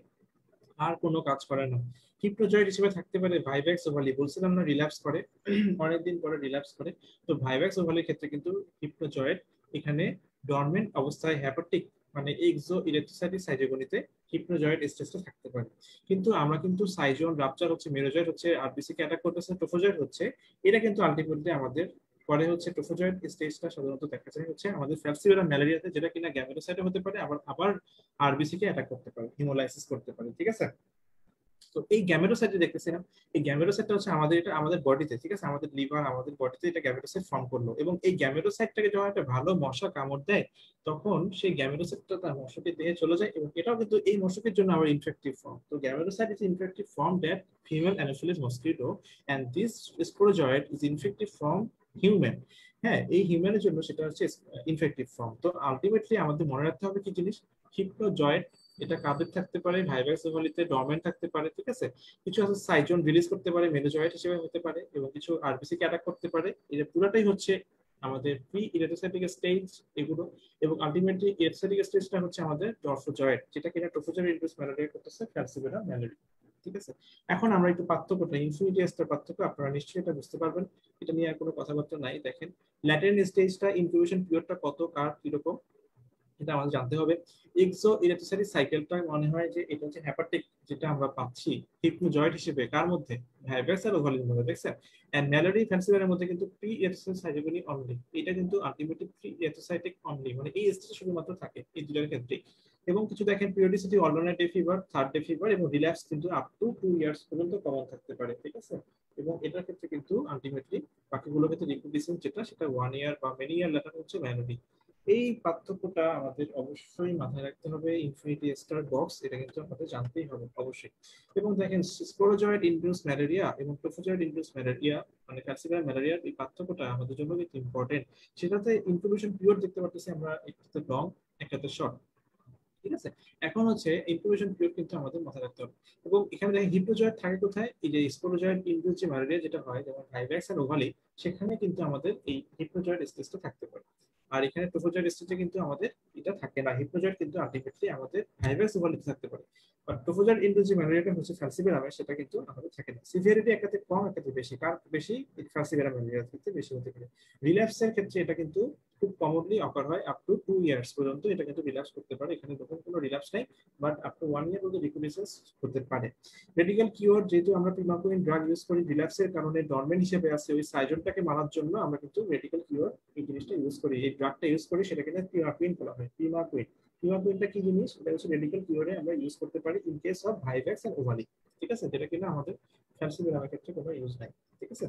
আর কোনো কাজ করে না। হিপনোজয়েড হিসেবে থাকতে পারে ভাইভ্যাক্স ওভালি, বলছিলাম না রিল্যাপস করে, অনেকদিন পরে রিল্যাপস করে। তো ভাইভ্যাক্স ওভালির ক্ষেত্রে কিন্তু হিপনোজয়েড এখানে ডরমেন্ট অবস্থায় হ্যাপাটিক মানে এক্সো ইলেকট্রোসাইটিক সাইজোগনিতে হিপনোজয়েড স্টেজটা থাকতে পারে। কিন্তু আমরা কিন্তু সাইজন রাপচার হচ্ছে মেরোজয়েড হচ্ছে আরবিসি কে অ্যাটাক করতেছে, টোফোজয়েড হচ্ছে, এটা কিন্তু আলটিমেটলি আমাদের পরে হচ্ছে টোফোজয়েড স্টেজটা সাধারণত দেখা যায় হচ্ছে আমাদের ফ্যালসিওলা ম্যালেরিয়াতে, যেটা কিনা গ্যামেরোসাইটে হতে পারে, আবার আবার আরবিসি কে অ্যাটাক করতে পারে, হিমোলাইসিস করতে পারে, ঠিক আছে। তো এই গ্যামেরোসাইট দেখতেছিলাম, এই গ্যামেরোসাইটটা হচ্ছে আমাদের এটা আমাদের বডিতে, ঠিক আছে, আমাদের লিভার আমাদের বডিতে এটা গ্যামেরোসাইট ফর্ম করলো, এবং এই গ্যামেরোসাইটটাকে যখন একটা ভালো মশা কামড় দেয় তখন সেই গ্যামেরোসাইটটা তার মশকের দেহে চলে যায়, এবং এটাও কিন্তু এই মশকের জন্য আবার ইনফেক্টিভ ফর্ম। তো gametocyte is infective form that female anopheles mosquito, and this sporozoite is infective form human. হ্যাঁ, এই হিউম্যানের জন্য সেটা হচ্ছে ইনফেক্টিভ ফর্ম। তো আলটিমেটলি আমাদের মনে রাখতে হবে কি জিনিস, হিপনোজয়েড এটা কাদের থাকতে পারে, ভাইভাক্স ওভালিতে ডরমেন্ট থাকতে পারে, ঠিক আছে। কিছু আছে সাইজন রিলিজ করতে পারে, মেরোজয়েট হিসেবে হতে পারে, এবং কিছু আরবিসি কে অ্যাটাক করতে পারে। এটা পুরোটাই হচ্ছে আমাদের প্রি ইলেকট্রোসাইটিক স্টেজ এগুলো, এবং আলটিমেটলি ইলেকট্রোসাইটিক স্টেজটা হচ্ছে আমাদের ট্রফোজয়েট, যেটা কিনা ট্রফোজয়েট ইনডিউস ম্যালেরিয়া করতেছে, ফ্যালসিভেরা ম্যালেরিয়া, ঠিক আছে। এখন আমরা একটু পার্থক্যটা ইনফিনিটি এস্টার পার্থক্য আপনারা নিশ্চয়ই এটা বুঝতে পারবেন, এটা নিয়ে আর কোনো কথাবার্তা নাই। দেখেন ল্যাটেন্ট স্টেজটা ইনকিউবেশন পিরিয়ডটা কত, কার কিরকম, এটা আমাদের জানতে হবে। এক্সো ইলেকট্রোসাইটিক সাইকেলটা মনে হয় যে এটা হচ্ছে হ্যাপাটিক, যেটা আমরা পাচ্ছি হিপনোজয়েড হিসেবে কার মধ্যে, ভাইভাক্স আর ওভালির মধ্যে, দেখছেন। এন্ড ম্যালেরি ফ্যান্সিভারের মধ্যে কিন্তু প্রি ইলেকট্রোসাইটিক সাইটোগনি অনলি, এটা কিন্তু আলটিমেটলি প্রি ইলেকট্রোসাইটিক অনলি, মানে এই স্টেজে শুধুমাত্র থাকে এই দুটার ক্ষেত্রে। এবং কিছু দেখেন periodicity alternate day fever, third day fever, এবং রিল্যাপস কিন্তু আপ টু টু ইয়ার্স পর্যন্ত কমন থাকতে পারে, ঠিক আছে। এবং এটার ক্ষেত্রে কিন্তু আলটিমেটলি বাকিগুলোর ক্ষেত্রে রিপ্রোডিউসিং যেটা সেটা ওয়ান ইয়ার বা মেনি ইয়ার লেটার হচ্ছে ম্যালেরি। এই পার্থক্যটা আমাদের অবশ্যই মাথায় রাখতে হবে। ইনফিনিটি স্টার বক্স এটা কিন্তু আমাদের জানতেই হবে অবশ্যই। এবং দেখেন স্পোরোজয়েড ইনডিউস ম্যালেরিয়া এবং ট্রোফোজয়েড ইনডিউস ম্যালেরিয়া মানে ফ্যালসিভার ম্যালেরিয়ার এই পার্থক্যটা আমাদের জন্য কিন্তু ইম্পর্টেন্ট। সেটাতে ইনকিউবেশন পিরিয়ড দেখতে পাচ্ছি আমরা, একটাতে লং একটাতে শর্ট, ঠিক আছে। এখন হচ্ছে ইনকিউবেশন পিরিয়ড কিন্তু আমাদের মাথায় রাখতে হবে। এবং এখানে দেখেন হিপনোজয়েড থাকে কোথায়, এই যে স্পোরোজয়েড ইনডিউস যে ম্যালেরিয়া যেটা হয় যেমন ভাইভ্যাক্স আর ওভালি, সেখানে কিন্তু আমাদের এই হিপনোজয়েড স্টেজটা থাকতে পারে। আর এখানে ট্রোফোজয়েড স্টেজে কিন্তু আমাদের এটা থাকে না, হিপনোজয়েড কিন্তু আলটিমেটলি আমাদের ভাইভাক্স ওভালিতে থাকতে পারে। বাট ট্রোফোজয়েড ইনডিউস যে ম্যালেরিয়াটা হচ্ছে ফ্যালসিভেরামে, সেটা কিন্তু আমাদের থাকে না। সিভিয়ারিটি একাতে কম একাতে বেশি, কার বেশি, ফ্যালসিভেরাম ম্যালেরিয়ার ক্ষেত্রে বেশি হতে পারে। রিল্যাপসের ক্ষেত্রে এটা কিন্তু খুব কমনলি অকার হয়, আপ টু টু ইয়ার্স পর্যন্ত এটা কিন্তু রিল্যাপস করতে পারে, এখানে তখন কোনো রিল্যাপস নাই, but up to one year পর্যন্ত রিকমিনেশন হতে পারে। মেডিকেল কিওর, যেহেতু আমরা প্রিমাকুইন ড্রাগ ইউজ করি রিল্যাপসের কারণে ডরমেন্ট হিসেবে আছে, ওই সাইজনটাকে মারার জন্য আমরা কিন্তু মেডিকেল কিওর এই জিনিসটা ইউজ করি, এই ড্রাগটা ইউজ করি, সেটাকে প্রিমাকুইন বলা হয়। প্রিমাকুইন প্রিমাকুইনটা কি জিনিস, এটা হচ্ছে মেডিকেল কিওরে আমরা ইউজ করতে পারি in case of vivax and ovale, ঠিক আছে, যেটা কিনা আমাদের ফ্যালসিভেরামের ক্ষেত্রে কোনো ইউজ নাই, ঠিক আছে।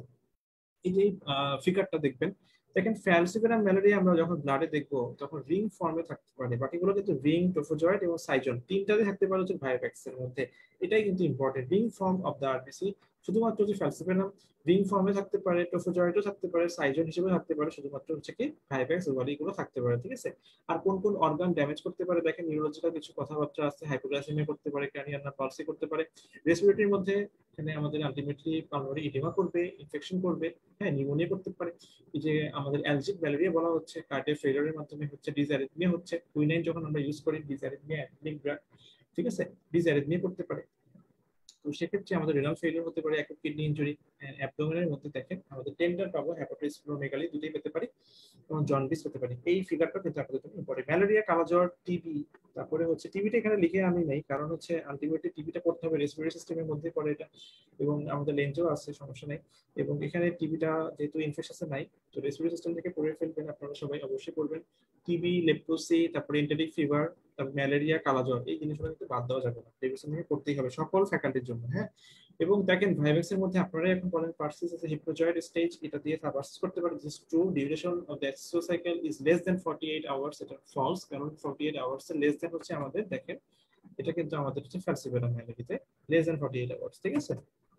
এই যে ফিগারটা দেখবেন, দেখেন ফ্যালসিভেরাম ম্যালেরিয়া আমরা যখন ব্লাডে দেখবো তখন রিং ফর্মে থাকতে পারে, বাকিগুলো কিন্তু রিং, ট্রোফোজয়েড এবং সাইজন তিনটাতে থাকতে পারে হচ্ছে ভাইভ্যাক্স এর মধ্যে। এটাই কিন্তু important, ring form of the RBC. শুধুমাত্র যে ফ্যালসিভেরাম রিং ফর্মে থাকতে পারে, ট্রোফোজয়েডও থাকতে পারে, সাইজন হিসেবে থাকতে পারে, শুধুমাত্র হচ্ছে কি ভাইভ্যাক্স ওভালি গুলো থাকতে পারে, ঠিক আছে। আর কোন কোন অর্গান ড্যামেজ করতে পারে দেখেন, নিউরোলজিক্যাল কিছু কথাবার্তা আছে, হাইপোগ্লাইসেমিয়া করতে পারে, ক্র্যানিয়াল নার্ভ পালসি করতে পারে। রেসপিরেটরির মধ্যে এখানে আমাদের আলটিমেটলি পালমোনারি ইডিমা করবে, ইনফেকশন করবে, হ্যাঁ নিউমোনিয়া করতে পারে। এই যে আমাদের অ্যালজিক ম্যালেরিয়া বলা হচ্ছে, কার্ডিয়াক ফেলিয়ারের মাধ্যমে হচ্ছে, ডিসঅ্যারিথমিয়া হচ্ছে, কুইনাইন যখন আমরা ইউজ করি ডিসঅ্যারিথমিয়া অ্যান্টিক ড্রাগ, ঠিক আছে, ডিসঅ্যারিথমিয়া করতে পারে। তো সেক্ষেত্রে আমাদের রেনাল ফেলিওর হতে পারে, অ্যাকুট কিডনি ইনজুরি, অ্যাবডোমেনের মধ্যে দেখেন আমাদের টেন্ডার পাবো, হেপাটাইটিস স্প্লোমেগালি দুটোই পেতে পারি এবং জন্ডিস হতে পারে। এই ফিগারটা কিন্তু আপনাদের জন্য ইম্পর্টেন্ট। ম্যালেরিয়া, কালাজ্বর, টিবি, তারপরে হচ্ছে টিবিটা এখানে লিখে আমি নেই, কারণ হচ্ছে আলটিমেটলি টিবিটা করতে হবে, রেসপিরেটরি সিস্টেমের মধ্যে পড়ে এটা, এবং আমাদের লেন্সও আছে, সমস্যা নেই। এবং এখানে টিবিটা যেহেতু ইনফেকশন নাই, তো রেসপিরেটরি সিস্টেম থেকে পড়ে ফেলবেন আপনারা সবাই, অবশ্যই পড়বেন। টিবি, লেপ্রোসি, তারপরে এন্টেরিক ফিভার, তারপর ম্যালেরিয়া, কালাজ্বর, এই জিনিসগুলো কিন্তু বাদ দেওয়া যাবে না, ডেভিডসন থেকে পড়তেই হবে সকল ফ্যাকাল্টির জন্য। হ্যাঁ, এবং দেখেন ভাইভেক্সের মধ্যে আপনারা এখন বলেন পার্সিস আছে হিপ্নোজয়েড স্টেজ, এটা দিয়ে পার্সিস করতে পারে, this true, duration of the exocycle is less than forty eight hours, এটা ফলস, কারণ ফর্টি এইট আওয়ার্স এর লেস দেন হচ্ছে আমাদের, দেখেন এটা কিন্তু আমাদের হচ্ছে ফ্যালসিফেরাম ম্যালেরিয়াতে less than forty eight hours, ঠিক আছে।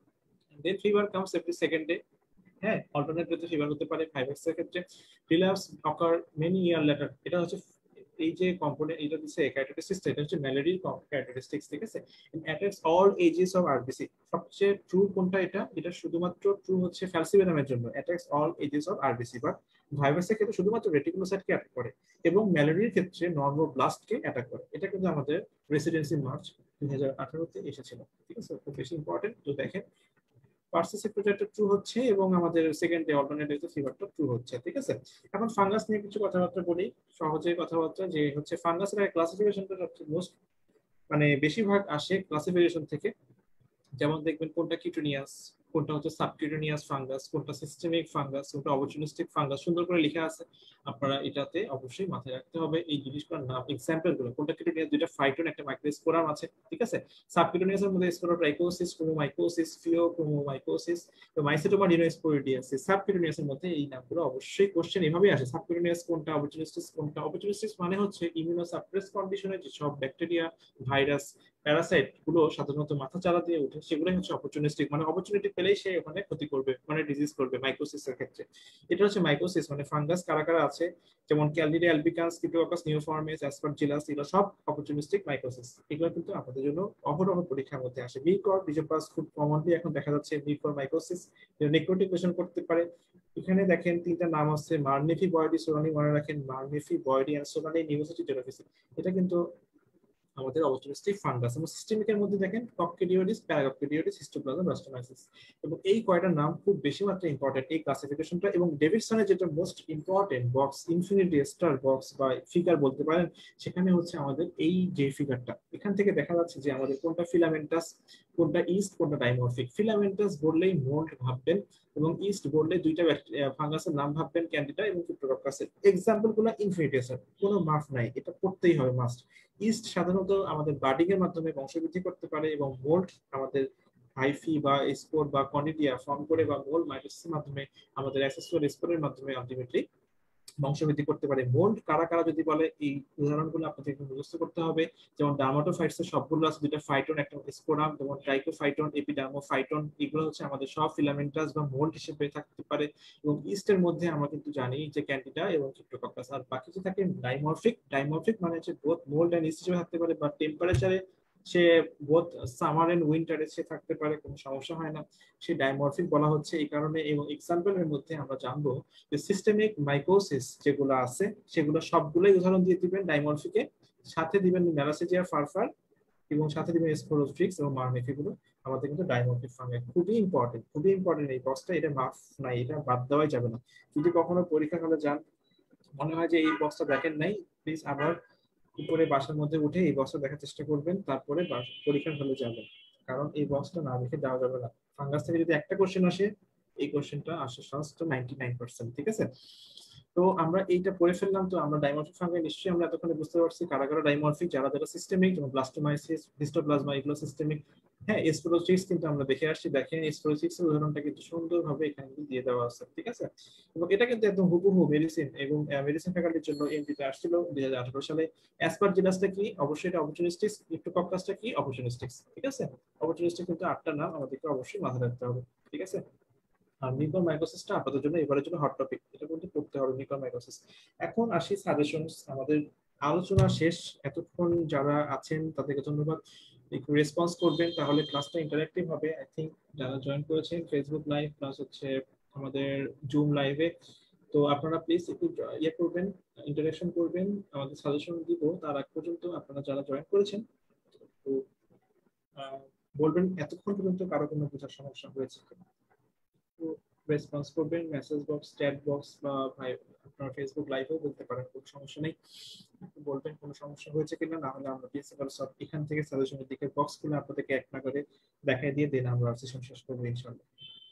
Then fever comes every second day, হ্যাঁ, অল্টারনেট ডেতে ফিভার হতে পারে ফাইভেক্স এর ক্ষেত্রে। Relapse occur many year later, এটা হচ্ছে এই যে কম্পোনেন্ট এটা দিচ্ছে ক্যারেক্টারিস্টিক্স, এটা হচ্ছে ম্যালেরিয়ার ক্যারেক্টারিস্টিক্স, ঠিক আছে। Attacks all ages of RBC, সবচেয়ে ট্রু কোনটা, এটা এটা শুধুমাত্র ট্রু হচ্ছে ফ্যালসিভেরামের জন্য, attacks all ages of RBC, but ভাইরাসের ক্ষেত্রে শুধুমাত্র রেটিকুলোসাইটকে অ্যাটাক করে, এবং ম্যালেরিয়ার ক্ষেত্রে নর্মোব্লাস্টকে অ্যাটাক করে। এটা কিন্তু আমাদের রেসিডেন্সি মার্চ দুই হাজার আঠারো তে এসেছিল, ঠিক আছে, খুব বেশি ইম্পর্টেন্ট। তো দেখেন পার্সিসের প্রজেক্টটা ট্রু হচ্ছে এবং আমাদের সেকেন্ড ডে অল্টারনেটিভ ফিভারটা ট্রু হচ্ছে, ঠিক আছে। এখন ফাঙ্গাস নিয়ে কিছু কথাবার্তা বলি, সহজে কথাবার্তা, যে হচ্ছে ফাঙ্গাসের ক্লাসিফিকেশনটা সবচেয়ে মোস্ট মানে বেশিরভাগ আসে ক্লাসিফিকেশন থেকে, যেমন দেখবেন কোনটা কিউটেনিয়াস, কোনটা হচ্ছে সাবকিউটেনিয়াস ফাঙ্গাস, কোনটা সিস্টেমিক ফাঙ্গাস, কোনটা অপরচুনিস্টিক ফাঙ্গাস, সুন্দর করে লেখা আছে, আপনারা এটাতে অবশ্যই মাথায় রাখতে হবে এই জিনিসগুলোর নাম, এক্সাম্পল গুলো, কোনটা কিউটেনিয়াস, দুইটা ফাইটোন, একটা মাইক্রোস্পোরাম আছে, ঠিক আছে। সাবকিউটেনিয়াসের মধ্যে স্পোরোট্রাইকোসিস, ক্রোমোমাইকোসিস, ফিওক্রোমোমাইকোসিস, তো মাইসোটোমা ডিনোস্পোরিডিয়াসিস। সাবকিউটেনিয়াসের মধ্যে এই নামগুলো অবশ্যই কোশ্চেন এভাবেই আসে, সাবকিউটেনিয়াস কোনটা, অপরচুনিস্টিক কোনটা। অপরচুনিস্টিক মানে হচ্ছে ইমিউনোসাপ্রেস কন্ডিশনে যে সব ব্যাকটেরিয়া, ভাইরাস, প্যারাসাইট গুলো সাধারণত মাথা চারা দিয়ে উঠে, সেগুলোই হচ্ছে অপরচুনিস্টিক, মানে অপরচুনিটি পেলেই সে ওখানে ক্ষতি করবে, মানে ডিজিজ করবে। মাইকোসিসের ক্ষেত্রে এটা হচ্ছে মাইকোসিস, মানে ফাঙ্গাস কারা কারা আছে, যেমন ক্যালডিরিয়া অ্যালবিকান্স, ক্রিপ্টোকাকাস নিওফর্মিস, অ্যাসপারজিলাস, এগুলো সব অপরচুনিস্টিক মাইকোসিস। এগুলো কিন্তু আমাদের জন্য অহরহ পরীক্ষার মধ্যে আসে। মিরকর, ডিজোপাস খুব কমনলি এখন দেখা যাচ্ছে মিরকর মাইকোসিস, নেক্রোটিক পেশেন্ট করতে পারে। এখানে দেখেন তিনটা নাম আছে, মারনেফি বয়ডি সোলানি, মনে রাখেন মারনেফি বয়ডি এন্ড সোলানি নিউমোসিটি জেরোফিসি, এটা কিন্তু আমাদের অপরচুনিস্টিক ফাঙ্গাস। এবং সিস্টেমিকের মধ্যে দেখেন কককিডিওডিস, প্যারাককিডিওডিস, হিস্টোপ্লাজম, ব্লাস্টোমাইসিস, এবং এই কয়টার নাম খুব বেশি মাত্রায় ইম্পর্টেন্ট এই ক্লাসিফিকেশনটা। এবং ডেভিডসনের যেটা most important box, infinity star box বা ফিগার বলতে পারেন, সেখানে হচ্ছে আমাদের এই যে ফিগারটা, এখান থেকে দেখা যাচ্ছে যে আমাদের কোনটা ফিলামেন্টাস, কোনটা ইস্ট, কোনটা ডাইমরফিক। ফিলামেন্টাস বললেই মোল্ড ভাববেন, এবং ইস্ট বললে দুইটা ফাঙ্গাসের নাম ভাববেন, ক্যান্ডিডা এবং ক্রিপ্টোকাকাসের। এক্সাম্পল গুলো ইনফিনিটি স্টার, কোনো মাফ নাই, এটা পড়তেই হবে মাস্ট। ইস্ট সাধারণত আমাদের বার্ডিং এর মাধ্যমে বংশবৃদ্ধি করতে পারে, এবং মোল্ড আমাদের হাইফি বা স্পোর বা কনিডিয়া ফর্ম করে, বা মোল্ড মাইটোসিসের মাধ্যমে আমাদের অ্যাসেসুয়াল স্পোরের মাধ্যমে আলটিমেটলি বংশবৃদ্ধি করতে পারে। মোল্ড কারা কারা যদি বলে, এই উদাহরণগুলো আপনাদের মুখস্থ করতে হবে। যেমন ডার্মাটোফাইটস এর সবগুলো আছে, দুটো ফাইটন, একটা স্পোরাম, যেমন ট্রাইকোফাইটন, এপিডার্মোফাইটন, এগুলো হচ্ছে আমাদের সব ফিলামেন্টাস বা মোল্ড হিসেবে থাকতে পারে। এবং ইস্টের মধ্যে আমরা কিন্তু জানি যে ক্যান্ডিডা এবং ক্রিপ্টোকাকাস। আর বাকি যে থাকে ডাইমরফিক, ডাইমরফিক মানে হচ্ছে বোথ মোল্ড এন্ড ইস্ট হিসেবে থাকতে পারে, বা টেম্পারেচারে সে বোথ সামার এন্ড উইন্টারে সে থাকতে পারে, কোনো সমস্যা হয় না, সে ডাইমরফিক বলা হচ্ছে এই কারণে। এবং এক্সাম্পলের মধ্যে আমরা জানবো যে সিস্টেমিক মাইকোসিস যেগুলো আছে, সেগুলো সবগুলোই উদাহরণ দিয়ে দিবেন ডাইমরফিকে, সাথে দিবেন ম্যালাসেজিয়া ফারফার, এবং সাথে দিবেন স্পোরোফ্রিক্স এবং মারনেফি, গুলো আমাদের কিন্তু ডাইমরফিক ফাঙ্গাই। খুবই ইম্পর্টেন্ট, খুবই ইম্পর্টেন্ট এই বক্সটা, এটা মাফ নাই, এটা বাদ দেওয়াই যাবে না। যদি কখনো পরীক্ষা হলে যান, মনে হয় যে এই বক্সটা দেখেন নাই, প্লিজ আবার উপরে বাসার মধ্যে উঠে এই বক্সটা দেখার চেষ্টা করবেন, তারপরে পরীক্ষার হলে যাবেন, কারণ এই বক্সটা না দেখে দেওয়া যাবে না। ফাঙ্গাস থেকে যদি একটা কোশ্চেন আসে, এই কোশ্চেনটা আসে সহজত নাইনটি নাইন পার্সেন্ট, ঠিক আছে। তো আমরা এইটা পড়ে ফেললাম। তো আমরা ডাইমরফিক ফাঙ্গাই নিশ্চয়ই আমরা এতক্ষণে বুঝতে পারছি কারা কারা ডাইমরফিক, যারা যারা সিস্টেমিক, যেমন ব্লাস্টোমাইসিস, হিস্টোপ্লাজমা, এগুলো সিস্টেমিক। হ্যাঁ, স্পোরোসিস কিন্তু আমরা দেখে আসছি, দেখেন স্পোরোসিস এর উদাহরণটা কিন্তু সুন্দরভাবে এখানে দিয়ে দেওয়া আছে, ঠিক আছে। এবং এটা কিন্তু একদম হুবহু মেডিসিন, এবং মেডিসিন ফ্যাকাল্টির জন্য এমপিতে আসছিল দুই হাজার আঠারো সালে। অ্যাসপারজিলাসটা কি, অবশ্যই এটা অপরচুনিস্টিক। ক্রিপ্টোকাকাসটা কি, অপরচুনিস্টিক, ঠিক আছে। অপরচুনিস্টিক কিন্তু আটটা নাম আমাদেরকে অবশ্যই মাথায় রাখতে হবে, ঠিক আছে। আর মিউকরমাইকোসিসটা আপনাদের জন্য এবারের জন্য হট টপিক, এটা কিন্তু পড়তে হবে মিউকরমাইকোসিস। এখন আসি সাজেশনস, আমাদের আলোচনা শেষ। এতক্ষণ যারা আছেন তাদেরকে ধন্যবাদ, একটু রেসপন্স করবেন, তাহলে ক্লাসটা ইন্টারঅ্যাক্টিভ হবে। আই থিংক যারা জয়েন করেছেন ফেসবুক লাইভ প্লাস হচ্ছে আমাদের জুম লাইভে, তো আপনারা প্লিজ একটু ইয়ে করবেন, ইন্টারাকশন করবেন, আমাদের সাজেশন দিব। তার আগ পর্যন্ত আপনারা যারা জয়েন করেছেন, তো বলবেন এতক্ষণ পর্যন্ত কারো কোনো বোঝার সমস্যা হয়েছে কিনা। তো রেসপন্স করবেন, মেসেজ বক্স, চ্যাট বক্স বা ভাই আপনার ফেসবুক লাইভেও বলতে পারেন, কোনো সমস্যা নেই। বলবেন কোনো সমস্যা হয়েছে কিনা, না হলে আমরা প্রিন্সিপাল সব এখান থেকে সাজেশনের দিকে বক্সগুলো আপনাদেরকে এক না করে দেখাই দিয়ে দেন আমরা সেশন শেষ করবো ইনশাআল্লাহ।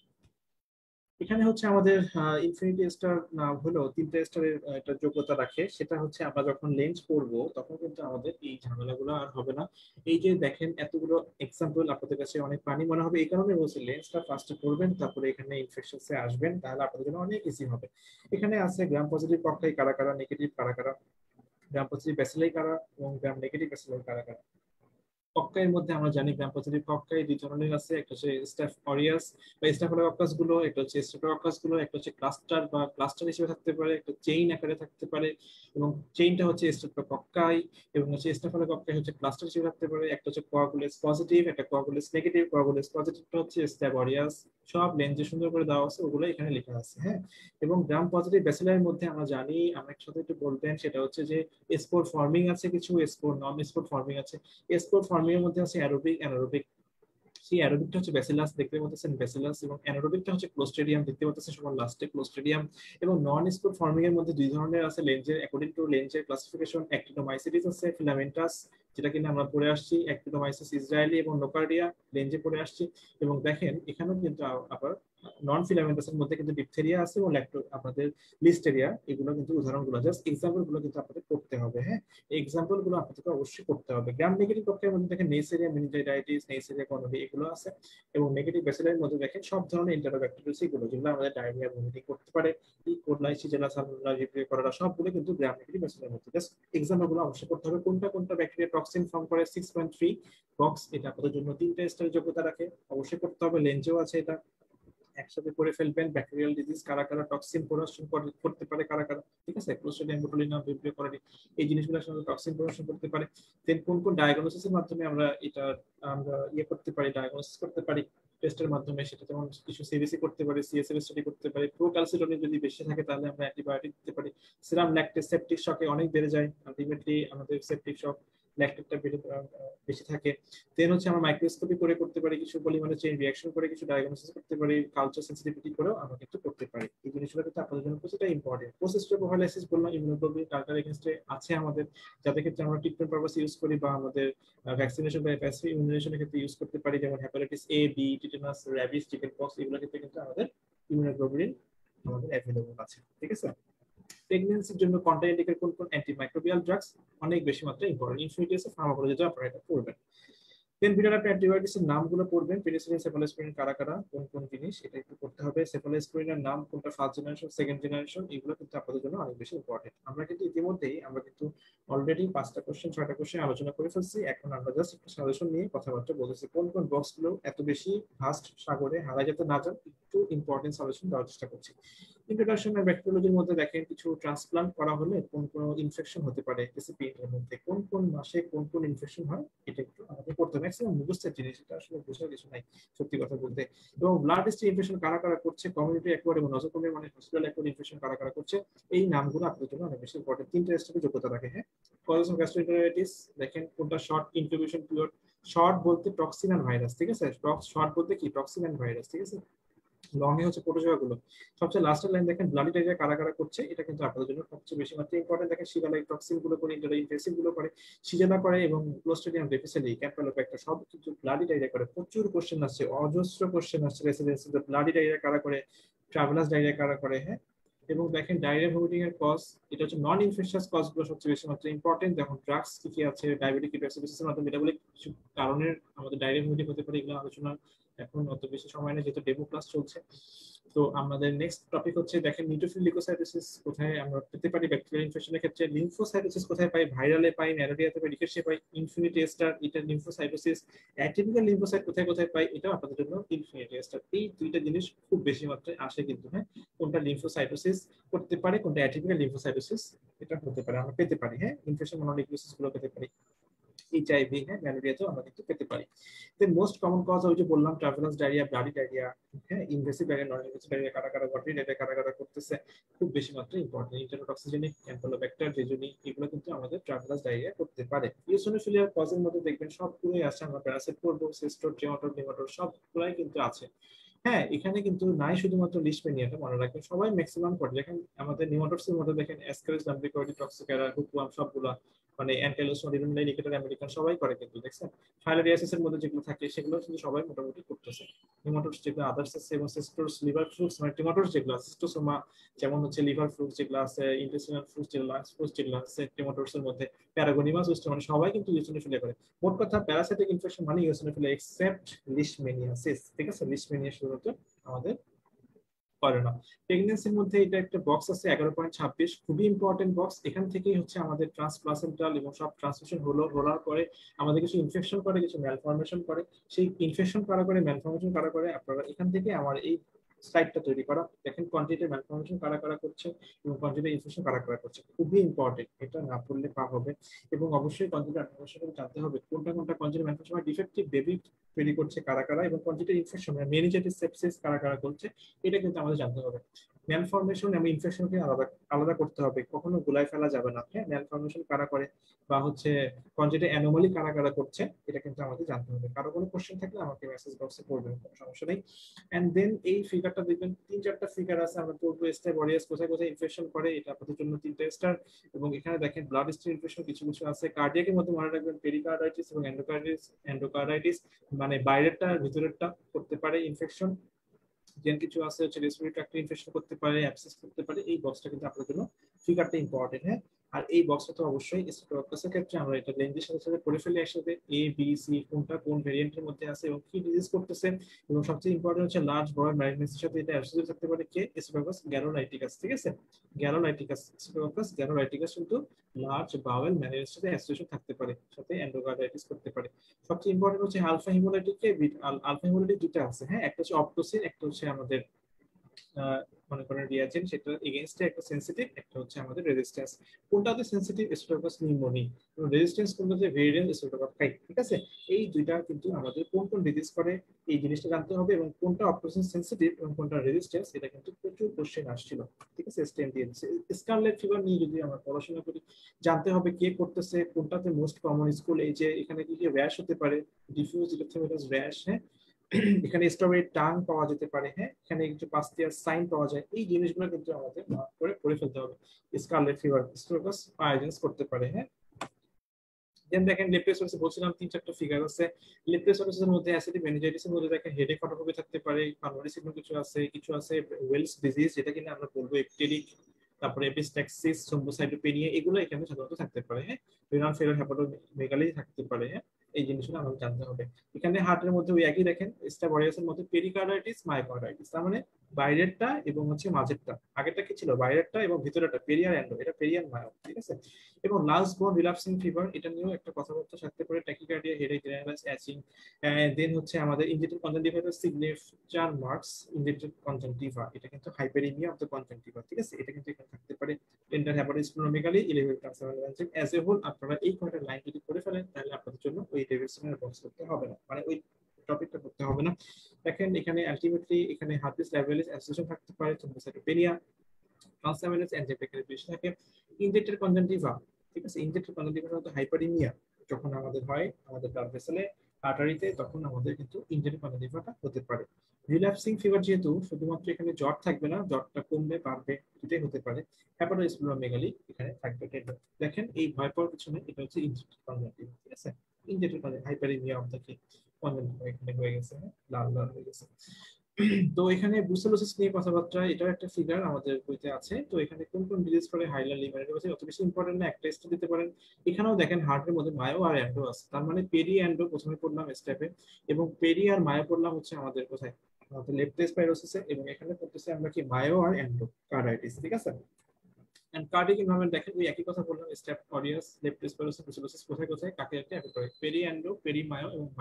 এখানে হচ্ছে আমাদের ইনফিনিটি স্টার নাম হলো তিনটা স্টারের একটা যোগ্যতা রাখে, সেটা হচ্ছে আমরা যখন লেন্স পড়বো তখন কিন্তু আমাদের এই ঝামেলাগুলো আর হবে না। এই যে দেখেন এতগুলো এক্সাম্পল আপনাদের কাছে অনেক পানি মনে হবে, এই কারণে বলছি লেন্সটা ফার্স্টে পড়বেন, তারপরে এখানে ইনফেকশনসে আসবেন, তাহলে আপনাদের জন্য অনেক ইজি হবে। এখানে আছে গ্রাম পজিটিভ কক্ষায় কারা কারা, নেগেটিভ কারা কারা, গ্রাম পজিটিভ ব্যাসিলাই কারা এবং গ্রাম নেগেটিভ ব্যাসিলাই কারা কারা। কক্কাইয়ের মধ্যে আমরা জানি গ্রাম পজিটিভ কক্কাই দুই ধরনের আছে, একটা হচ্ছে স্টাফ অরিয়াস বা স্টাফোকক্কাস গুলো, একটা হচ্ছে স্ট্রেপ্টোকক্কাস গুলো, একটা হচ্ছে ক্লাস্টার বা ক্লাস্টার হিসেবে থাকতে পারে, একটা চেইন আকারে থাকতে পারে এবং চেইনটা হচ্ছে স্ট্রেপ্টোকক্কাই এবং হচ্ছে স্টাফোকক্কাই হচ্ছে ক্লাস্টার হিসেবে থাকতে পারে, একটা হচ্ছে কোয়াগুলেস পজিটিভ, একটা কোয়াগুলেস নেগেটিভ। কোয়াগুলেস পজিটিভটা হচ্ছে স্ট্যাফ অরিয়াস, সব লেন্সে সুন্দর করে দেওয়া আছে, ওগুলো এখানে লেখা আছে। হ্যাঁ, এবং গ্রাম পজিটিভ ব্যাসিলারের মধ্যে আমরা জানি, আমার সাথে একটু বলবেন, সেটা হচ্ছে যে স্পোর ফর্মিং আছে কিছু, স্পোর নন স্পোর ফর্মিং আছে। স্পোর ফর্মিং এর মধ্যে আছে অ্যারোবিক, অ্যানারোবিক। সেই অ্যারোবিকটা হচ্ছে ব্যাসিলাস, দেখতে পাচ্ছেন ব্যাসিলাস, এবং অ্যানারোবিকটা হচ্ছে ক্লোস্ট্রিডিয়াম, দেখতে পাচ্ছেন সবার লাস্টে ক্লোস্ট্রিডিয়াম। এবং নন স্পোর ফর্মিং এর মধ্যে দুই ধরনের আছে লেঞ্জের, অ্যাকর্ডিং টু লেঞ্জের ক্লাসিফিকেশন। অ্যাক্টিনোমাইসিটিস আছে, ফিলামেন্টাস যেটা কিনা আমরা পড়ে আসছি, অ্যাক্টিনোমাইসিস ইসরায়েলি এবং নোকার্ডিয়া লেঞ্জে পড়ে আসছি। এবং দেখেন এখানেও কিন্তু আবার নন ফিলামেন্টাসের মধ্যে কিন্তু ডিপথেরিয়া আছে এবং ল্যাক্টো আপনাদের লিস্টেরিয়া, এগুলো কিন্তু উদাহরণগুলো, জাস্ট এক্সাম্পল গুলো কিন্তু আপনাদের করতে হবে। হ্যাঁ, এই এক্সাম্পল গুলো আপনাদেরকে অবশ্যই করতে হবে। গ্রাম নেগেটিভ কক্ষের মধ্যে দেখেন নেইসেরিয়া মেনিনজাইটিস, নেইসেরিয়া কনোডি এগুলো আছে। এবং নেগেটিভ ব্যাসিলারের মধ্যে দেখেন সব ধরনের ইন্টারোব্যাক্টেরিয়াস এগুলো, যেগুলো আমাদের ডায়রিয়া ভমিটিং করতে পারে, ই কোলাই সিজেলা সালমোনেলা রিব্রিও করাটা সবগুলো কিন্তু গ্রাম নেগেটিভ ব্যাসিলারের মধ্যে। জাস্ট এক্সাম্পল গুলো অবশ্যই করতে হবে। কোনটা কোনটা ব্যাকটেরিয়া টক্সিন ফর্ম করে সিক্স পয়েন্ট থ্রি বক্স, এটা আপনাদের জন্য তিনটা স্টারের যোগ্যতা রাখে, অবশ্যই করতে হবে। লেঞ্জেও আছে, এটা একসাথে করে ফেলবেন। ব্যাকটেরিয়াল ডিজিজ কারা কারা, টক্সিন প্রোডাকশন করতে পারে কারা কারা, ঠিক আছে, ক্লোস্ট্রিডিয়াম বোটুলিনাম ভিব্রিও করারি, এই জিনিসগুলো আসলে টক্সিন প্রোডাকশন করতে পারে। দেন কোন কোন ডায়াগনোসিসের মাধ্যমে আমরা এটা আমরা ইয়ে করতে পারি, ডায়াগনোসিস করতে পারি টেস্টের মাধ্যমে, সেটা যেমন কিছু সিবিসি করতে পারি, সিএসএফ স্টাডি করতে পারি। প্রোক্যালসিটনিন যদি বেশি থাকে তাহলে আমরা অ্যান্টিবায়োটিক দিতে পারি। সিরাম ল্যাকটেজ সেপটিক শকে অনেক বেড়ে যায়, আলটিমেটলি আমাদের সেপটিক শক ল্যাকটেটটা বেশি থাকে। দেন হচ্ছে আমরা মাইক্রোস্কোপি করে করতে পারি, কিছু পলিমারে চেইন রিঅ্যাকশন করে কিছু ডায়াগনোসিস করতে পারি, কালচার সেন্সিটিভিটি করেও আমরা কিন্তু করতে পারি। এই জিনিসগুলো কিন্তু আপনাদের জন্য প্রচুর ইম্পর্টেন্ট। প্রসেস প্রোফাইলাইসিস বললাম, ইমিউনোগ্লোবিন কালচার এগেইনস্টে আছে আমাদের, যাদের ক্ষেত্রে আমরা ট্রিটমেন্ট পারপাস ইউজ করি বা আমাদের ভ্যাকসিনেশন বা প্যাসিভ ইমিউনাইজেশনের ক্ষেত্রে ইউজ করতে পারি, যেমন hepatitis A, B, tetanus, rabies, chicken pox, এগুলোর ক্ষেত্রে কিন্তু আমাদের ইমিউনোগ্লোবিন আমাদের অ্যাভেলেবল আছে। ঠিক আছে, প্রেগন্যান্সির জন্য কন্ট্রাইন্ডিকেট কোন কোন অ্যান্টিমাইক্রোবিয়াল ড্রাগস অনেক বেশি মাত্রায় ইম্পর্টেন্ট। ইনফিনিটি আছে ফার্মাকোলজিতে আপনারা এটা পড়বেন। দেন ভিডিওর আপনি অ্যান্টিবায়োটিক্সের নামগুলো পড়বেন, পেনিসিলিন, সেফালোস্পিরিন কারা কারা, কোন কোন জিনিস, এটা একটু করতে হবে। সেফালোস্পিরিনের নাম কোনটা, ফার্স্ট জেনারেশন, সেকেন্ড জেনারেশন, এগুলো কিন্তু আপনাদের জন্য অনেক বেশি ইম্পর্টেন্ট। আমরা কিন্তু ইতিমধ্যেই আমরা কিন্তু অলরেডি পাঁচটা কোশ্চেন ছয়টা কোশ্চেন আলোচনা করে ফেলছি, এখন আমরা জাস্ট একটা সাজেশন নিয়ে কথাবার্তা বলতেছি কোন কোন বক্সগুলো এত বেশি ভাস্ট সাগরে হারাই যেতে না যান, একটু ইম্পর্টেন্ট সাজেশন দেওয়ার চেষ্টা করছি। ইন্ট্রোডাকশন আর ব্যাকটেরিওলজির মধ্যে দেখেন কিছু ট্রান্সপ্লান্ট করা হলে কোন কোন ইনফেকশন হতে পারে, রেসিপিয়েন্টের মধ্যে কোন কোন মাসে কোন কোন ইনফেকশন হয়, এটা একটু আমাদের করতে হবে। ম্যাক্সিমাম মুখস্থের জিনিস, এটা আসলে বোঝার কিছু নাই সত্যি কথা বলতে। এবং ব্লাড টেস্ট ইনফেকশন কারা কারা করছে, কমিউনিটি অ্যাকোয়ার্ড এবং নজোকোমিয়া মানে হসপিটাল অ্যাকোয়ার্ড ইনফেকশন কারা কারা করছে, এই নামগুলো আপনাদের জন্য অনেক বেশি ইম্পর্টেন্ট। তিনটা টেস্টের যোগ্যতা রাখে। হ্যাঁ, কজ অফ গ্যাস্ট্রোএন্টারাইটিস দেখেন কোনটা শর্ট ইনকিউবেশন পিরিয়ড, শর্ট বলতে টক্সিন এন্ড ভাইরাস, ঠিক আছে, শর্ট বলতে কি টক্সিন এন্ড ভাইরাস, ঠিক আছে, লং এ হচ্ছে প্রোটোজোয়া গুলো। সবচেয়ে লাস্টের লাইন দেখেন ব্লাডি ডায়রিয়া কারা কারা করছে, এটা কিন্তু আপনাদের জন্য সবচেয়ে বেশি মাত্রায় ইম্পর্টেন্ট। দেখেন শিগালাইক টক্সিন গুলো করে, ইন্টারইনভেসিভ গুলো করে, সিজেলা করে এবং ক্লোস্ট্রিডিয়াম ডিফিসিলি, ক্যাম্পেলোপেক্টার সব কিছু ব্লাডি ডায়রিয়া করে। প্রচুর কোশ্চেন আসছে, অজস্র কোশ্চেন আসছে রেসিডেন্সিতে, ব্লাডি ডায়রিয়া কারা করে, ট্রাভেলার্স ডায়রিয়া কারা করে। হ্যাঁ, এবং দেখেন ডায়রিয়া ভমিটিং এর কজ, এটা হচ্ছে নন ইনফেকশাস কজ গুলো সবচেয়ে বেশি মাত্রায় ইম্পর্টেন্ট। দেখুন ড্রাগস কি কি আছে, ডায়াবেটিক কিটোসিসের মাধ্যমে মেটাবলিক কিছু কারণের আমাদের ডায়রিয়া ভমিটিং হতে পারে, এগুলো আলোচনা এখন অত বেশি সময় নেই যেহেতু ডেমো ক্লাস চলছে। তো আমাদের নেক্সট টপিক হচ্ছে দেখেন নিউট্রোফিল লিউকোসাইটোসিস কোথায় আমরা পেতে পারি, ব্যাকটেরিয়াল ইনফেকশনের ক্ষেত্রে লিম্ফোসাইটোসিস কোথায় পাই, ভাইরালে পাই, ন্যারোডিয়াতে পাই, রিকেটসে পাই, ইনফিনিটি স্টার এটা লিম্ফোসাইটোসিস, অ্যাটিপিক্যাল লিম্ফোসাইট কোথায় কোথায় পাই, এটা আপনাদের জন্য ইনফিনিটি স্টার। এই দুইটা জিনিস খুব বেশি মাত্রায় আসে কিন্তু। হ্যাঁ, কোনটা লিম্ফোসাইটোসিস করতে পারে, কোনটা অ্যাটিপিক্যাল লিম্ফোসাইটোসিস এটা হতে পারে, আমরা পেতে পারি। হ্যাঁ, ইনফেকশন মনোনিউক্লিওসিস গুলো পেতে পারি। এইচআইভি, হ্যাঁ ম্যালেরিয়াতেও আমরা কিন্তু পেতে পারি। দেন মোস্ট কমন কজ ওই যে বললাম ট্রাভেলার্স ডায়রিয়া, ব্লাডি ডায়রিয়া, হ্যাঁ invasive diarrhoea, non invasive diarrhoea, কারা কারা ঘটে ডায়রিয়া কারা কারা করতেছে, খুব বেশি মাত্রায় ইম্পর্টেন্ট। ইন্টারোটক্সিজেনিক, ক্যাম্পেলোব্যাক্টার, জেজুনি, এগুলো কিন্তু আমাদের ট্রাভেলার্স ডায়রিয়া করতে পারে। ইওসিনোফিলিয়ার কজের মধ্যে দেখবেন সবগুলোই আছে, আমরা প্যারাসাইট পড়বো, সিস্টোর, ট্রেমাটোর, নেমাটোর সবগুলাই কিন্তু আছে। হ্যাঁ এখানে কিন্তু নাই শুধুমাত্র লিশম্যানিয়াটা মনে রাখবেন, সবাই ম্যাক্সিমাম করে দেখেন আমাদের নিউমাটোডসের মধ্যে দেখেন অ্যাসকারিস, লাম্ব্রিকয়েডি, টক্সিকারা, হুকুয়াম সবগুলা মানে অ্যান্টাইলোস, রিডুন্ডাই, নিকেটার আমেরিকান সবাই করে কিন্তু দেখছেন। ফাইলোরিয়াসিসের মধ্যে যেগুলো থাকে সেগুলো কিন্তু সবাই মোটামুটি করতেছে। নিউমাটোডস যেগুলো আদার্স আছে এবং সিস্টোস, লিভার ফ্রুটস মানে টিমাটোডস যেগুলো আছে, সিস্টোসোমা যেমন হচ্ছে লিভার ফ্রুটস যেগুলো আছে, ইন্টেস্টিনাল ফ্রুটস যেগুলো, লাংস ফ্রুটস যেগুলো আছে টিমাটোডস এর মধ্যে, প্যারাগোনিমা সিস্টেম মানে সবাই কিন্তু ইওসিনোফিলিয়া করে। মোট কথা প্যারাসাইটিক ইনফেকশন মানে ইওসিনোফিলিয়া এক্সেপ্ট লিশম্যানিয়াসিস, ঠিক আছে। লিশম্যানিয়া শুধুমাত্র আমাদের করে না। প্রেগন্যান্সির মধ্যে এটা একটা বক্স আছে এগারো পয়েন্ট ছাব্বিশ, খুবই ইম্পর্টেন্ট বক্স। এখান থেকেই হচ্ছে আমাদের ট্রান্সপ্লাসেন্টাল এবং সব ট্রান্সমিশন হলো, হওয়ার পরে আমাদের কিছু ইনফেকশন করে, কিছু ম্যালফরমেশন করে। সেই ইনফেকশন কারা করে, ম্যালফরমেশন কারা করে, আপনারা এখান থেকে আমার এই স্লাইডটা তৈরি করা দেখেন, কোয়ান্টিটি ম্যালফরমেশন কারা কারা করছে এবং কোয়ান্টিটি ইনফেকশন কারা কারা করছে, খুবই ইম্পর্টেন্ট, এটা না পড়লে পা হবে। এবং অবশ্যই কোয়ান্টিটি ম্যালফরমেশন জানতে হবে কোনটা কোনটা কোয়ান্টিটি ম্যালফরমেশন হয়, ডিফেক্টিভ বেবি তৈরি করছে কারা কারা, এবং কোয়ান্টিটি ইনফেকশন মানে মেনিনজাইটিস, সেপসিস কারা কারা করছে, এটা কিন্তু আমাদের জানতে হবে। ম্যালফরমেশন এবং ইনফেকশনকে আলাদা আলাদা করতে হবে, কখনো গুলাই ফেলা যাবে না। হ্যাঁ ম্যালফরমেশন কারা করে বা হচ্ছে কনজেনিটাল অ্যানোমালি কারা কারা করছে, এটা কিন্তু আমাদের জানতে হবে। কারো কোনো কোশ্চেন থাকলে আমাকে মেসেজ বক্সে করবেন, কোনো সমস্যা নেই। এন্ড দেন এই ফিগারটা দেখবেন, তিন চারটা ফিগার আছে, আমরা পড়বো স্টার বরিয়াস কোথায় কোথায় ইনফেকশন করে, এটা আপনাদের জন্য তিনটা স্টার। এবং এখানে দেখেন ব্লাড স্ট্রিম ইনফেকশন কিছু কিছু আছে। কার্ডিয়াকের মধ্যে মনে রাখবেন পেরিকার্ডাইটিস এবং এন্ডোকার্ডিটিস, এন্ডোকার্ডাইটিস মানে বাইরেরটা ভিতরেরটা করতে পারে ইনফেকশন। যেন কিছু আছে হচ্ছে রেসপিরেটরি ট্র্যাক্ট ইনফেকশন করতে পারে, অ্যাবসেস করতে পারে। এই বক্সটা কিন্তু আপনাদের জন্য ফিগারটা ইম্পর্টেন্ট। হ্যাঁ আর এই বক্সটা তো অবশ্যই স্টেটোকোকাসের ক্ষেত্রে আমরা এটা রেঞ্জের সাথে সাথে পড়ে ফেলে একসাথে এ বি সি কোনটা কোন ভেরিয়েন্টের মধ্যে আছে এবং কি ডিজিজ করতেছে। এবং সবচেয়ে ইম্পর্টেন্ট হচ্ছে লার্জ বয়েল ম্যালিগনেন্সির সাথে এটা অ্যাসোসিয়েটেড থাকতে পারে কে, স্টেটোকোকাস গ্যানোলাইটিকাস, ঠিক আছে। গ্যানোলাইটিকাস, স্টেটোকোকাস গ্যানোলাইটিকাস কিন্তু লার্জ বাওয়েল ম্যালিগনেন্সির সাথে অ্যাসোসিয়েশন থাকতে পারে, সাথে এন্ডোকার্ডাইটিস করতে পারে। সবচেয়ে ইম্পর্টেন্ট হচ্ছে আলফা হিমোলাইটিকে, আলফা হিমোলাইটিক দুটো আছে, হ্যাঁ একটা হচ্ছে অপটোসিন, একটা হচ্ছে আমাদের মনে করেন রিয়াজেন্ট, সেটা এগেইনস্টে একটা সেনসিটিভ, একটা হচ্ছে আমাদের রেজিস্ট্যান্স। কোনটাতে সেনসিটিভ, স্টেটোকোকাস নিউমোনি, এবং রেজিস্ট্যান্স কোনটাতে ভেরিয়েন্ট স্টেটোকোকাই, ঠিক আছে। এই দুইটা কিন্তু আমাদের কোন কোন ডিজিজ করে এই জিনিসটা জানতে হবে, এবং কোনটা অপটোসিন সেনসিটিভ এবং কোনটা রেজিস্ট্যান্স, এটা কিন্তু প্রচুর কোশ্চেন আসছিল, ঠিক আছে। স্টেম দিয়ে স্কারলেট ফিভার নিয়ে যদি আমরা পড়াশোনা করি, জানতে হবে কে করতেছে, কোনটাতে মোস্ট কমন স্কুল, এই যে এখানে কি কি র্যাশ হতে পারে, ডিফিউজ ইলেকট্রোমেটাস র্যাশ, হ্যাঁ এখানে স্ট্রবেরি টাং পাওয়া যেতে পারে, হ্যাঁ এখানে কিছু পাস্তিয়ার সাইন পাওয়া যায়, এই জিনিসগুলো কিন্তু আমাদের করে পড়ে ফেলতে হবে। স্কারলেট ফিভার স্টেটোকোকাস পায়োজেন্স করতে পারে, হ্যাঁ। দেন দেখেন লেপ্টোস্পিরোসিস বলছিলাম তিন চারটা ফিগার আছে। লেপ্টোস্পিরোসিসের মধ্যে অ্যাসিডিক মেনিনজাইটিসের মধ্যে দেখেন হেডেক ফটোকপি থাকতে পারে, পালমোনারি সিগন্যাল কিছু আছে, কিছু আছে ওয়েলস ডিজিজ যেটা কিনা আমরা বলবো এপিটেরিক, তারপরে এপিস্ট্যাক্সিস, থ্রম্বোসাইটোপেনিয়া, এগুলো এখানে সাধারণত থাকতে পারে, হ্যাঁ রিনাল ফেলার হেপাটোমেগালি থাকতে পারে, হ্যাঁ এই জিনিসগুলো আমাদের জানতে হবে। এখানে হার্টের মধ্যে ওই একই দেখেন স্টাবরিয়াসের মধ্যে পেরিকার্ডাইটিস, মায়োকার্ডাইটিস, তার মানে বাইরেরটা এবং হচ্ছে মাঝেরটা, আগেরটা কি ছিল বাইরেরটা এবং ভিতরেরটা, পেরিয়ার এন্ডো, এটা পেরিয়ার মায়ো, ঠিক আছে। এবং লাস্ট বোন রিল্যাপসিং ফিভার, এটা নিয়েও একটা কথাবার্তা থাকতে পারে, tachycardia, headache, generalised aching. Then হচ্ছে আমাদের injected conjunctivitis significant marks, injected conjunctiva, এটা কিন্তু হাইপারেমিয়া অফ দ্য কনজাংটিভা, ঠিক আছে, এটা কিন্তু এখানে থাকতে পারে। Tender hepatosplenomegaly, elevated transferases as a whole, আপনারা এই কয়টা লাইন যদি করে ফেলেন তাহলে আপনাদের জন্য ওই ডেভিডসনের বক্স করতে হবে না, মানে ওই টপিকটা করতে হবে না। দেখেন এখানে আলটিমেটলি এখানে হার্পিস ল্যাভেলিস অ্যাসোসিয়েশন থাকতে পারে, থ্রম্বোসাইটোপেনিয়া, ট্রান্সঅ্যামিনাস এনজাইমেটিক বেশি থাকে। ইনজেক্টেড কনজাংটিভা, ঠিক আছে, ইনজেক্টেড কনজাংটিভা হলো হাইপারএমিয়া, যখন আমাদের হয় আমাদের ব্লাড ভেসেলে আর্টারিতে, তখন আমাদের কিন্তু ইনজেক্টেড কনজাংটিভাটা হতে পারে। রিল্যাপসিং ফিভার যেহেতু শুধুমাত্র এখানে জ্বর থাকবে না, জ্বরটা কমবে বাড়বে দুটোই হতে পারে। হ্যাপাটোস্প্লেনোমেগালি এখানে থাকবে। দেখেন এই ভয় পাওয়ার পিছনে এটা হচ্ছে ইনজেক্টেড কনজাংটিভা, ঠিক আছে। Injected conjunctiva hyperaemia of the কি কনজাংটিভা এখানে হয়ে গেছে, লাল লাল হয়ে গেছে। তো এখানে ব্রুসেলোসিস নিয়ে কথাবার্তা, এটাও একটা ফিগার আমাদের বইতে আছে। তো এখানে কোন কোন ডিজিজ করে হাইলার লিভারাইটিস, অত বেশি ইম্পর্টেন্ট না, একটা টেস্ট দিতে পারেন। এখানেও দেখেন হার্টের মধ্যে মায়ো আর অ্যান্ডো আছে, তার মানে পেরি অ্যান্ডো প্রথমে পড়লাম স্টেপে, এবং পেরি আর মায়ো পড়লাম হচ্ছে আমাদের কোথায়, আমাদের লেপ্টোস্পাইরোসিসে, এবং এখানে পড়তেছে আমরা কি মায়ো আর অ্যান্ডো কার্ডাইটিস, ঠিক আছে। এন্ড কার্ডিক ইনভলভমেন্ট দেখেন ওই একই কথা বললাম, স্টেপ অডিয়াস, লেপ্টোস্পাইরোসিস, ব্রুসেলোসিস কোথায় কোথায় কাকে কাকে অ্যাফেক্ট করে, পেরি অ্যান্ডো, পেরি মায়ো এবং মায়ো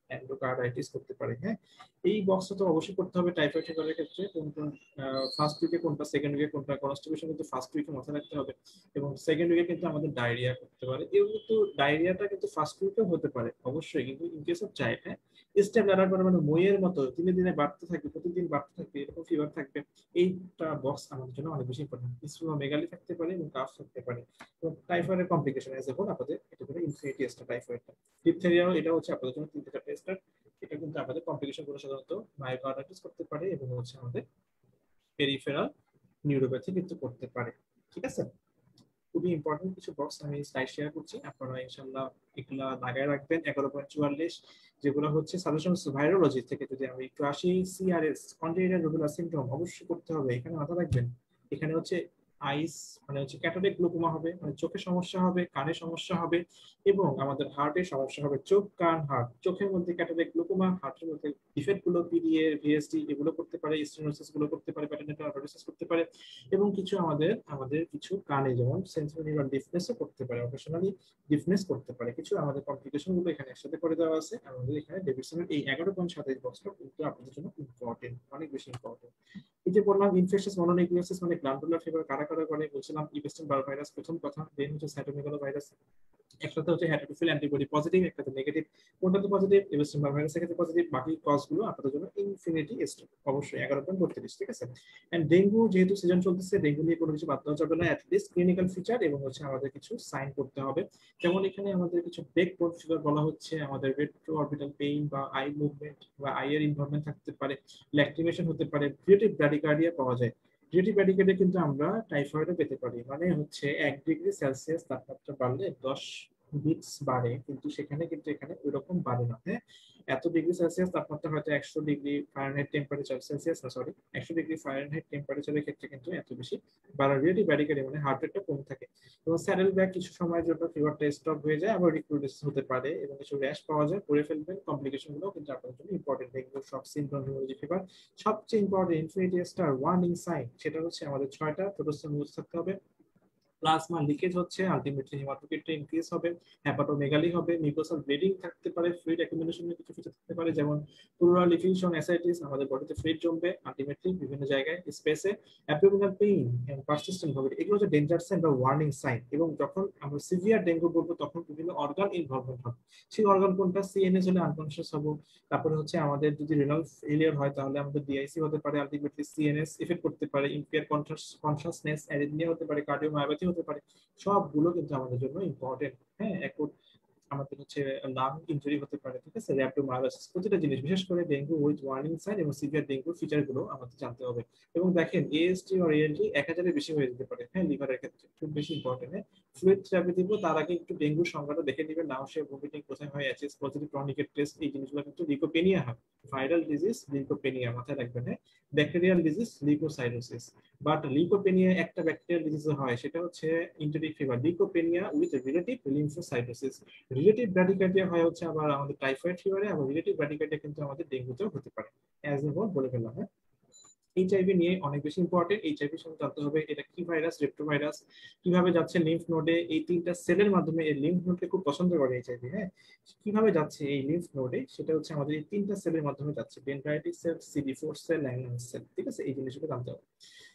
এন্ডোকার্ডাইটিস করতে পারে। হ্যাঁ, এই বক্সটা তো অবশ্যই করতে হবে টাইফয়েড ফিভারের ক্ষেত্রে। কোনটা ফার্স্ট উইকে কোনটা, সেকেন্ড উইকে কোনটা, কনস্টিপেশন কিন্তু ফার্স্ট উইকে মাথায় রাখতে হবে, এবং সেকেন্ড উইকে কিন্তু আমাদের ডায়রিয়া করতে পারে। এও কিন্তু ডায়রিয়াটা কিন্তু ফার্স্ট উইকেও হতে পারে অবশ্যই, কিন্তু ইন কেস অফ চাইল্ড, হ্যাঁ, স্টেপ লাডার করে মানে মইয়ের মতো দিনে দিনে বাড়তে থাকবে, প্রতিদিন বাড়তে থাকবে, এরকম ফিভার থাকবে। এইটা বক্স আমাদের জন্য অনেক বেশি ইম্পর্টেন্ট। মেগালি থাকতে পারে এবং কাফ থাকতে পারে। তো টাইফয়েডের কমপ্লিকেশন এজ এ হোল আপনাদের এটা হলো ইনফিনিটি স্টার টাইফয়েডটা। ডিপথেরিয়াও এটা হচ্ছে আপনাদের জন্য তিন থেকে চারটা স্টার। এটা কিন্তু আমাদের কমপ্লিকেশন গুলো সাধারণত মায়োকার্ডিটিস করতে পারে এবং হচ্ছে আমাদের পেরিফেরাল নিউরোপ্যাথি কিন্তু করতে পারে। ঠিক আছে, খুবই ইম্পর্টেন্ট কিছু বক্স আমি স্লাইড শেয়ার করছি, আপনারা ইনশাআল্লাহ এগুলা দাগায় রাখবেন। এগারো পয়েন্ট চুয়াল্লিশ যেগুলো হচ্ছে সাজেশনস ভাইরোলজি থেকে যদি আমি একটু আসি, সিআরএস কন্টিনিউয়াস রেগুলার সিনড্রোম অবশ্যই করতে হবে, এখানে মাথা রাখবেন। এখানে হচ্ছে আইস মানে হচ্ছে ক্যাটারেক গ্লুকোমা হবে, মানে চোখে সমস্যা হবে, কানে সমস্যা হবে, এবং আমাদের হার্টের সমস্যা হবে। চোখ, কান, হার্ট। চোখের মধ্যে ক্যাটারেক গ্লুকোমা, হার্টের মধ্যে ডিফেক্ট গুলো পিডিএ, ভিএসডি এগুলো করতে পারে, স্টেনোসিস গুলো করতে পারে, প্যাটার্নাল আর্টারিসিস করতে পারে, এবং কিছু আমাদের আমাদের কিছু কানে যেমন সেন্সরি বা ডিফনেসও করতে পারে, অকেশনালি ডিফনেস করতে পারে। কিছু আমাদের কমপ্লিকেশন গুলো এখানে একসাথে করে দেওয়া আছে। আমাদের এখানে ডেভিডসনের এই এগারো পয়েন্ট সাতাইশ বক্সটা কিন্তু আপনাদের জন্য ইম্পর্টেন্ট, অনেক বেশি ইম্পর্টেন্ট। এই যে বললাম ইনফেকশাস মনোনিউক্লিওসিস মানে গ্ল্যান্ডুলার ফিভার কারা কারা করে, বলছিলাম ইপেস্টিন বার ভাইরাস প্রথম কথা, দেন হচ্ছে সাইটোমেগালো ভাইরাস, একটাতে হচ্ছে হেটাটোফিল অ্যান্টিবডি পজিটিভ, একটাতে নেগেটিভ। কোনটাতে পজিটিভ? ইপেস্টিন বার ভাইরাসের ক্ষেত্রে পজিটিভ। বাকি কজগুলো আপনাদের জন্য ইনফিনিটি স্টেপ অবশ্যই এগারো পয়েন্ট বত্রিশ। ঠিক আছে, এন্ড ডেঙ্গু যেহেতু সিজন চলতেছে, ডেঙ্গু নিয়ে কোনো কিছু বাদ দেওয়া যাবে না, অ্যাটলিস্ট ক্লিনিক্যাল ফিচার এবং হচ্ছে আমাদের কিছু সাইন করতে হবে। যেমন এখানে আমাদের কিছু ব্রেক বোন ফিভার বলা হচ্ছে, আমাদের রেট্রো অরবিটাল পেইন বা আই মুভমেন্ট বা আইয়ের ইনভলভমেন্ট থাকতে পারে, ল্যাক্রিমেশন হতে পারে, ক্রিয়েটিভ ব্র্যাডিকার্ডিয়া পাওয়া যায়। ক্রিয়েটিভ ব্র্যাডিকার্ডিয়া কিন্তু আমরা টাইফয়েডও পেতে পারি, মানে হচ্ছে এক ডিগ্রি সেলসিয়াস তাপমাত্রা বাড়লে দশ বিটস বাড়ে, কিন্তু সেখানে কিন্তু এখানে ওইরকম বাড়ে না। হ্যাঁ, এত ডিগ্রি সেলসিয়াস তাপমাত্রা হয়তো একশো ডিগ্রি ফারেনহাইট টেম্পারেচার সেলসিয়াস না সরি একশো ডিগ্রি ফারেনহাইট টেম্পারেচারের ক্ষেত্রে কিন্তু এত বেশি বাড়ার রিয়েটি ব্যারিকেডে মানে হার্ট রেটটা কম থাকে, এবং স্যাডেল ব্যাক কিছু সময়ের জন্য ফিভারটা স্টপ হয়ে যায়, আবার রিক্রুটেশন হতে পারে এবং কিছু র্যাশ পাওয়া যায়, করে ফেলবেন। কমপ্লিকেশন গুলো কিন্তু আপনার জন্য important. Dengue, shock syndrome, haemorrhagic fever সবচেয়ে important infinity star warning sign, সেটা হচ্ছে আমাদের ছয়টা টোটোস্টেম ইউজ থাকতে হবে। প্লাজমা লিকেজ হচ্ছে, আলটিমেটলি হেমাটোক্রিটটা ইনক্রিজ হবে, হেপাটোমেগালি হবে, মিউকোসাল ব্লিডিং থাকতে পারে, ফ্লুইড অ্যাকুমুলেশনের কিছু ফিচার থাকতে পারে যেমন প্লুরাল ডিফিউশন, অ্যাসাইটিস, আমাদের বডিতে ফ্লুইড জমবে আলটিমেটলি বিভিন্ন জায়গায় স্পেসে, অ্যাবডোমিনাল পেইন এন্ড পারসিস্টেন্ট হবে। এগুলো হচ্ছে ডেঞ্জার সাইন বা ওয়ার্নিং সাইন, এবং যখন আমরা সিভিয়ার ডেঙ্গু বলবো তখন বিভিন্ন অর্গান ইনভলভমেন্ট হবে। সেই অর্গান কোনটা? সিএনএস হলে আনকনশিয়াস হবো, তারপরে হচ্ছে আমাদের যদি রেনাল ফেলিয়ার হয় তাহলে আমাদের ডিআইসি হতে পারে, আলটিমেটলি সিএনএস এফেক্ট করতে পারে, ইম্পেয়ার কনশাসনেস, অ্যারিথমিয়া হতে পারে, কার্ডিওমায়োপ্যাথি হতে পারে। সবগুলো কিন্তু আমাদের জন্য ইম্পর্টেন্ট। হ্যাঁ, এখন আমাদের হচ্ছে লাং ইনজুরি হতে পারে। ঠিক আছে, র‍্যাপটোমায়োলাইসিস, প্রতিটা জিনিস, বিশেষ করে ডেঙ্গু উইথ ওয়ার্নিং সাইন এবং সিভিয়ার ডেঙ্গুর ফিচার গুলো আমাদের জানতে হবে। এবং দেখেন এএসটি আর এএলটি এক হাজারের বেশি হয়ে যেতে পারে, হ্যাঁ, লিভারের ক্ষেত্রে খুব বেশি ইম্পর্টেন্ট। হ্যাঁ, ফ্লুইড থেরাপি দিব, তার আগে একটু ডেঙ্গুর সংখ্যাটা দেখে নেবেন, নাউসিয়া, ভমিটিং কোথায় হয়, এইচএস পজিটিভ, টর্নিকেট টেস্ট, এই জিনিসগুলো কিন্তু লিউকোপেনিয়া হয়। ভাইরাল ডিজিজ লিউকোপেনিয়া মাথায় রাখবেন। হ্যাঁ, bacterial disease leukocytosis, but leukopenia একটা ব্যাকটেরিয়াল ডিজিজ হয়, সেটা হচ্ছে enteric fever. Leukopenia with relative lymphocytosis. Relative bradycardia হয় হচ্ছে আবার আমাদের টাইফয়েড ফিভারে, আবার রিলেটিভ ব্র্যাডিকার্ডিয়া কিন্তু আমাদের ডেঙ্গুতেও হতে পারে। অ্যাজ এ হোল বলে ফেললাম। হ্যাঁ, এইচআইভি নিয়ে অনেক বেশি ইম্পর্টেন্ট। এইচআইভি সম্বন্ধে জানতে হবে এটা কি ভাইরাস, রেপ্টোভাইরাস, কিভাবে যাচ্ছে লিম্ফ নোডে, এই তিনটা সেলের মাধ্যমে, এই লিম্ফ নোডকে খুব পছন্দ করে এইচআইভি। হ্যাঁ, কিভাবে যাচ্ছে এই লিম্ফ নোডে, সেটা হচ্ছে আমাদের এই তিনটা সেলের মাধ্যমে যাচ্ছে, dendritic cell, CD four cell, Langman cell. ঠিক আছে, এই জিনিসগুলো জানতে হবে।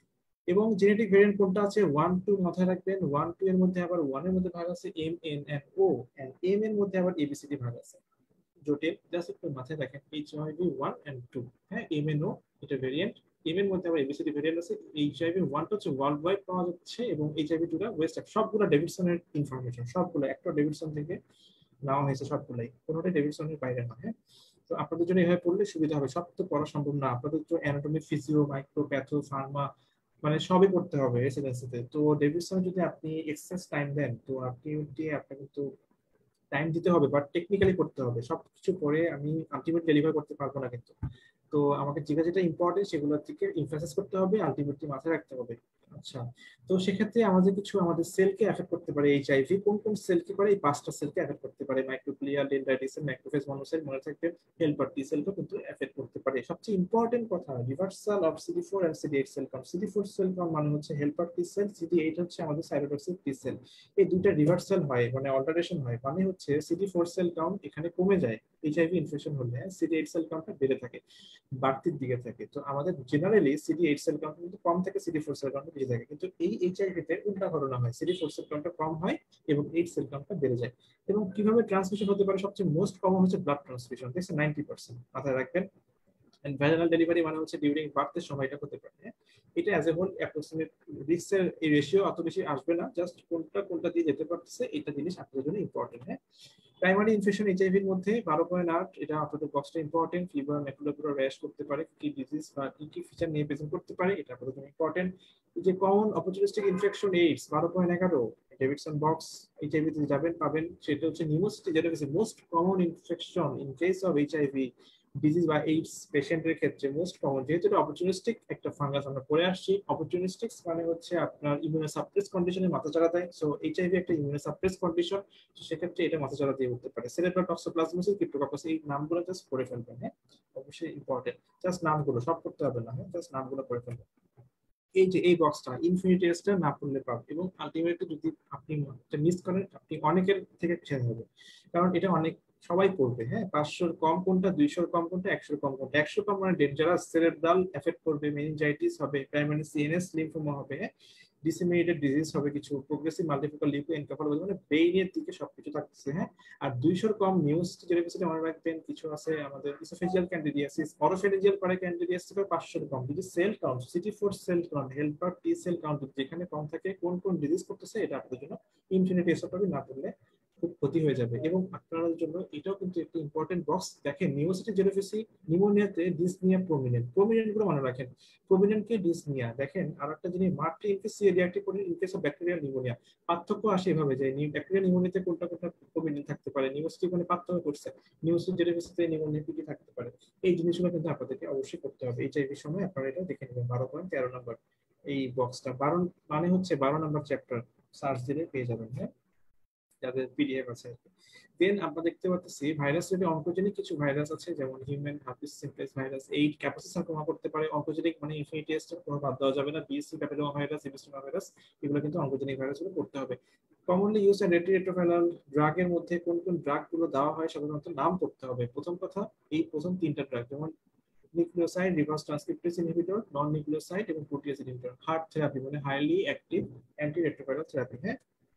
এবং জেনেটিক ভেরিয়েন্ট কোনটা আছে? ওয়ান টু মাথায় রাখবেন। ওয়ান টু এর মধ্যে আবার ওয়ান এর মধ্যে ভাগ আছে M N and O, and M এর মধ্যে আবার এবিসিডি ভাগ আছে। জটিল, জাস্ট একটু মাথায় রাখেন এইচআইভি ওয়ান এন্ড টু। হ্যাঁ, এম এন ও এটা ভেরিয়েন্ট, এম এর মধ্যে আবার এবিসিডি ভেরিয়েন্ট আছে। এইচআইভি ওয়ান টা হচ্ছে ওয়ার্ল্ড ওয়াইড পাওয়া যাচ্ছে, এবং এইচআইভি টু টা ওয়েস্ট। সবগুলো ডেভিডসনের ইনফরমেশন, সবগুলো একটা ডেভিডসন থেকে নেওয়া হয়েছে, সবগুলাই, কোনোটাই ডেভিডসনের বাইরে না। হ্যাঁ, তো আপনাদের জন্য এভাবে পড়লে সুবিধা হবে। সব তো পড়া সম্ভব না, আপনাদের তো anatomy, physio, micro, patho, pharma মানে সবই পড়তে হবে রেসিডেন্সিতে। তো ডেভিডসন যদি আপনি এক্সেস টাইম দেন, তো আপনি আপনাকে কিন্তু টাইম দিতে হবে, বাট টেকনিক্যালি করতে হবে। সবকিছু পরে আমি আলটিমেট ডেলিভার করতে পারবো না কিন্তু। তো আমাকে যেটা যেটা ইম্পর্টেন্ট সেগুলোর দিকে ইমফাসিস করতে হবে, আলটিমেটলি মাথায় রাখতে হবে। আচ্ছা, তো সেক্ষেত্রে আমাদের কিছু আমাদের সেলকে এফেক্ট করতে পারে এইচআইভি। কোন কোন সেলকে করে? এই পাঁচটা সেলকে এফেক্ট করতে পারে, মাইক্রোগ্লিয়া, ডেনড্রাইটিস, ম্যাক্রোফেজ, মনোসাইট, মনে থাকবে হেল্পার টি সেলকে কিন্তু এফেক্ট করতে পারে। সবচেয়ে ইম্পর্টেন্ট কথা, reversal of CD four and CD eight cell count. CD four cell count মানে হচ্ছে helper T cell, CD eight হচ্ছে আমাদের সাইটোটক্সিক টি সেল। এই দুইটা রিভার্সাল হয় মানে অল্টারেশন হয়, মানে হচ্ছে সিডি ফোর সেল কাউন্ট এখানে কমে যায় এইচআইভি ইনফেকশন হলে, সিডি এইট সেল কাউন্টটা বেড়ে থাকে, বাড়তির দিকে থাকে। তো আমাদের generally CD eight cell count কিন্তু কম থাকে, সিডি ফোর সেল কাউন্ট বেড়ে থাকে। কিন্তু এই এইচআইভি তে উল্টা ঘটনা হয়, সিডি ফোর সেল কাউন্টটা কম হয় এবং এইট সেল কাউন্টটা বেড়ে যায়। এবং কিভাবে ট্রান্সমিশন হতে পারে? সবচেয়ে মোস্ট কমন হচ্ছে ব্লাড ট্রান্সমিশন, দেখছেন নাইনটি পার্সেন্ট, মাথায় রাখবেন। এন্ড ভ্যাজাইনাল ডেলিভারি মানে হচ্ছে ডিউরিং বার্থের সময়টা হতে পারে। হ্যাঁ? এটা অ্যাজ এ হোল অ্যাপ্রক্সিমেট রিস্কের এই রেশিও অত বেশি আসবে না, জাস্ট কোনটা কোনটা দিয়ে যেতে পারতেছে এটা জিনিস আপনাদের জন্য ইম্পর্টেন্ট। হ্যাঁ, প্রাইমারি ইনফেকশন এইচআইভির মধ্যে বারো পয়েন্ট আট, এটা আপনাদের বক্সটা ইম্পর্টেন্ট। ফিভার, ম্যাকুলার র্যাশ করতে পারে, কি ডিজিজ বা কি কি ফিচার নিয়ে প্রেজেন্ট করতে পারে এটা আপনাদের জন্য ইম্পর্টেন্ট। যে কমন অপরচুনিস্টিক ইনফেকশন এইডস বারো পয়েন্ট এগারো, ডেভিডসন বক্স এইচআইভি তে যাবেন পাবেন, সেটা হচ্ছে নিউমোসিটি, যেটা হচ্ছে most common infection in case of HIV disease বা এইডস পেশেন্টের ক্ষেত্রে মোস্ট কমন। যেহেতু এটা অপরচুনিস্টিক একটা ফাঙ্গাস আমরা পড়ে আসছি, অপরচুনিস্টিক মানে হচ্ছে আপনার ইমিউনোসাপ্রেস কন্ডিশনে মাথাচাড়া দেয়। সো এইচআইভি একটা ইমিউনোসাপ্রেস কন্ডিশন, সেক্ষেত্রে এটা মাথাচাড়া দিয়ে উঠতে পারে। সেরেব্রাল টক্সোপ্লাজমোসিস, ক্রিপ্টোকাকাস, এই নামগুলো জাস্ট পড়ে ফেলবেন। হ্যাঁ, অবশ্যই ইম্পর্টেন্ট, জাস্ট নামগুলো সব করতে হবে না, হ্যাঁ জাস্ট নামগুলো পড়ে ফেলবেন। এই যে এই বক্সটা ইনফিনিটি এসটা না পড়লে পাবেন, এবং আলটিমেটলি যদি আপনি মিস করেন আপনি অনেকের থেকে ছেড়ে হবে, কারণ এটা অনেক সবাই পড়বে। হ্যাঁ, পাঁচশোর কম কোনটা, দুইশোর কম কোনটা, একশোর কম কোনটা। একশো কম মানে ডেঞ্জারাস, সেরেব্রাল এফেক্ট করবে, মেনিনজাইটিস হবে, প্রাইমারি সিএনএস লিম্ফোমা হবে, ডিসেমিনেটেড ডিজিজ হবে, কিছু প্রোগ্রেসিভ মাল্টিফোকাল লিম্ফো এনকেফালোপ্যাথি, মানে ব্রেইনের দিকে সবকিছু থাকতেছে। হ্যাঁ, আর দুইশোর কম নিউজ যেটা কিছু মনে রাখবেন, কিছু আছে আমাদের ইসোফেজিয়াল ক্যান্ডিডিয়াসিস, অরোফেজিয়াল পারে ক্যান্ডিডিয়াসিস, পাঁচশোর কম। যদি cell count, CD four cell count, helper T cell count যেখানে কম থাকে, কোন কোন ডিজিজ করতেছে এটা আপনাদের জন্য ইনফিনিটি এসোপি না পড়লে খুব ক্ষতি হয়ে যাবে। এবং আপনাদের জন্য এটাও কিন্তু একটা ইম্পর্টেন্ট বক্স। দেখেন নিউমোসিটি জেরোফেসি, নিউমোনিয়াতে ডিসনিয়া প্রমিনেন্ট, প্রমিনেন্ট গুলো মনে রাখেন, প্রমিনেন্ট কে ডিসনিয়া। দেখেন আর একটা জিনিস, মাল্টি ইনফেসি রিঅ্যাক্টিভ করে in case of bacterial pneumonia. পার্থক্য আসে এভাবে যে ব্যাকটেরিয়াল নিউমোনিয়াতে কোনটা কোনটা প্রমিনেন্ট থাকতে পারে, নিউমোসিটি মানে পার্থক্য করছে, নিউমোসিটি জেরোফেসিতে নিউমোনিয়া কি কি থাকতে পারে। এই জিনিসগুলো কিন্তু আপনাদেরকে অবশ্যই করতে হবে। এইচআইভির সময় আপনারা এটা দেখে নেবেন। বারো পয়েন্ট তেরো নম্বর এই বক্সটা, বারো মানে হচ্ছে বারো নম্বর চ্যাপ্টার, সার্চ দিলে পেয়ে যাবেন। হ্যাঁ, যাদের পিডিএফ আছে। দেন আমরা দেখতে পাচ্ছি ভাইরাস যদি অনকোজেনিক কিছু ভাইরাস আছে, যেমন হিউম্যান হার্পিস সিমপ্লেক্স ভাইরাস, এইড ক্যাপাসিস সার্কোমা করতে পারে। অনকোজেনিক মানে ইনফিনিটি এস্ট কোনো বাদ দেওয়া যাবে না, বিএসসি প্যাপিলোমা ভাইরাস, এবিস্টোমা ভাইরাস, এগুলো কিন্তু অনকোজেনিক ভাইরাসগুলো করতে হবে। কমনলি ইউজ এন্ড রেট্রোভাইরাল ড্রাগের মধ্যে কোন কোন ড্রাগ গুলো দেওয়া হয় সাধারণত নাম করতে হবে। প্রথম কথা, এই প্রথম তিনটা ড্রাগ যেমন nucleoside, reverse transcriptase inhibitor, non nucleoside এবং প্রোটিয়াস ইনহিবিটর। হার্ট থেরাপি মানে highly active anti retroviral therapy. হ্যাঁ,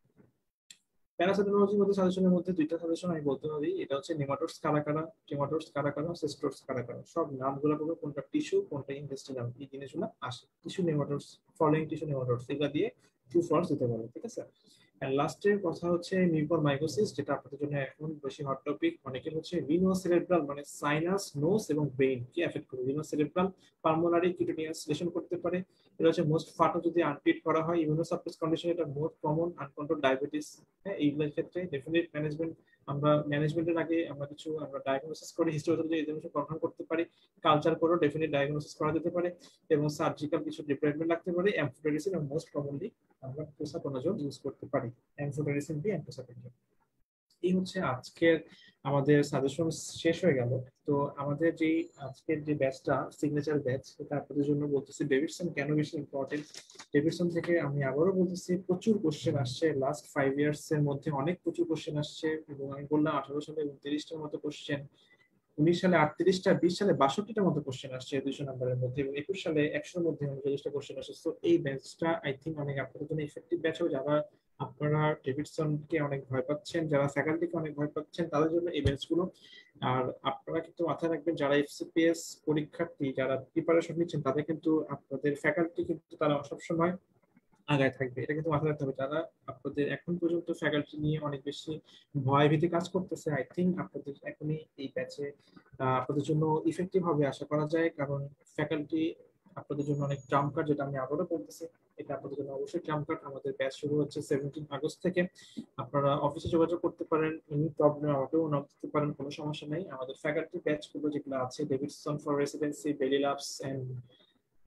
প্যারাসিটোলজির মধ্যে সাজেশনের মধ্যে দুইটা সাজেশন আমি বলতে পারি, এটা হচ্ছে নেমাটোডস কারা কারা, টেমাটোডস কারা কারা, সিস্টোডস কারা কারা। সব নামগুলো পড়বে, কোনটা টিস্যু কোনটা ইনভেস্টিগাম, এই জিনিসগুলো আসে। Tissue nematodes, following tissue nematodes, এগুলো দিয়ে ট্রু ফলস দিতে পারবে। ঠিক আছে, এন্ড লাস্টের কথা হচ্ছে মিউকরমাইকোসিস, যেটা আপনাদের জন্য এখন বেশি হট টপিক। অনেকের হচ্ছে ভিনোসেরেব্রাল মানে সাইনাস, নোজ এবং ব্রেইন কি এফেক্ট করে। ভিনোসেরেব্রাল পালমোনারি কিউটেনিয়াস লেশন করতে পারে। এটা হচ্ছে মোস্ট ফাটো যদি আনট্রিট করা হয়, ইমিউনোসাপ্রেস কন্ডিশন, এটা মোস্ট কমন। আনকন্ট্রোল ডায়াবেটিস, হ্যাঁ এইগুলোর ক্ষেত্রে ডেফিনেট ম্যানেজমেন্ট, আমরা ম্যানেজমেন্টের আগে আমরা কিছু আমরা ডায়াগনোসিস করে হিস্টোপ্যাথোলজি এই জিনিস কনফার্ম করতে পারি, কালচার করেও ডেফিনেট ডায়াগনোসিস করা যেতে পারে, এবং সার্জিক্যাল কিছু ডিপ্রেসমেন্ট লাগতে পারে। অ্যাম্ফোটেরিসিন এবং মোস্ট কমনলি আমরা প্রোসাপোনাজোল ইউজ করতে পারি, অ্যাম্ফোটেরিসিন বি অ্যাম্ফোসাপোনাজোল। এই হচ্ছে আজকের আমাদের সাজেশন শেষ হয়ে গেল। তো আমাদের যে আজকের যে ব্যাচটা সিগনেচার ব্যাচ, এটা আপনাদের জন্য বলতেছি ডেভিডসন কেন বেশি ইম্পর্টেন্ট। ডেভিডসন থেকে আমি আবারও বলতেছি প্রচুর কোশ্চেন আসছে, লাস্ট ফাইভ ইয়ার্স এর মধ্যে অনেক প্রচুর কোশ্চেন আসছে, এবং আমি বললাম আঠারো সালে উনত্রিশটার মতো কোশ্চেন, উনিশ সালে আটত্রিশটা, বিশ সালে বাষট্টিটার মতো কোশ্চেন আসছে দুইশো নাম্বারের মধ্যে, এবং একুশ সালে একশোর মধ্যে উনচল্লিশটা কোশ্চেন আসছে। তো এই ব্যাচটা আই থিঙ্ক অনেক আপনাদের জন্য ইফেক্টিভ ব্যাচ হবে। যারা আপনারা ডেভিডসনকে অনেক ভয় পাচ্ছেন, যারা ফ্যাকাল্টিকে অনেক ভয় পাচ্ছেন, তাদের জন্য এই ব্যাচগুলো। আর আপনারা কিন্তু মাথায় রাখবেন, যারা এফসিপিএস পরীক্ষার্থী যারা প্রিপারেশন নিচ্ছেন, তাদের কিন্তু আপনাদের ফ্যাকাল্টি কিন্তু তারা সবসময় আগায় থাকবে, এটা কিন্তু মাথায় রাখতে হবে। যারা আপনাদের এখন পর্যন্ত ফ্যাকাল্টি নিয়ে অনেক বেশি ভয় ভীতি কাজ করতেছে, আই থিঙ্ক আপনাদের এখনই এই ব্যাচে আপনাদের জন্য ইফেক্টিভ হবে আশা করা যায়, কারণ ফ্যাকাল্টি আপনাদের জন্য অনেক ট্রাম্প কার্ড, যেটা আমি আবারও বলতেছি, এটা আপনাদের জন্য অবশ্যই ট্রাম্প কার্ড। আমাদের ব্যাচ শুরু হচ্ছে সেভেন্টিন আগস্ট থেকে। আপনারা অফিসে যোগাযোগ করতে পারেন, এনি প্রবলেম আমাকেও নক দিতে পারেন, কোনো সমস্যা নেই। আমাদের ফ্যাকাল্টি ব্যাচ গুলো যেগুলো আছে, Davidson for residency, Bailey labs and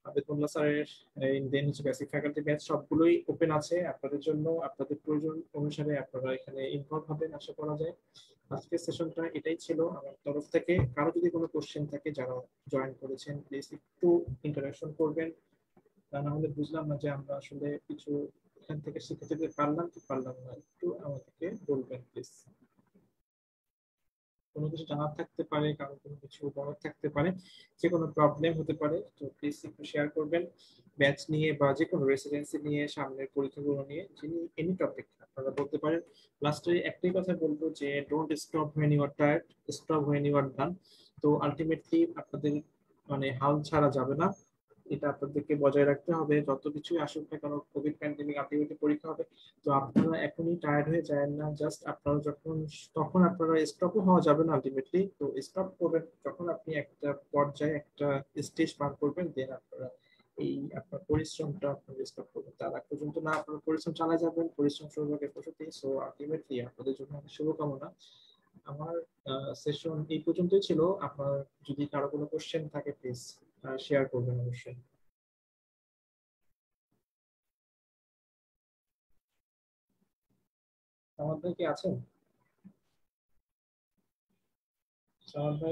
Abedullah স্যারের দেন হচ্ছে বেসিক ফ্যাকাল্টি ব্যাচ সবগুলোই ওপেন আছে আপনাদের জন্য। আপনাদের প্রয়োজন অনুসারে আপনারা এখানে ইনভলভ হবেন আশা করা যায়। আজকের সেশনটা এটাই ছিল আমার তরফ থেকে। কারো যদি কোনো কোশ্চেন থাকে যারা জয়েন করেছেন প্লিজ একটু ইন্টারাকশন করবেন, তা না হলে বুঝলাম না যে আমরা আসলে কিছু এখান থেকে শিখে যেতে পারলাম কি পারলাম না। একটু আমাদেরকে বলবেন প্লিজ। কোনো কিছু জানার থাকতে পারে, কারো কোনো কিছু বলার থাকতে পারে, যে কোনো প্রবলেম হতে পারে, তো প্লিজ একটু শেয়ার করবেন ব্যাচ নিয়ে বা যে কোনো রেসিডেন্সি নিয়ে, সামনের পরীক্ষাগুলো নিয়ে, যিনি এনি টপিক আপনারা বলতে পারেন। লাস্টে একটাই কথা বলবো যে don't stop when you are tired, stop when you are done. তো আলটিমেটলি আপনাদের মানে হাল ছাড়া যাবে না, এটা আপনাদেরকে বজায় রাখতে হবে যত কিছুই আসুক না কেন। কোভিড প্যান্ডেমিক আলটিমেটলি পরীক্ষা হবে, তো আপনারা এখনই টায়ার্ড হয়ে যায় না। জাস্ট আপনারা যখন তখন আপনারা স্টপও হওয়া যাবে না আলটিমেটলি, তো স্টপ করবেন যখন আপনি একটা পর্যায়ে একটা স্টেজ পার করবেন, দেন আপনারা এই আপনার পরিশ্রমটা আপনারা স্টপ করবেন। তার আগ পর্যন্ত না আপনারা পরিশ্রম চালিয়ে যাবেন, পরিশ্রম সৌভাগ্যের প্রসূতি। সো আলটিমেটলি আপনাদের জন্য অনেক শুভকামনা। আমার সেশন এই পর্যন্তই ছিল। আপনার যদি কারো কোনো কোশ্চেন থাকে প্লিজ শেয়ার করবেন অবশ্যই। আমাদের কি আছেন সামাদ ভাই?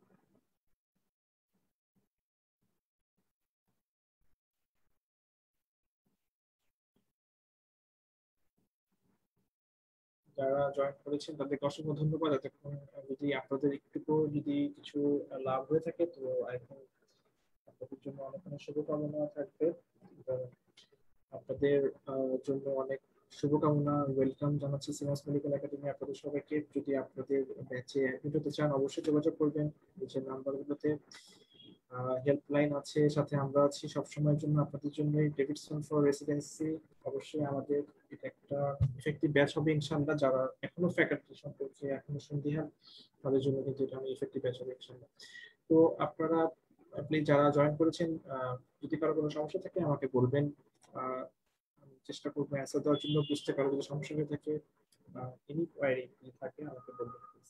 যারা জয়েন করেছেন তাদেরকে অসংখ্য ধন্যবাদ। এতক্ষণ যদি আপনাদের একটুকু যদি কিছু লাভ হয়ে থাকে, তো আই থিঙ্ক আপনাদের জন্য অনেক অনেক শুভকামনা থাকবে। এবং আপনাদের আহ, জন্য অনেক শুভকামনা, ওয়েলকাম জানাচ্ছি সিনাস মেডিকেল একাডেমি আপনাদের সবাইকে। যদি আপনাদের ব্যাচে অ্যাডমিট হতে চান অবশ্যই যোগাযোগ করবেন নিচের নাম্বারগুলোতে। হেল্পলাইন আছে, সাথে আমরা আছি সবসময়ের জন্য আপনাদের জন্য। ডেভিডসন ফর রেসিডেন্সি অবশ্যই আমাদের এটা একটা ইফেক্টিভ ব্যাচ হবে ইনশাআল্লাহ। যারা এখনো ফ্যাকাল্টি সম্পর্কে এখনো সন্দিহান তাদের জন্য কিন্তু এটা আমি ইফেক্টিভ ব্যাচ হবে ইনশাআল্লাহ। তো আপনারা আপনি যারা জয়েন করেছেন, আহ, যদি কারো কোনো সমস্যা থাকে আমাকে বলবেন। আহ, আমি চেষ্টা করবো অ্যান্সার দেওয়ার জন্য। বুঝতে কারো যদি সমস্যা হয়ে থাকে বা এনি কোয়ারি থাকে আমাকে বলবেন প্লিজ।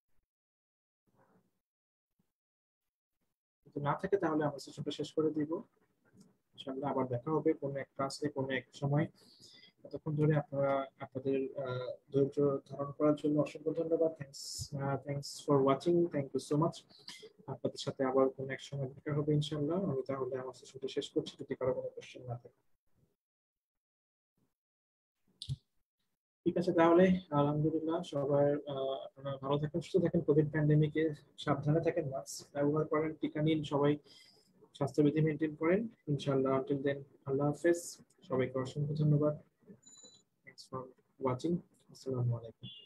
যদি না থাকে তাহলে আমরা সেশনটা শেষ করে দিব ইনশাআল্লাহ। আবার দেখা হবে কোনো এক ক্লাসে কোনো এক সময়। এতক্ষণ ধরে আপনারা আপনাদের আহ, ধৈর্য ধারণ করার জন্য অসংখ্য ধন্যবাদ। Thanks, thanks for watching, thank you so much. আপনাদের সাথে আবার কোনো এক সময় দেখা হবে ইনশাআল্লাহ। আমি তাহলে আমার সেশনটা শেষ করছি যদি কারো কোনো কোশ্চেন না থাকে। ঠিক আছে তাহলে, আলহামদুলিল্লাহ সবাই আহ, আপনারা ভালো থাকেন, সুস্থ থাকেন, কোভিড প্যান্ডেমিকে সাবধানে থাকেন, মাস্ক ব্যবহার করেন, টিকা নিন, সবাই স্বাস্থ্যবিধি মেনটেন করেন ইনশাআল্লাহ। আনটিল দেন, আল্লাহ হাফেজ। সবাইকে অসংখ্য ধন্যবাদ। Thanks for watching. আসসালামু আলাইকুম।